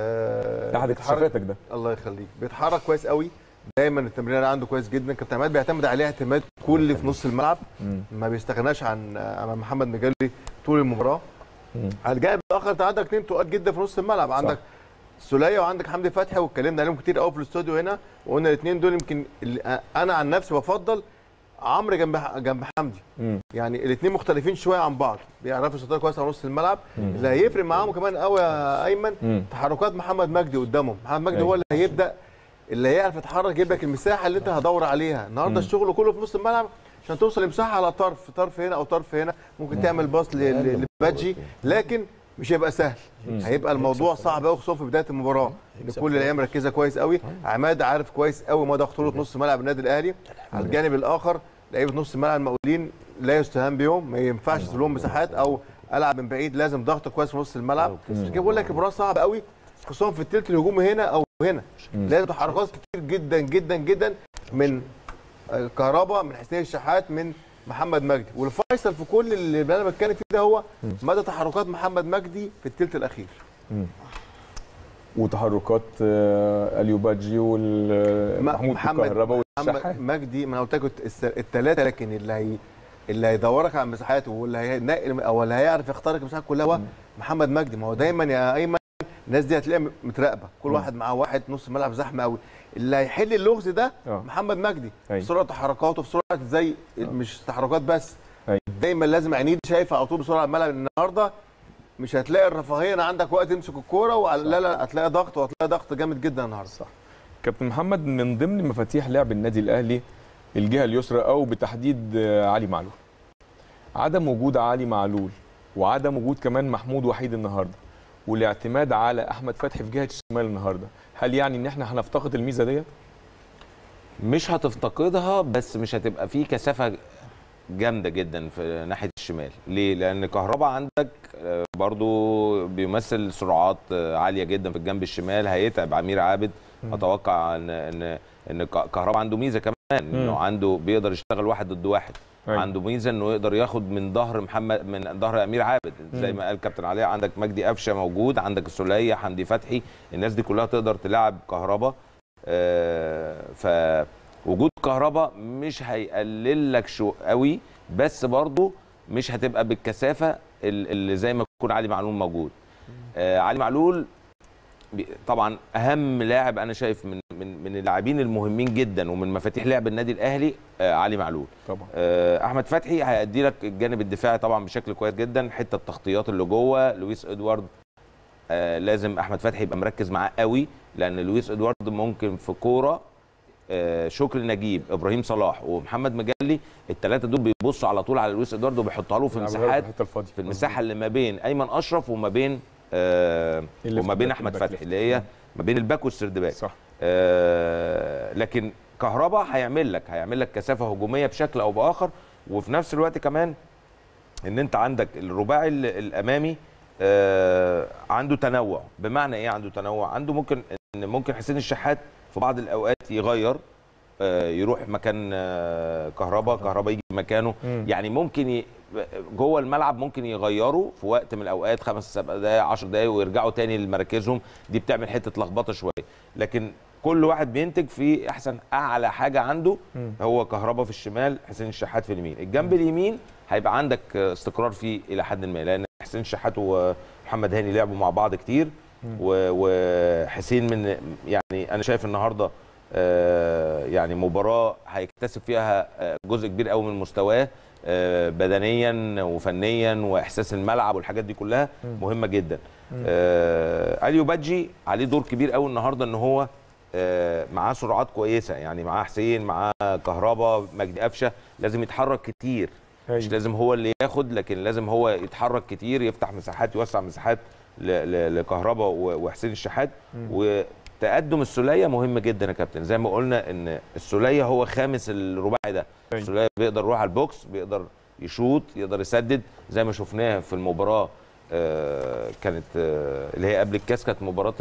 آه احد اكتشافاتك ده. الله يخليك. بيتحرك كويس قوي، دايما التمرين عنده كويس جدا. كابتن عماد بيعتمد عليه اعتماد كلي في نص الملعب. مم. ما بيستغناش عن عن محمد مجلي طول المباراه. مم. على الجانب الاخر انت عندك اثنين تقال جدا في نص الملعب. عندك سوليه وعندك حمدي فتحي، واتكلمنا عليهم كتير قوي في الاستوديو هنا، وقلنا الاثنين دول يمكن انا عن نفسي بفضل عمرو جنب جنب حمدي. مم. يعني الاثنين مختلفين شويه عن بعض، بيعرفوا يسيطروا كويس على نص الملعب. مم. اللي هيفرق معاهم كمان قوي يا ايمن مم. تحركات محمد مجدي قدامهم. محمد مجدي هو اللي هيبدا، اللي هيعرف يتحرك، يجيب لك المساحه اللي انت هتدور عليها. النهارده الشغل كله في نص الملعب عشان توصل لمساحه على طرف طرف هنا او طرف هنا، ممكن مم. تعمل باص لبادجي، لكن مش هيبقى سهل. مم. هيبقى الموضوع صعب قوي، خصوصا في بدايه المباراه، ان كل اللعيبه مركزه كويس قوي. عماد عارف كويس قوي مدى خطوره نص ملعب النادي الاهلي. على الجانب الاخر لعيبه نص ملعب المقاولين لا يستهان بيهم، ما ينفعش تسيب لهم مساحات او العب من بعيد، لازم ضغط كويس في نص الملعب. عشان كده بقول لك المباراه صعبه قوي، خصوصا في الثلث الهجومي هنا او هنا. لازم تحركات كتير جدا جدا جدا من كهربا، من حسين الشحات، من محمد مجدي. والفيصل في كل اللي انا بتكلم فيه ده هو مدى تحركات محمد مجدي في الثلث الاخير. مم. وتحركات اليو بادجي والمحمود كهربا والشحات. مجدي ما انا قلت لك الثلاثه، لكن اللي هي اللي هيدورك على المساحات واللي هينقل او اللي هيعرف يخترق المساحات كلها هو محمد مجدي. ما هو دايما يا ايمن الناس دي هتلاقيها متراقبه، كل واحد معاه واحد نص ملعب زحمه قوي. اللي هيحل اللغز ده أوه. محمد مجدي في سرعه تحركاته، في سرعه زي أوه. مش تحركات بس. أي. دايما لازم عينيه شايفه على طول بسرعه الملعب. النهارده مش هتلاقي الرفاهيه ان عندك وقت تمسك الكوره وعلى لا لا هتلاقي ضغط، وهتلاقي ضغط جامد جدا النهارده. صح. كابتن محمد، من ضمن مفاتيح لعب النادي الاهلي الجهه اليسرى او بتحديد علي معلول. عدم وجود علي معلول وعدم وجود كمان محمود وحيد النهارده، والاعتماد على احمد فتحي في جهه الشمال النهارده، هل يعني ان احنا هنفتقد الميزه ديت؟ مش هتفتقدها، بس مش هتبقى فيه كثافه جامده جدا في ناحيه الشمال. ليه؟ لان كهربا عندك برضو بيمثل سرعات عاليه جدا في الجنب الشمال، هيتعب عمير عابد. م. اتوقع ان ان ان كهربا عنده ميزه كمان، انه عنده بيقدر يشتغل واحد ضد واحد. أيوة. عنده ميزه انه يقدر ياخد من ظهر محمد، من ظهر امير عابد، زي ما قال كابتن علاء. عندك مجدي قفشه موجود، عندك السوليه، حمدي فتحي، الناس دي كلها تقدر تلعب كهربا. آه فوجود كهربا مش هيقلل لك شو قوي، بس برضه مش هتبقى بالكثافه اللي زي ما يكون علي معلول موجود. آه علي معلول طبعا اهم لاعب انا شايف من من من اللاعبين المهمين جدا ومن مفاتيح لعب النادي الاهلي. آه علي معلول طبعا. آه احمد فتحي هيأدي لك الجانب الدفاعي طبعا بشكل كويس جدا، حته التغطيات اللي جوه. لويس ادوارد آه لازم احمد فتحي يبقى مركز معاه قوي، لان لويس ادوارد ممكن في كوره آه شكري نجيب، ابراهيم صلاح ومحمد مجلي، الثلاثه دول بيبصوا على طول على لويس ادوارد وبيحطها له في مساحات، في المساحه اللي ما بين ايمن اشرف وما بين آه وما بين احمد فتحي، اللي هي ما بين الباك والسردباك. صح. آه لكن كهربا هيعمل لك هيعمل لك كثافه هجوميه بشكل او باخر، وفي نفس الوقت كمان ان انت عندك الرباعي الامامي آه عنده تنوع. بمعنى ايه عنده تنوع؟ عنده ممكن ان ممكن حسين الشحات في بعض الاوقات يغير، آه يروح مكان آه كهربا، كهربا يجي مكانه. م. يعني ممكن ي... جوه الملعب ممكن يغيروا في وقت من الاوقات خمس سبع دقائق عشر دقائق ويرجعوا تاني لمراكزهم. دي بتعمل حته لخبطه شويه، لكن كل واحد بينتج في احسن اعلى حاجه عنده. م. هو كهربا في الشمال، حسين الشحات في اليمين. الجنب م. اليمين هيبقى عندك استقرار فيه الى حد ما، لان حسين الشحات ومحمد هاني لعبوا مع بعض كتير، وحسين من يعني انا شايف النهارده آه يعني مباراه هيكتسب فيها جزء كبير قوي من مستواه آه بدنيا وفنيا واحساس الملعب والحاجات دي كلها مهمه جدا. آه اليو بادجي عليه دور كبير قوي النهارده، ان هو آه معاه سرعات كويسه، يعني معاه حسين، معاه كهربا، مجدي قفشه، لازم يتحرك كتير. مش لازم هو اللي ياخد، لكن لازم هو يتحرك كتير، يفتح مساحات، يوسع مساحات لكهربا وحسين الشحات. وتقدم السوليه مهم جدا يا كابتن، زي ما قلنا ان السوليه هو خامس الرباعي ده. السوليه بيقدر يروح على البوكس، بيقدر يشوط، يقدر يسدد، زي ما شفناها في المباراه آه كانت آه اللي هي قبل الكاس، كانت مباراه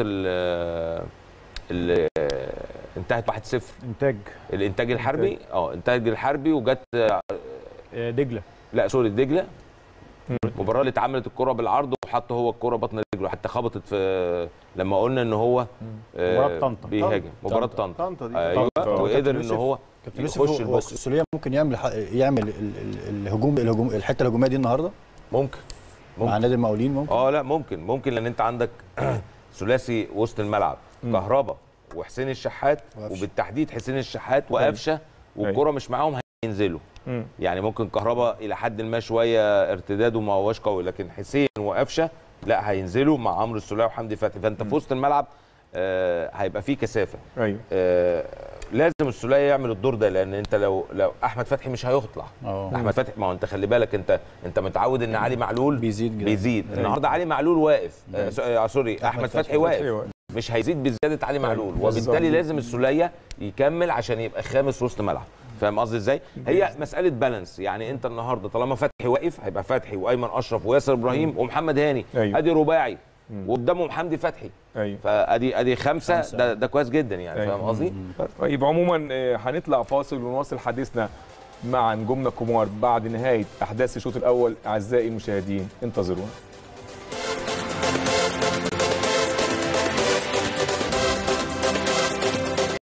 اللي انتهت واحد صفر. انتاج الانتاج الحربي اه انتاج الحربي، وجت دجله، لا سوري دجله. المباراه اللي اتعملت الكره بالعرض وحط هو الكره بطن رجله، حتى خبطت في لما قلنا ان هو مباراه طنطا بيهاجم. مباراه طنطا طنطا دي ايوه، وقدر ان هو يخش البوكس. السوليه ممكن يعمل يعمل الهجوم الهجوم الحته الهجوميه دي النهارده. ممكن مع نادي المقاولين ممكن اه لا ممكن ممكن لان انت عندك ثلاثي وسط الملعب، كهربا وحسين الشحات، وبالتحديد حسين الشحات وقفشه، والكره مش معاهم هينزلوا. يعني ممكن كهربا الى حد ما شويه ارتداده ما هوش قوي، لكن حسين وقفشه لا هينزلوا مع عمرو السوليه وحمدي فتحي. فانت في وسط الملعب آه هيبقى فيه كثافه. ايوه آه لازم السوليه يعمل الدور ده، لان انت لو لو احمد فتحي مش هيطلع. أوه. احمد فتحي ما هو انت خلي بالك، انت انت متعود ان علي معلول بيزيد جدا. بيزيد النهارده علي معلول واقف، آه سوري احمد, أحمد فتحي واقف، مش هيزيد بزياده علي معلول، وبالتالي لازم السوليه يكمل عشان يبقى خامس وسط ملعب. فاهم قصدي ازاي؟ هي مساله بالانس. يعني انت النهارده طالما فتحي واقف هيبقى فتحي وايمن اشرف وياسر ابراهيم ومحمد هاني. أيوه. ادي رباعي وقدامهم حمدي فتحي. أيوه. فادي ادي خمسه, خمسة. ده, ده كويس جدا يعني. أيوه. فاهم قصدي؟ طيب عموما هنطلع فاصل ونواصل حديثنا مع نجومنا الكبار بعد نهايه احداث الشوط الاول. اعزائي المشاهدين انتظرونا.